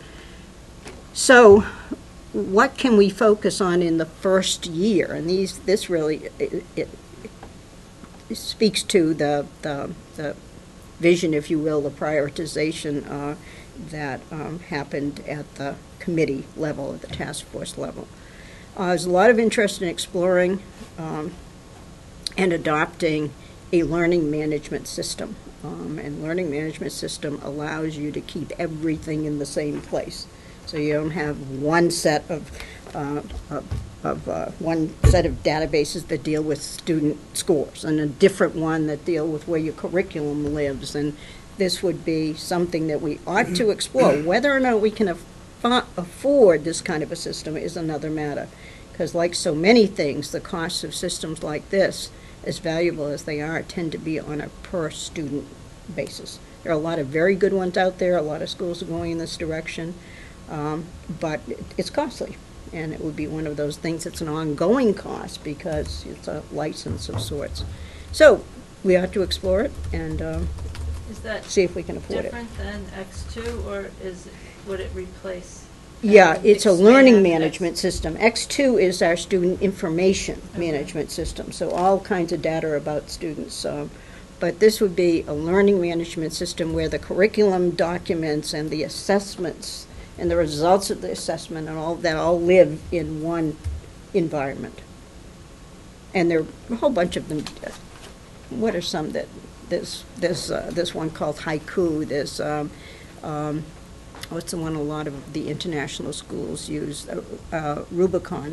S5: So, what can we focus on in the first year? And this really it speaks to the vision, if you will, the prioritization that happened at the committee level, at the task force level. There's a lot of interest in exploring and adopting a learning management system. And learning management system allows you to keep everything in the same place. So you don't have one set of databases that deal with student scores, and a different one that deal with where your curriculum lives. And this would be something that we ought to explore. Whether or not we can afford this kind of a system is another matter, because like so many things, the costs of systems like this, as valuable as they are, tend to be on a per student basis. There are a lot of very good ones out there. A lot of schools are going in this direction. But it's costly, and it would be one of those things that's an ongoing cost because it's a license of sorts. So we ought to explore it and
S1: Is that
S5: see if we can afford it.
S1: different than X2, or would it replace?
S5: Yeah, it's a learning
S1: expand
S5: management system. X2 is our student information management system, so all kinds of data about students. But this would be a learning management system where the curriculum documents and the assessments and the results of the assessment and all that all live in one environment. And there are a whole bunch of them. What are some that this one called Haiku? There's what's the one a lot of the international schools use? Rubicon.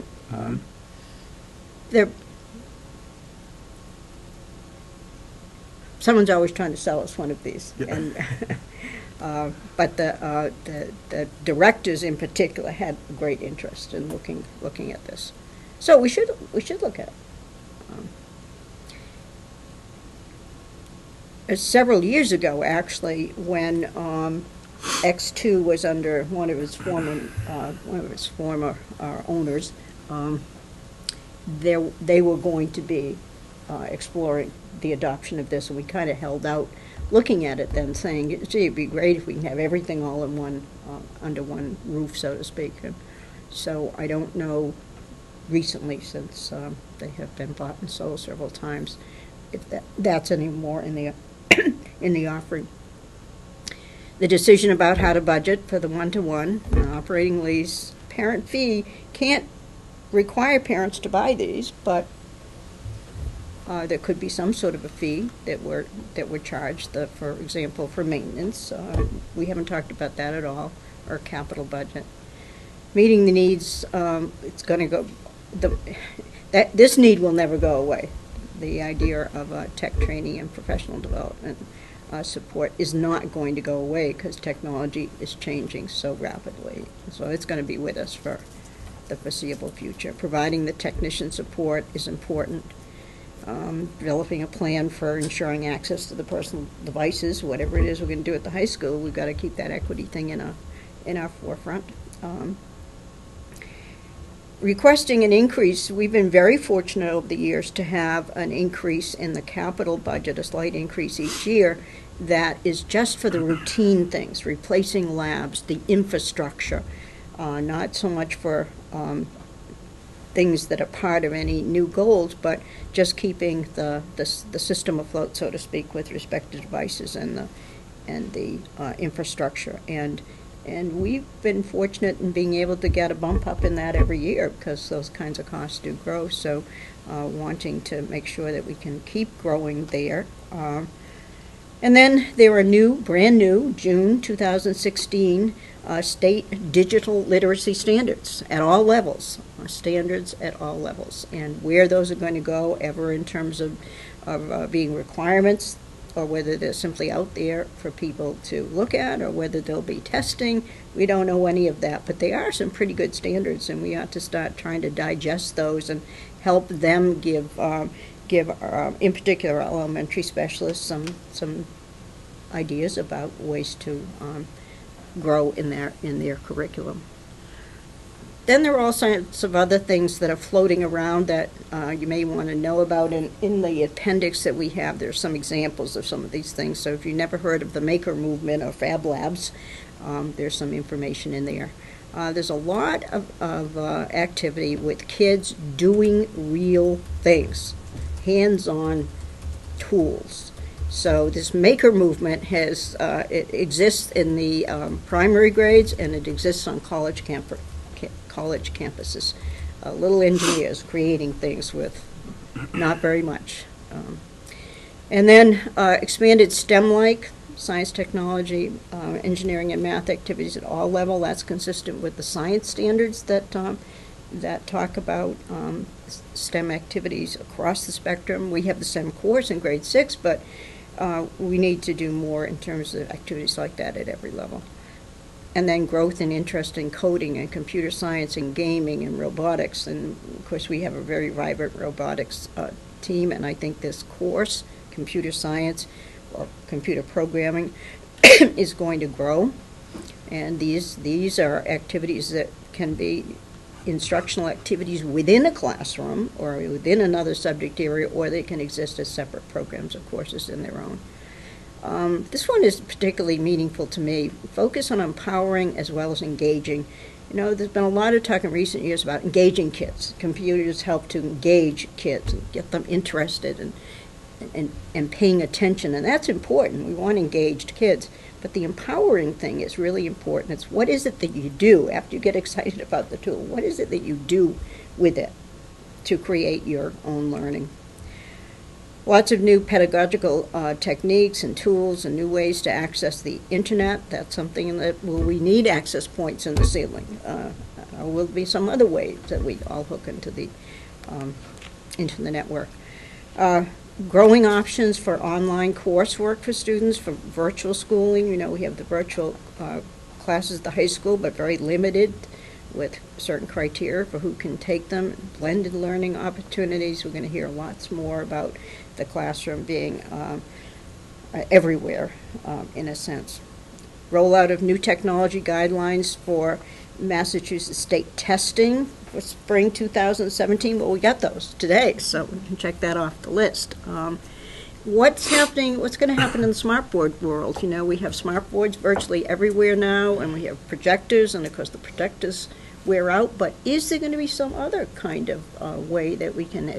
S5: Someone's always trying to sell us one of these. Yeah. And but the directors in particular had a great interest in looking at this. So we should look at it. Several years ago, actually, when X2 was under one of its former owners, they were going to be exploring the adoption of this, and we kind of held out looking at it then, saying, gee, it'd be great if we can have everything all in one, under one roof, so to speak. And so I don't know recently, since they have been bought and sold several times, if that's any more in the in the offering. The decision about how to budget for the one-to-one operating lease parent fee can't require parents to buy these, but there could be some sort of a fee that we're charged, for example, for maintenance. We haven't talked about that at all, or capital budget. Meeting the needs, it's going to go, this need will never go away. The idea of tech training and professional development support is not going to go away because technology is changing so rapidly. So it's going to be with us for the foreseeable future. Providing the technician support is important. Developing a plan for ensuring access to the personal devices, whatever it is we're going to do at the high school, we've got to keep that equity thing in our forefront. Requesting an increase, we've been very fortunate over the years to have an increase in the capital budget, a slight increase each year, that is just for the routine things, replacing labs, the infrastructure, not so much for things that are part of any new goals, but just keeping the system afloat, so to speak, with respect to devices and the infrastructure. And we've been fortunate in being able to get a bump up in that every year because those kinds of costs do grow. So wanting to make sure that we can keep growing there. And then there are brand new, June 2016, state digital literacy standards at all levels, and where those are going to go, ever in terms of being requirements, or whether they're simply out there for people to look at, or whether they'll be testing. We don't know any of that, but they are some pretty good standards, and we ought to start trying to digest those and help them give in particular elementary specialists some ideas about ways to grow in their curriculum. Then there are all sorts of other things that are floating around that you may want to know about. And in the appendix that we have, there's some examples of some of these things. So if you've never heard of the Maker Movement or Fab Labs, there's some information in there. There's a lot of activity with kids doing real things, hands-on tools. So this Maker Movement it exists in the primary grades, and it exists on college campuses. Little engineers creating things with not very much. And then expanded STEM-like, science, technology, engineering, and math activities at all levels. That's consistent with the science standards that talk about STEM activities across the spectrum. We have the STEM course in grade 6, but we need to do more in terms of activities like that at every level. And then growth and interest in coding and computer science and gaming and robotics. And of course, we have a very vibrant robotics team, and I think this course, computer science or computer programming, is going to grow. And these are activities that can be instructional activities within a classroom or within another subject area, or they can exist as separate programs or courses in their own. This one is particularly meaningful to me. Focus on empowering as well as engaging. You know, there's been a lot of talk in recent years about engaging kids. Computers help to engage kids and get them interested and paying attention, and that's important. We want engaged kids. But the empowering thing is really important. It's what is it that you do after you get excited about the tool? What is it that you do with it to create your own learning? Lots of new pedagogical techniques and tools and new ways to access the internet. That's something that we need access points in the ceiling. Will be some other ways that we all hook into the network. Growing options for online coursework for students, for virtual schooling. You know, we have the virtual classes at the high school, but very limited with certain criteria for who can take them. Blended learning opportunities. We're going to hear lots more about the classroom being everywhere, in a sense. Rollout of new technology guidelines for Massachusetts state testing for spring 2017. Well, we got those today, so we can check that off the list. What's happening? What's going to happen in the smartboard world? You know, we have smartboards virtually everywhere now, and we have projectors, and of course the projectors wear out. But is there going to be some other kind of way that we can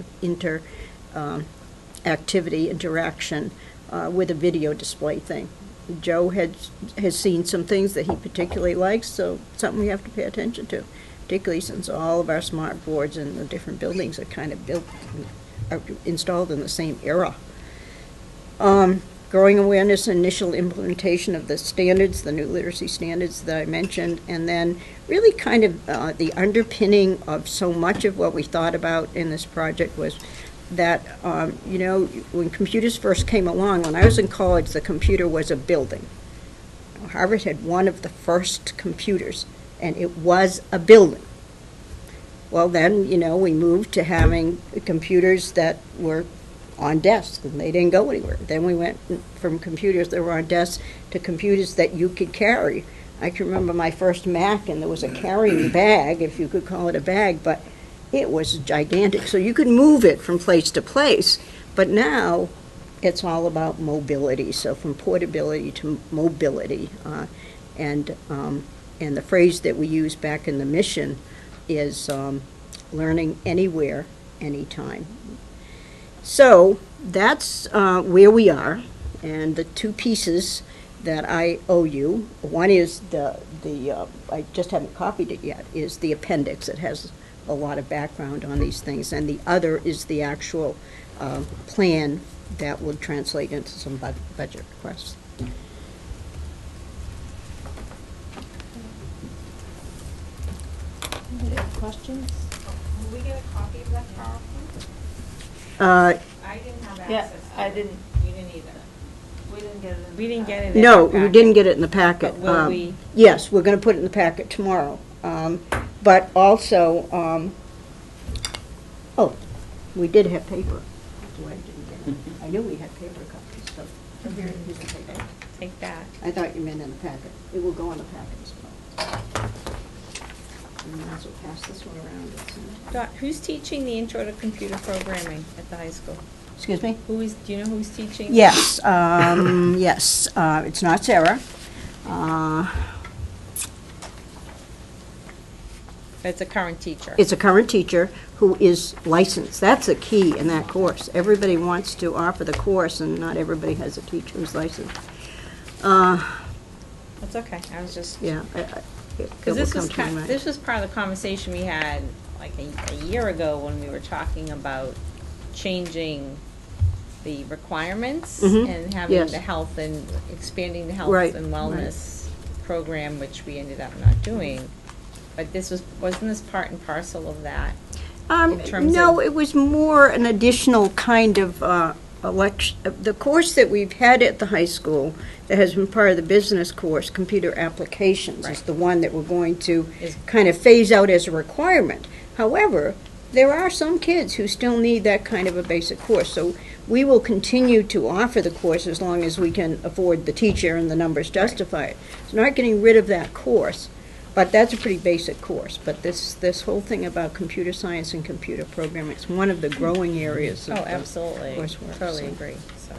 S5: interaction with a video display thing? Joe has seen some things that he particularly likes, so something we have to pay attention to, particularly since all of our smart boards in the different buildings are kind of installed in the same era. Growing awareness and initial implementation of the standards, the new literacy standards that I mentioned, and then really kind of the underpinning of so much of what we thought about in this project was that, you know, when computers first came along, when I was in college, the computer was a building. Harvard had one of the first computers, and it was a building. Well, then, you know, we moved to having computers that were on desks, and they didn't go anywhere. Then we went from computers that were on desks to computers that you could carry. I can remember my first Mac, and there was a carrying bag, if you could call it a bag, but it was gigantic, so you could move it from place to place. But now it's all about mobility, so from portability to mobility. And the phrase that we use back in the mission is learning anywhere, anytime. So that's where we are, and the two pieces that I owe you. One is I just haven't copied it yet, is the appendix. It has a lot of background on these things, and the other is the actual plan that would translate into some budget requests.
S4: Any questions?
S11: Will we get a copy of that PowerPoint?
S4: I didn't have access.
S1: Yeah, I didn't.
S4: You didn't either.
S1: We didn't get it in.
S4: We didn't get it in
S5: No,
S4: our
S5: we
S4: packet.
S5: didn't get it in the packet.
S4: But will we?
S5: Yes, we're going to put it in the packet tomorrow. But also, oh, we did have paper. That's why I didn't get it. I knew we had paper copies, so here's the paper.
S4: Take that.
S5: I thought you meant in the packet. It will go in the packet as well. We might as well pass this one around.
S4: Dot, who's teaching the intro to computer programming at the high school?
S5: Excuse me?
S4: Do you know who's teaching?
S5: Yes, yes, it's not Sarah.
S4: It's a current teacher.
S5: It's a current teacher who is licensed. That's a key in that course. Everybody wants to offer the course, and not everybody has a teacher who's licensed.
S4: That's okay. I was just.
S5: Yeah.
S4: Because this was part of the conversation we had like a year ago when we were talking about changing the requirements and having the health and expanding the health and wellness program, which we ended up not doing. But wasn't this part and parcel of that?
S5: No, it was more an additional kind of the course that we've had at the high school that has been part of the business course, computer applications, is the one that we're going to kind of phase out as a requirement. However, there are some kids who still need that kind of a basic course, so we will continue to offer the course as long as we can afford the teacher and the numbers justify it. So not getting rid of that course, but that's a pretty basic course. But this whole thing about computer science and computer programming is one of the growing areas of
S4: absolutely.
S5: coursework.
S4: Totally agree.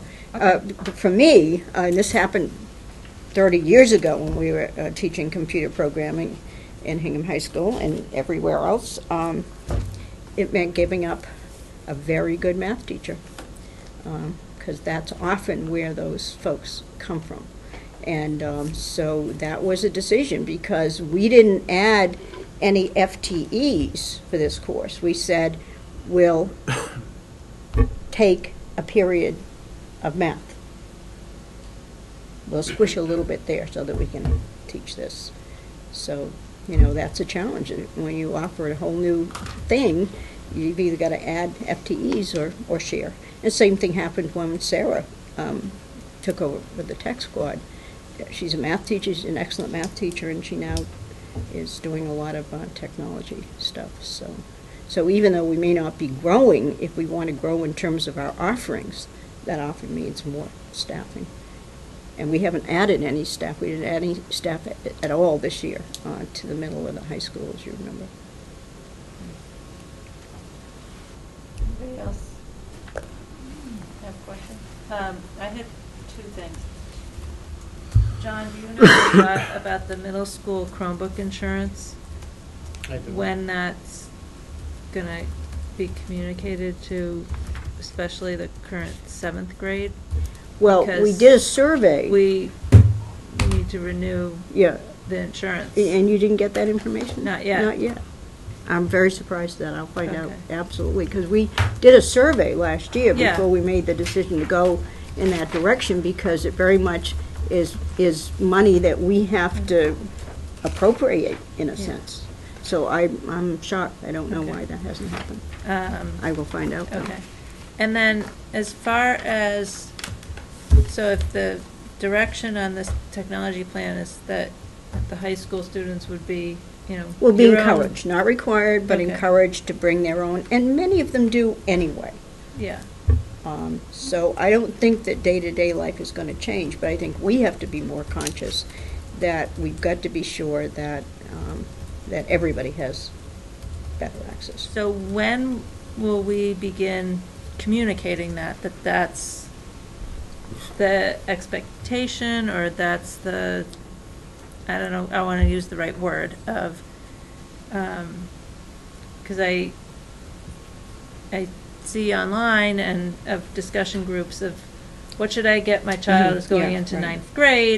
S5: For me, and this happened 30 years ago when we were teaching computer programming in Hingham High School and everywhere else, it meant giving up a very good math teacher, because that's often where those folks come from. And so that was a decision, because we didn't add any FTEs for this course. We said, we'll take a period of math. We'll squish a little bit there so that we can teach this. So, that's a challenge. When you offer a whole new thing, you've either got to add FTEs or share. And the same thing happened when Sarah took over with the tech squad. She's a math teacher, she's an excellent math teacher, and she now is doing a lot of technology stuff. So even though we may not be growing, if we want to grow in terms of our offerings, that often means more staffing. And we haven't added any staff. We didn't add any staff at all this year to the middle of the high school, as you remember.
S1: Anybody else have questions? I had two things. John, do you know about the middle school Chromebook insurance?
S7: I do.
S1: When that's going to be communicated to especially the current 7th grade?
S5: Well, we did a survey.
S1: We need to renew the insurance.
S5: And you didn't get that information?
S1: Not yet.
S5: Not yet. I'm very surprised that I'll find out, absolutely, because we did a survey last year before we made the decision to go in that direction, because it very much is money that we have to appropriate, in a sense. So I'm shocked. I don't know why that hasn't happened. I will find out.
S1: Okay. And then as far as, so if the direction on this technology plan is that the high school students would be,
S5: will be encouraged, not required, but encouraged to bring their own, and many of them do anyway.
S1: Yeah.
S5: So I don't think that day-to-day life is going to change, but I think we have to be more conscious that we've got to be sure that that everybody has better access.
S1: So when will we begin communicating that's the expectation, or that's the, I don't know, I want to use the right word, of, because I see online and of discussion groups of what should I get my child is going into 9th grade,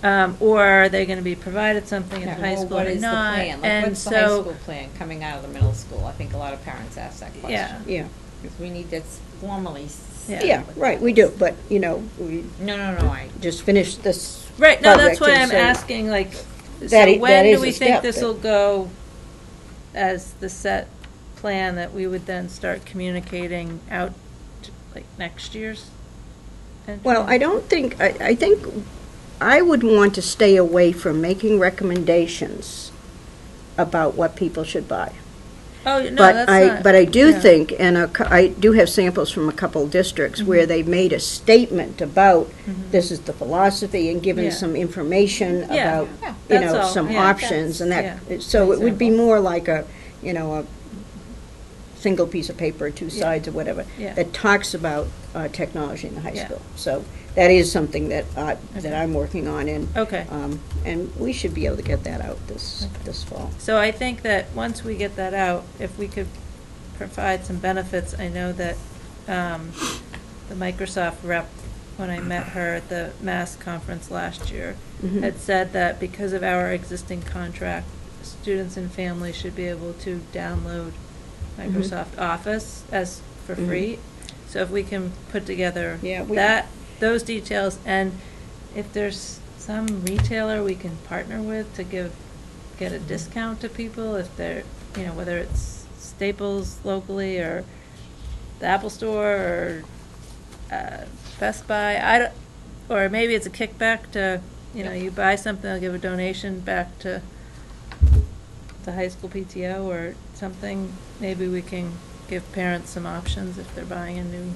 S1: Or are they going to be provided something at the high
S4: Well,
S1: school
S4: what
S1: or
S4: is the
S1: not?
S4: plan? Like,
S1: And
S4: what's the high
S1: so,
S4: school plan coming out of the middle school? I think a lot of parents ask that question.
S1: yeah,
S5: Yeah,
S4: Because we need to formally.
S1: Yeah.
S5: yeah, right, we do, but, you know, we
S4: No, I.
S5: just finished this
S1: right. No, that's
S5: project,
S1: why
S5: and
S1: I'm
S5: so
S1: asking. Like,
S5: That
S1: so
S5: i-
S1: when
S5: that
S1: do
S5: is
S1: we
S5: a
S1: think
S5: step
S1: this
S5: that-
S1: will go as the set plan that we would then start communicating out, to, like next year's?
S5: Well, I don't think, I think I would want to stay away from making recommendations about what people should buy.
S1: Oh no, that's not.
S5: But I do
S1: yeah.
S5: think, and I do have samples from a couple districts where they made a statement about this is the philosophy and given
S1: Yeah.
S5: some information
S1: Yeah.
S5: about,
S1: Yeah.
S5: you
S1: That's
S5: know,
S1: all.
S5: some
S1: Yeah.
S5: options and that.
S1: Yeah.
S5: So it would be
S1: Example.
S5: more like a, you know, a single piece of paper, two sides or whatever,
S1: Yeah.
S5: that talks about technology in the high
S1: Yeah.
S5: school. So that is something that that
S1: Okay.
S5: I'm working on,
S1: Okay.
S5: and we should be able to get that out this fall.
S1: So I think that once we get that out, if we could provide some benefits, I know that the Microsoft rep, when I met her at the Mass conference last year,
S5: Mhm.
S1: had said that because of our existing contract, students and families should be able to download Microsoft Office for
S5: Mhm.
S1: free. So if we can put together
S5: Yeah, we-
S1: those details, and if there's some retailer we can partner with to get a discount to people if they're, you know, whether it's Staples locally or the Apple Store or Best Buy, or maybe it's a kickback to, you know, you buy something, they'll give a donation back to the high school PTO or something. Maybe we can give parents some options if they're buying a new,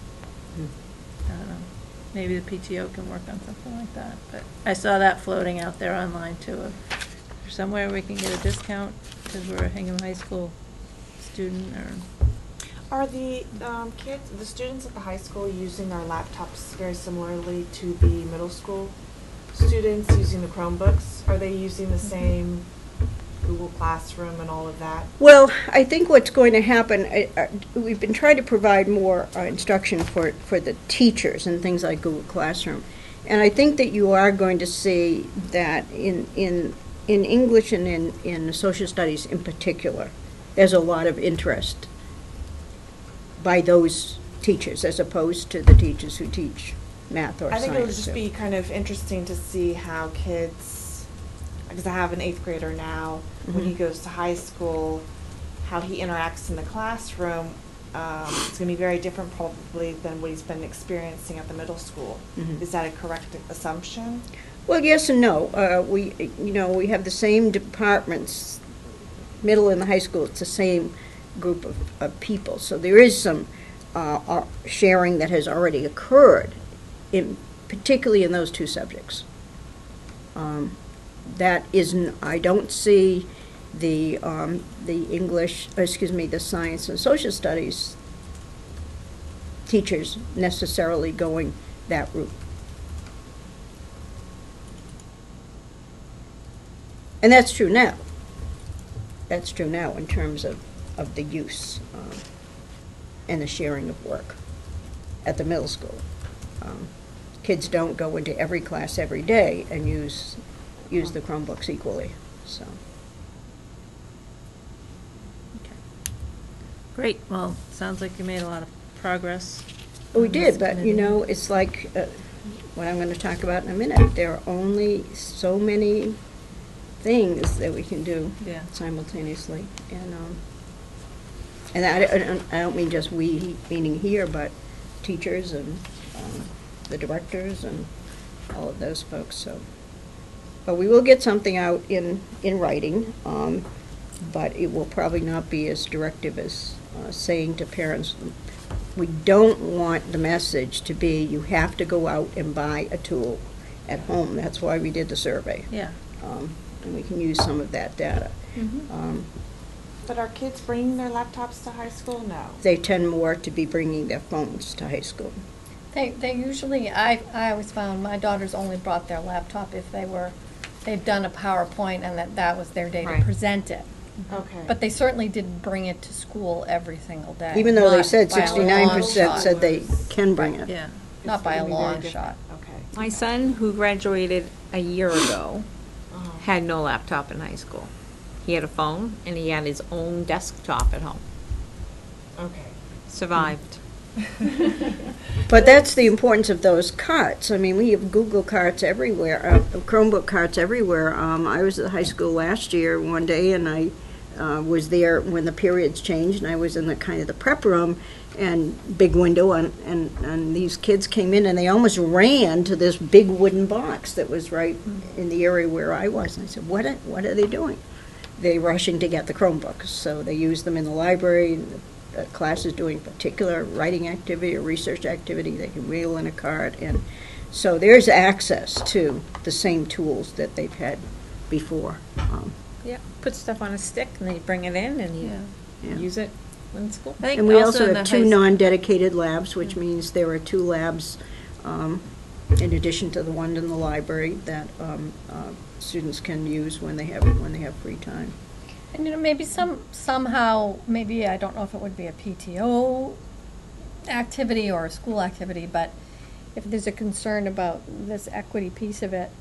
S1: I don't know, maybe the PTO can work on something like that. But I saw that floating out there online too, of somewhere we can get a discount because we're a Hingham High School student or.
S11: Are the the students at the high school using our laptops very similarly to the middle school students using the Chromebooks? Are they using the same Google Classroom and all of that?
S5: Well, I think what's going to happen, we've been trying to provide more instruction for the teachers and things like Google Classroom. And I think that you are going to see that in English and in social studies in particular, there's a lot of interest by those teachers as opposed to the teachers who teach math or
S11: I
S5: science.
S11: think it would just be kind of interesting to see how kids, because I have an 8th grader now, when he goes to high school, how he interacts in the classroom. It's going to be very different probably than what he's been experiencing at the middle school.
S5: Mhm.
S11: Is that a correct assumption?
S5: Well, yes and no. We have the same departments, middle and the high school. It's the same group of people. So there is some sharing that has already occurred, particularly in those two subjects. That isn't. I don't see the English, the science and social studies teachers necessarily going that route. And that's true now. That's true now in terms of the use and the sharing of work at the middle school. Kids don't go into every class every day and use the Chromebooks equally, so.
S1: Great, well, sounds like you made a lot of progress.
S5: We
S1: on this
S5: did, but
S1: committee.
S5: it's like what I'm going to talk about in a minute. There are only so many things that we can do
S1: Yeah.
S5: simultaneously, and I don't mean just we, meaning here, but teachers and the directors and all of those folks. So, but we will get something out in writing, but it will probably not be as directive as saying to parents, we don't want the message to be you have to go out and buy a tool at home. That's why we did the survey.
S1: Yeah.
S5: And we can use some of that data.
S11: But are kids bringing their laptops to high school? No.
S5: They tend more to be bringing their phones to high school.
S2: They usually, I always found my daughters only brought their laptop if they'd done a PowerPoint and that was their day to
S11: Right.
S2: present it.
S11: Okay.
S2: But they certainly didn't bring it to school every single day.
S5: Even though they
S2: not
S5: said
S2: by a long
S5: 69%
S2: shot.
S5: said they can bring it.
S1: Yeah.
S2: not by a
S11: gonna be very
S2: long
S11: different.
S2: shot.
S11: Okay.
S4: My son, who graduated a year ago,
S11: Uh-huh.
S4: had no laptop in high school. He had a phone, and he had his own desktop at home.
S11: Okay.
S4: Survived.
S5: But that's the importance of those carts. I mean, we have Google carts everywhere, Chromebook carts everywhere. I was at high school last year one day, and I was there when the periods changed, and I was in the kind of the prep room, and big window, and these kids came in, and they almost ran to this big wooden box that was right in the area where I was. And I said, what are they doing? They're rushing to get the Chromebooks, so they use them in the library. The class is doing particular writing activity or research activity, they can wheel in a cart, and so there's access to the same tools that they've had before.
S4: Yeah, put stuff on a stick, and then you bring it in, and you
S5: Yeah.
S4: use it in school.
S1: I think
S5: And we
S1: also
S5: also
S1: in
S5: have
S1: the
S5: two
S1: high s-
S5: non-dedicated labs, which means there are two labs in addition to the one in the library that students can use when they have free time.
S2: And, you know, maybe somehow, maybe, I don't know if it would be a PTO activity or a school activity, but if there's a concern about this equity piece of it,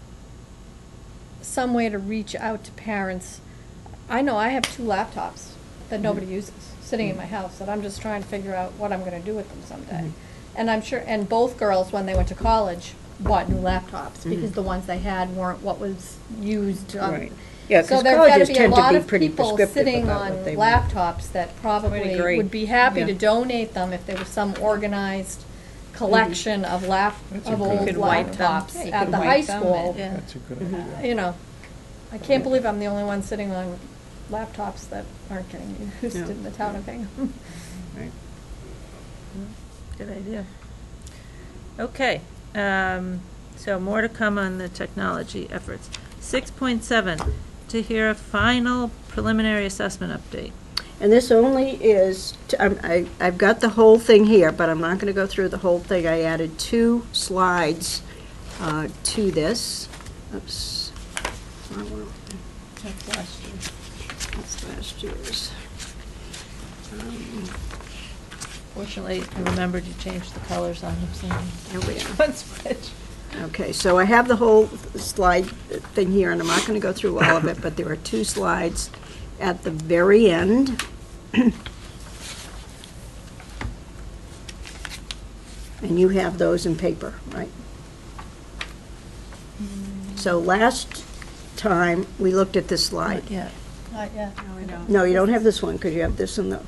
S2: some way to reach out to parents. I know I have 2 laptops that nobody uses, sitting in my house, that I'm just trying to figure out what I'm gonna do with them someday. And I'm sure, and both girls, when they went to college, bought new laptops, because the ones they had weren't what was used.
S5: Right. Yeah,
S2: So
S5: because
S2: there's gotta
S5: colleges
S2: be a
S5: tend to
S2: lot
S5: be
S2: of
S5: pretty
S2: people
S5: prescriptive
S2: sitting
S5: about
S2: on
S5: what they want.
S2: laptops that probably
S4: agree.
S2: would be happy
S5: Yeah.
S2: to donate them if there was some organized collection of
S6: That's a
S2: of
S6: good
S2: old
S6: idea.
S4: Could wipe them.
S2: laptops
S4: Yeah, you
S2: at
S4: could
S2: the
S4: wipe
S2: high
S4: them
S2: school.
S1: Yeah.
S6: That's a good idea.
S2: You know, I can't believe I'm the only one sitting on laptops that aren't getting used
S5: Yeah.
S2: in the town of Hingham.
S5: Right.
S1: Good idea. Okay, so more to come on the technology efforts. 6.7, to hear a final preliminary assessment update.
S5: And this only is, I've got the whole thing here, but I'm not going to go through the whole thing. I added 2 slides to this. Oops.
S1: That's last year.
S5: That's last year's.
S1: Fortunately, I remembered you changed the colors on them, so.
S5: Here we are.
S1: One switch.
S5: Okay, so I have the whole slide thing here, and I'm not going to go through all of it, but there are 2 slides at the very end. And you have those in paper, right? So last time, we looked at this slide.
S1: Yeah.
S2: Not yet.
S5: No, you don't have this one, because you have this in the,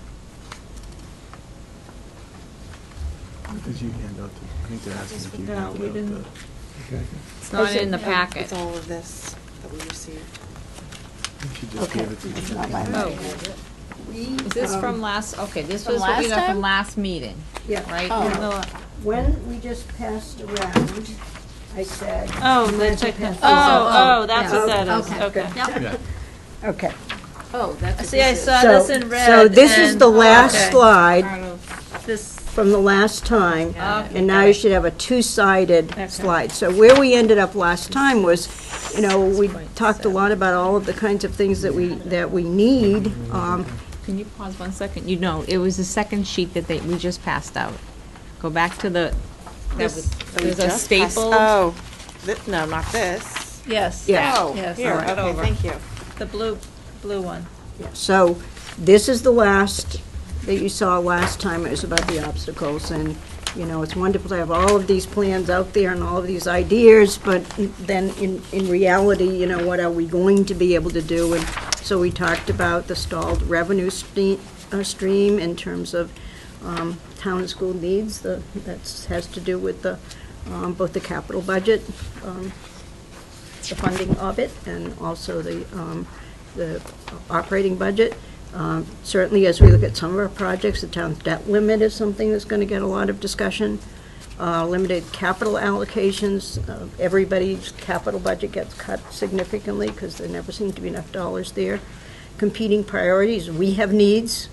S10: What did you hand out to, I think they're asking if you
S1: No,
S10: handed
S1: we
S10: out
S1: didn't.
S10: the,
S4: It's not in the packet.
S11: It's all of this that we received.
S10: she just gave it to
S5: it's
S10: you.
S5: not by
S4: Oh,
S5: me.
S4: is this from last, okay, this
S2: From
S4: was what we
S2: last
S4: got
S2: time?
S4: from last meeting,
S5: Yeah.
S4: right?
S5: Oh. When we just passed around, I said.
S1: Oh, the technology. Oh, that's what that is,
S2: Okay.
S1: okay.
S10: Yeah.
S5: Okay.
S3: Oh, that's.
S1: See, I saw
S5: So-
S1: this in red.
S5: So this is
S1: and-
S5: the last
S1: okay.
S5: slide
S4: Part of-
S1: This,
S5: from the last time,
S1: Okay,
S5: and now you should have a 2-sided
S1: Okay.
S5: slide. So where we ended up last time was, you know, we talked a lot about all of the kinds of things that we need.
S4: Can you pause 1 second? You know, it was the second sheet that we just passed out. Go back to the, there's a staple.
S11: Oh, no, not this.
S1: yes.
S5: Yeah.
S11: Oh,
S1: Yes.
S11: here,
S1: All right.
S11: okay, thank you.
S1: The blue one.
S5: So this is the last that you saw last time. It was about the obstacles, and, you know, it's wonderful to have all of these plans out there and all of these ideas, but then in reality, you know, what are we going to be able to do? And so we talked about the stalled revenue stream in terms of town and school needs. That has to do with the both the capital budget, the funding of it, and also the operating budget. Certainly, as we look at some of our projects, the town's debt limit is something that's going to get a lot of discussion. Limited capital allocations, everybody's capital budget gets cut significantly because there never seem to be enough dollars there. Competing priorities, we have needs,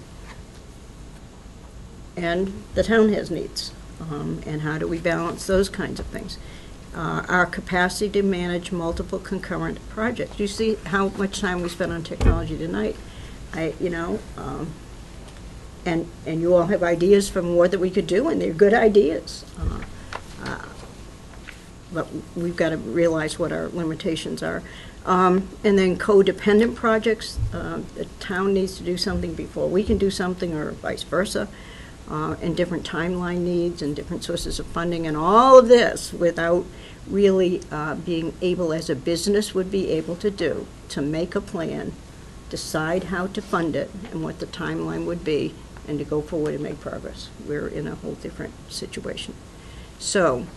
S5: and the town has needs. And how do we balance those kinds of things? Our capacity to manage multiple concurrent projects. You see how much time we spent on technology tonight. And you all have ideas for more that we could do, and they're good ideas. but we've got to realize what our limitations are. And then codependent projects, the town needs to do something before we can do something, or vice versa, and different timeline needs and different sources of funding, and all of this without really being able, as a business would be able to do, to make a plan, decide how to fund it and what the timeline would be, and to go forward and make progress. We're in a whole different situation. So,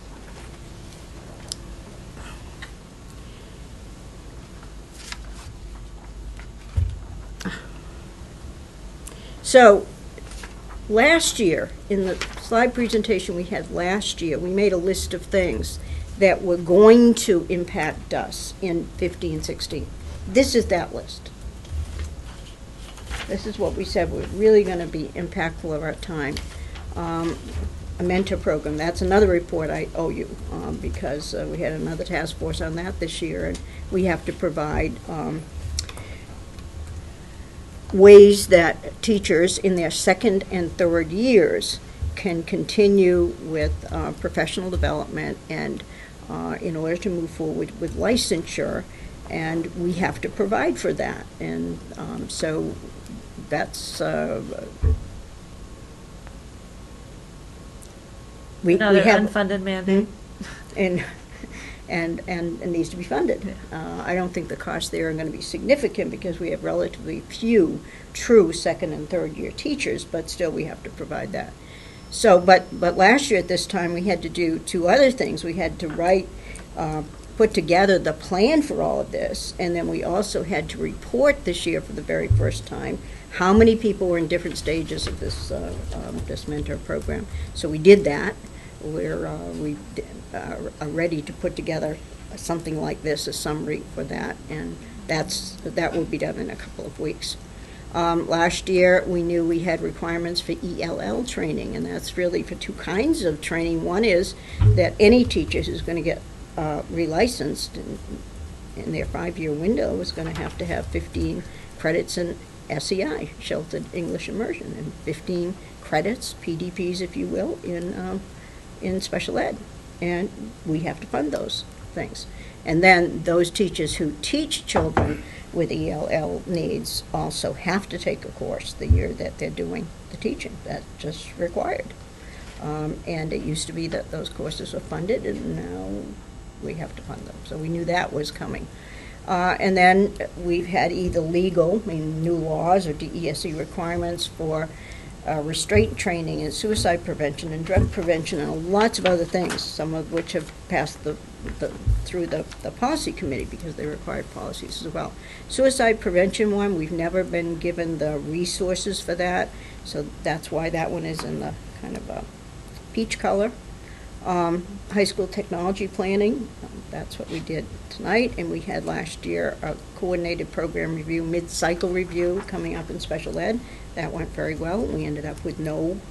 S5: last year, in the slide presentation we had last year, we made a list of things that were going to impact us in 15, 16. This is that list. This is what we said were really going to be impactful of our time. A mentor program, that's another report I owe you, because we had another task force on that this year, and we have to provide ways that teachers in their second and third years can continue with professional development and in order to move forward with licensure, and we have to provide for that. And so that's
S1: Another
S5: we have
S1: unfunded mandate.
S5: and it needs to be funded. I don't think the costs there are going to be significant because we have relatively few true second and third year teachers, but still we have to provide that. So, but last year at this time we had to do two other things. We had to put together the plan for all of this, and then we also had to report this year for the very first time how many people were in different stages of this this mentor program. So we did that. We are ready to put together something like this, a summary for that, and that will be done in a couple of weeks. Last year, we knew we had requirements for ELL training, and that's really for two kinds of training. One is that any teacher who's going to get relicensed in their 5-year window is going to have 15 credits in SEI, Sheltered English Immersion, and 15 credits, PDPs if you will, in special ed. And we have to fund those things. And then those teachers who teach children with ELL needs also have to take a course the year that they're doing the teaching. That's just required. And it used to be that those courses were funded, and now we have to fund them. So we knew that was coming. And then we've had either legal, new laws or DESE requirements for restraint training and suicide prevention and drug prevention and lots of other things, some of which have passed through the policy committee because they required policies as well. Suicide prevention one, we've never been given the resources for that, so that's why that one is in the kind of a peach color. High school technology planning, that's what we did tonight, and we had last year a coordinated program review, mid-cycle review coming up in special ed. That went very well. We ended up with no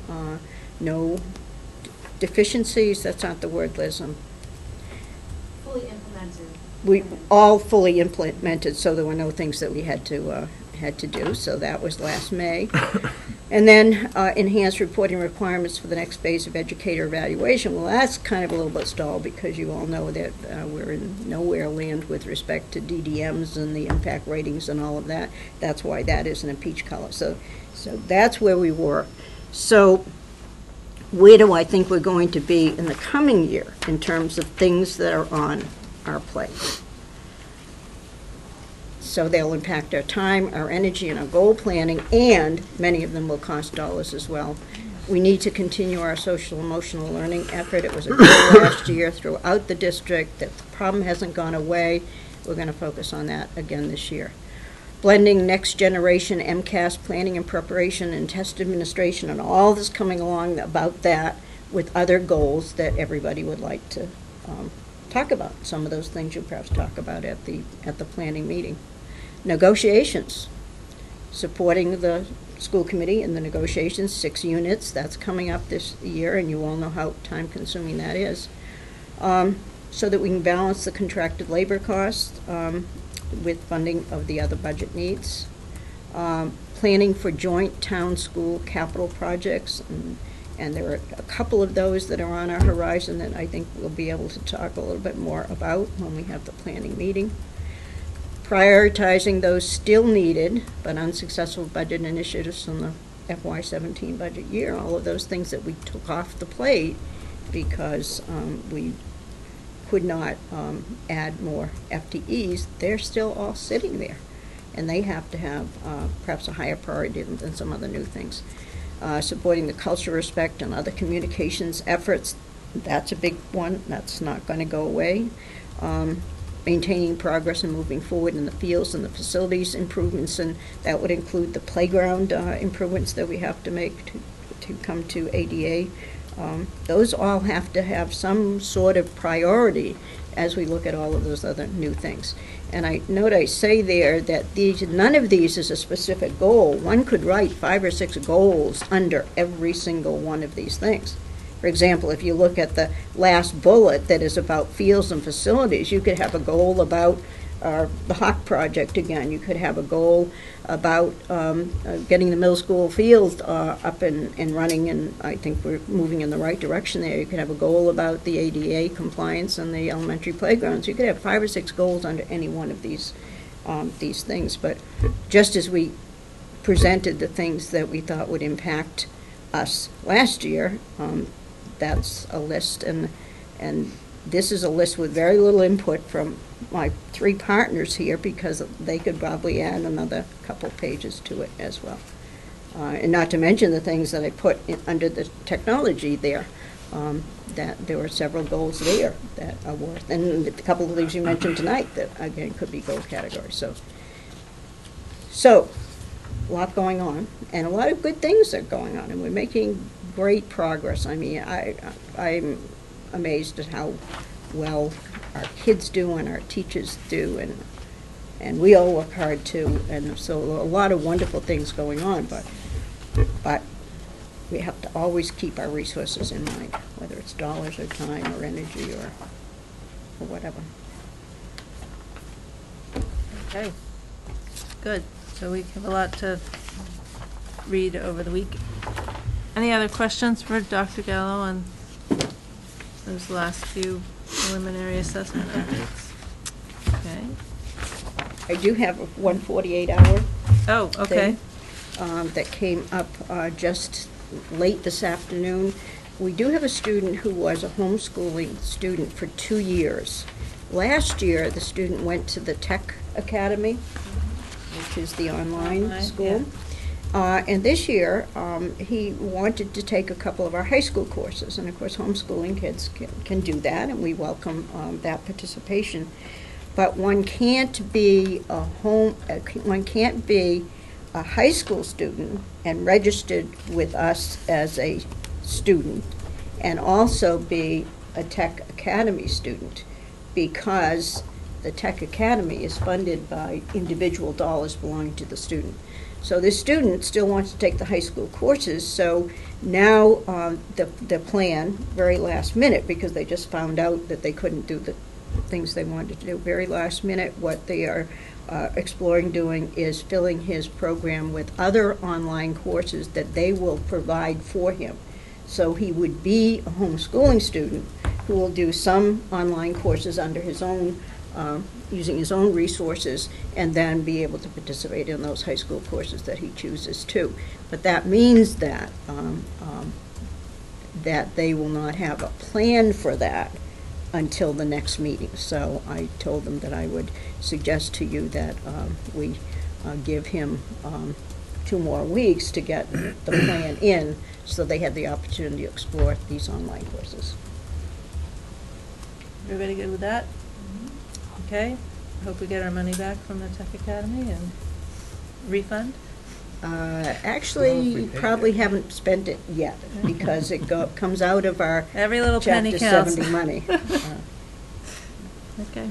S5: deficiencies. That's not the word, Liz.
S12: Fully implemented.
S5: We all fully implemented, so there were no things that we had to do. So that was last May. And then enhanced reporting requirements for the next phase of educator evaluation. Well, that's kind of a little bit stalled because you all know that we're in nowhere land with respect to DDMs and the impact ratings and all of that. That's why that isn't a peach color. So that's where we were. So where do I think we're going to be in the coming year in terms of things that are on our plate? So they'll impact our time, our energy, and our goal planning, and many of them will cost dollars as well. We need to continue our social emotional learning effort. It was a goal last year throughout the district. That the problem hasn't gone away. We're going to focus on that again this year. Blending next generation MCAS planning and preparation and test administration and all this coming along about that with other goals that everybody would like to talk about. Some of those things you'll perhaps talk about at the planning meeting. Negotiations, supporting the school committee in the negotiations, 6 units, that's coming up this year, and you all know how time-consuming that is, so that we can balance the contracted labor costs with funding of the other budget needs. Planning for joint town-school capital projects, And there are a couple of those that are on our horizon that I think we'll be able to talk a little bit more about when we have the planning meeting. Prioritizing those still needed but unsuccessful budget initiatives from the FY17 budget year, all of those things that we took off the plate because we could not add more FTEs, they're still all sitting there. And they have to have perhaps a higher priority than some other new things. Supporting the culture, respect, and other communications efforts, that's a big one. That's not going to go away. Maintaining progress and moving forward in the fields and the facilities improvements, and that would include the playground improvements that we have to make to come to ADA. Those all have to have some sort of priority as we look at all of those other new things. And I say there that none of these is a specific goal. One could write 5 or 6 goals under every single one of these things. For example, if you look at the last bullet that is about fields and facilities, you could have a goal about the Hawk project again. You could have a goal about getting the middle school field up and running, and I think we're moving in the right direction there. You could have a goal about the ADA compliance and the elementary playgrounds. You could have 5 or 6 goals under any one of these things. But just as we presented the things that we thought would impact us last year, that's a list, and this is a list with very little input from my 3 partners here because they could probably add another couple pages to it as well. And not to mention the things that I put under the technology there, that there were several goals there that are worth, and a couple of things you mentioned tonight that, again, could be goal categories. So a lot going on, and a lot of good things are going on, and we're making great progress. I mean, I'm amazed at how well our kids do and our teachers do, and we all work hard too, and so a lot of wonderful things going on, but we have to always keep our resources in mind, whether it's dollars or time or energy or whatever.
S1: Okay, good. So we have a lot to read over the week. Any other questions for Dr. Gallo on those last few preliminary assessment updates? Okay.
S5: I do have a 148-hour
S1: Oh, okay.
S5: that came up just late this afternoon. We do have a student who was a homeschooling student for 2 years. Last year, the student went to the Tech Academy, which is the online school.
S1: Yeah.
S5: And this year, he wanted to take a couple of our high school courses, and of course, homeschooling kids can do that, and we welcome that participation. But one can't be a high school student and registered with us as a student, and also be a Tech Academy student, because the Tech Academy is funded by individual dollars belonging to the student. So this student still wants to take the high school courses, so now the plan, very last minute, because they just found out that they couldn't do the things they wanted to do, very last minute, what they are exploring doing is filling his program with other online courses that they will provide for him. So he would be a homeschooling student who will do some online courses under his own using his own resources, and then be able to participate in those high school courses that he chooses to. But that means that that they will not have a plan for that until the next meeting. So I told them that I would suggest to you that we give him 2 more weeks to get the plan in, so they have the opportunity to explore these online courses.
S1: Everybody good with that? Okay, hope we get our money back from the Tech Academy and refund.
S5: Actually, you probably haven't spent it yet, because it comes out of our
S1: Every little penny
S5: Chapter
S1: counts.
S5: 70 money.
S1: Okay.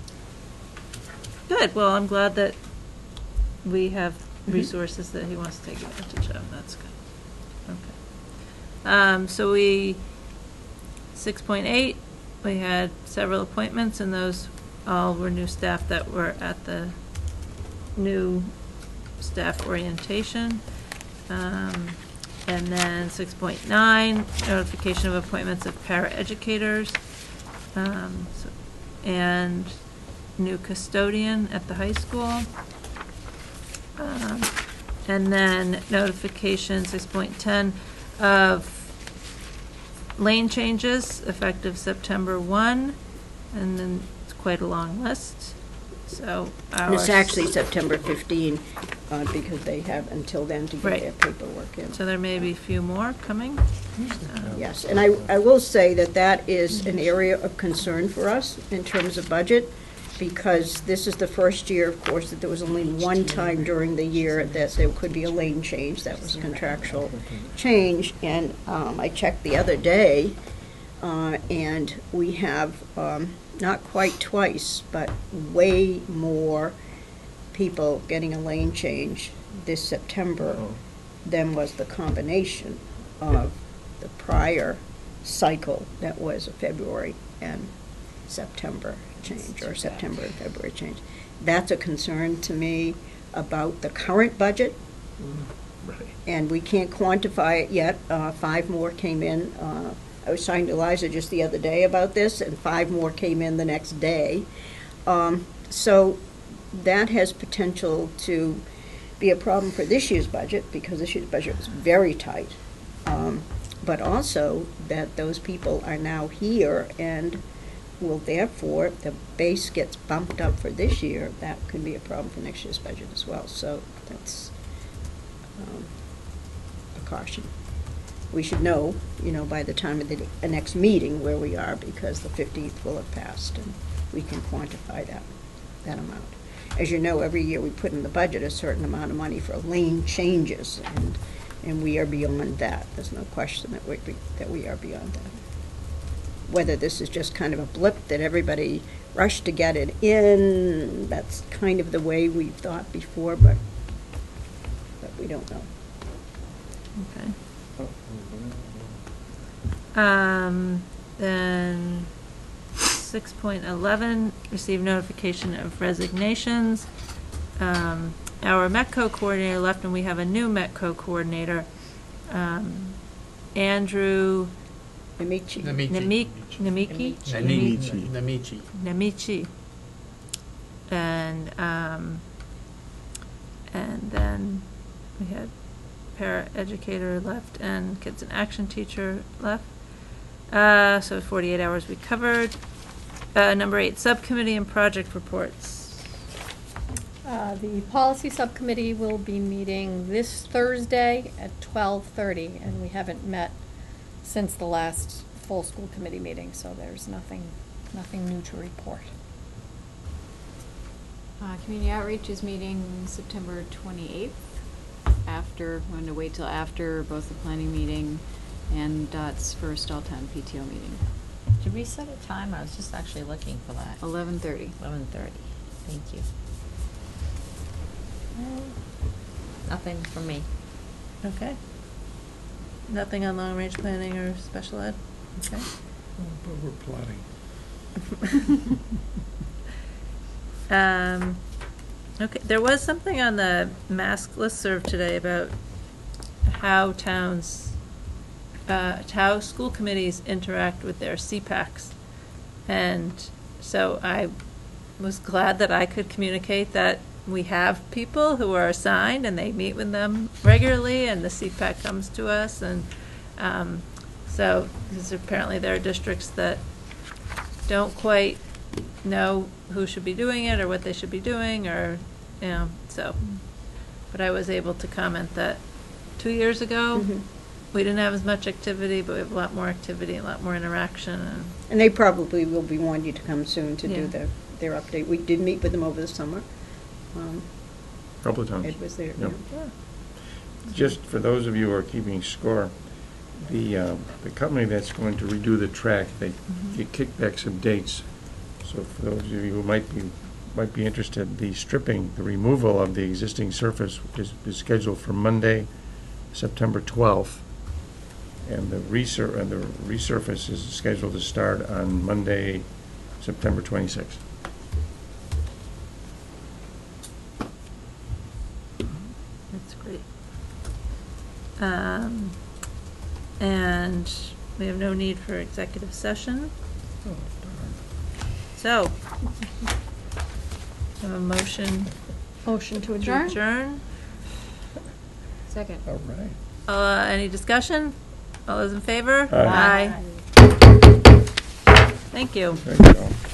S1: Good, well, I'm glad that we have resources that he wants to take advantage of. That's good. Okay. So 6.8, we had several appointments, and those all were new staff that were at the new staff orientation. And then 6.9, notification of appointments of paraeducators, and new custodian at the high school. And then notification 6.10 of lane changes effective September 1, and then it's quite a long list. So
S5: And it's actually September 15, because they have until then to get
S1: Right.
S5: their paperwork in.
S1: So there may be a few more coming.
S5: Yes, and I will say that that is an area of concern for us in terms of budget, because this is the first year, of course, that there was only one time during the year that there could be a lane change. That was contractual change. And I checked the other day, and we have not quite twice, but way more people getting a lane change this September than was the combination of the prior cycle that was a February and September change, or September and February change. That's a concern to me about the current budget.
S6: Right.
S5: And we can't quantify it yet. 5 more came in. I was talking to Eliza just the other day about this, and 5 more came in the next day. So that has potential to be a problem for this year's budget, because this year's budget was very tight. But also that those people are now here and will therefore, if the base gets bumped up for this year, that could be a problem for next year's budget as well. So that's a caution. We should know, by the time of the next meeting where we are, because the 15th will have passed, and we can quantify that amount. As you know, every year we put in the budget a certain amount of money for lane changes, and we are beyond that. There's no question that we are beyond that. Whether this is just kind of a blip that everybody rushed to get it in, that's kind of the way we've thought before, but we don't know.
S1: Okay. Then 6.11, receive notification of resignations. Our METCO coordinator left, and we have a new METCO coordinator, Andrew
S7: Namichi.
S1: Namichi. And then we had paraeducator left and kids and action teacher left. So 48 hours we covered. Number 8, subcommittee and project reports.
S2: The policy subcommittee will be meeting this Thursday at 12:30, and we haven't met since the last full school committee meeting, so there's nothing new to report.
S3: Community outreach is meeting September 28th. We're going to wait till after both the planning meeting and DOT's first all-town PTO meeting.
S4: Did we set a time? I was just actually looking for that.
S3: 11:30.
S4: 11:30. Thank you. Nothing from me.
S1: Okay. Nothing on long-range planning or special ed? Okay.
S6: But we're plotting.
S1: Okay, there was something on the mask listserv today about how how school committees interact with their CPACs. And so I was glad that I could communicate that we have people who are assigned and they meet with them regularly, and the CPAC comes to us. And so, because apparently there are districts that don't quite know who should be doing it or what they should be doing, or, so. But I was able to comment that 2 years ago, we didn't have as much activity, but we have a lot more activity, a lot more interaction. And
S5: they probably will be wanting you to come soon to do
S1: Yeah.
S5: their update. We did meet with them over the summer.
S6: Couple of times.
S5: Ed was there.
S6: Yep.
S5: Yeah.
S6: Just for those of you who are keeping score, the company that's going to redo the track, they kicked back some dates. So for those of you who might be interested, the stripping, the removal of the existing surface is scheduled for Monday, September 12th, and the resurface is scheduled to start on Monday, September 26th.
S1: that's great. And we have no need for executive session. So, have a motion
S2: Motion to
S1: to
S2: adjourn?
S1: adjourn.
S3: Second.
S6: All right.
S1: Any discussion? All those in favor?
S6: Aye.
S1: Thank you.
S6: Thank you all.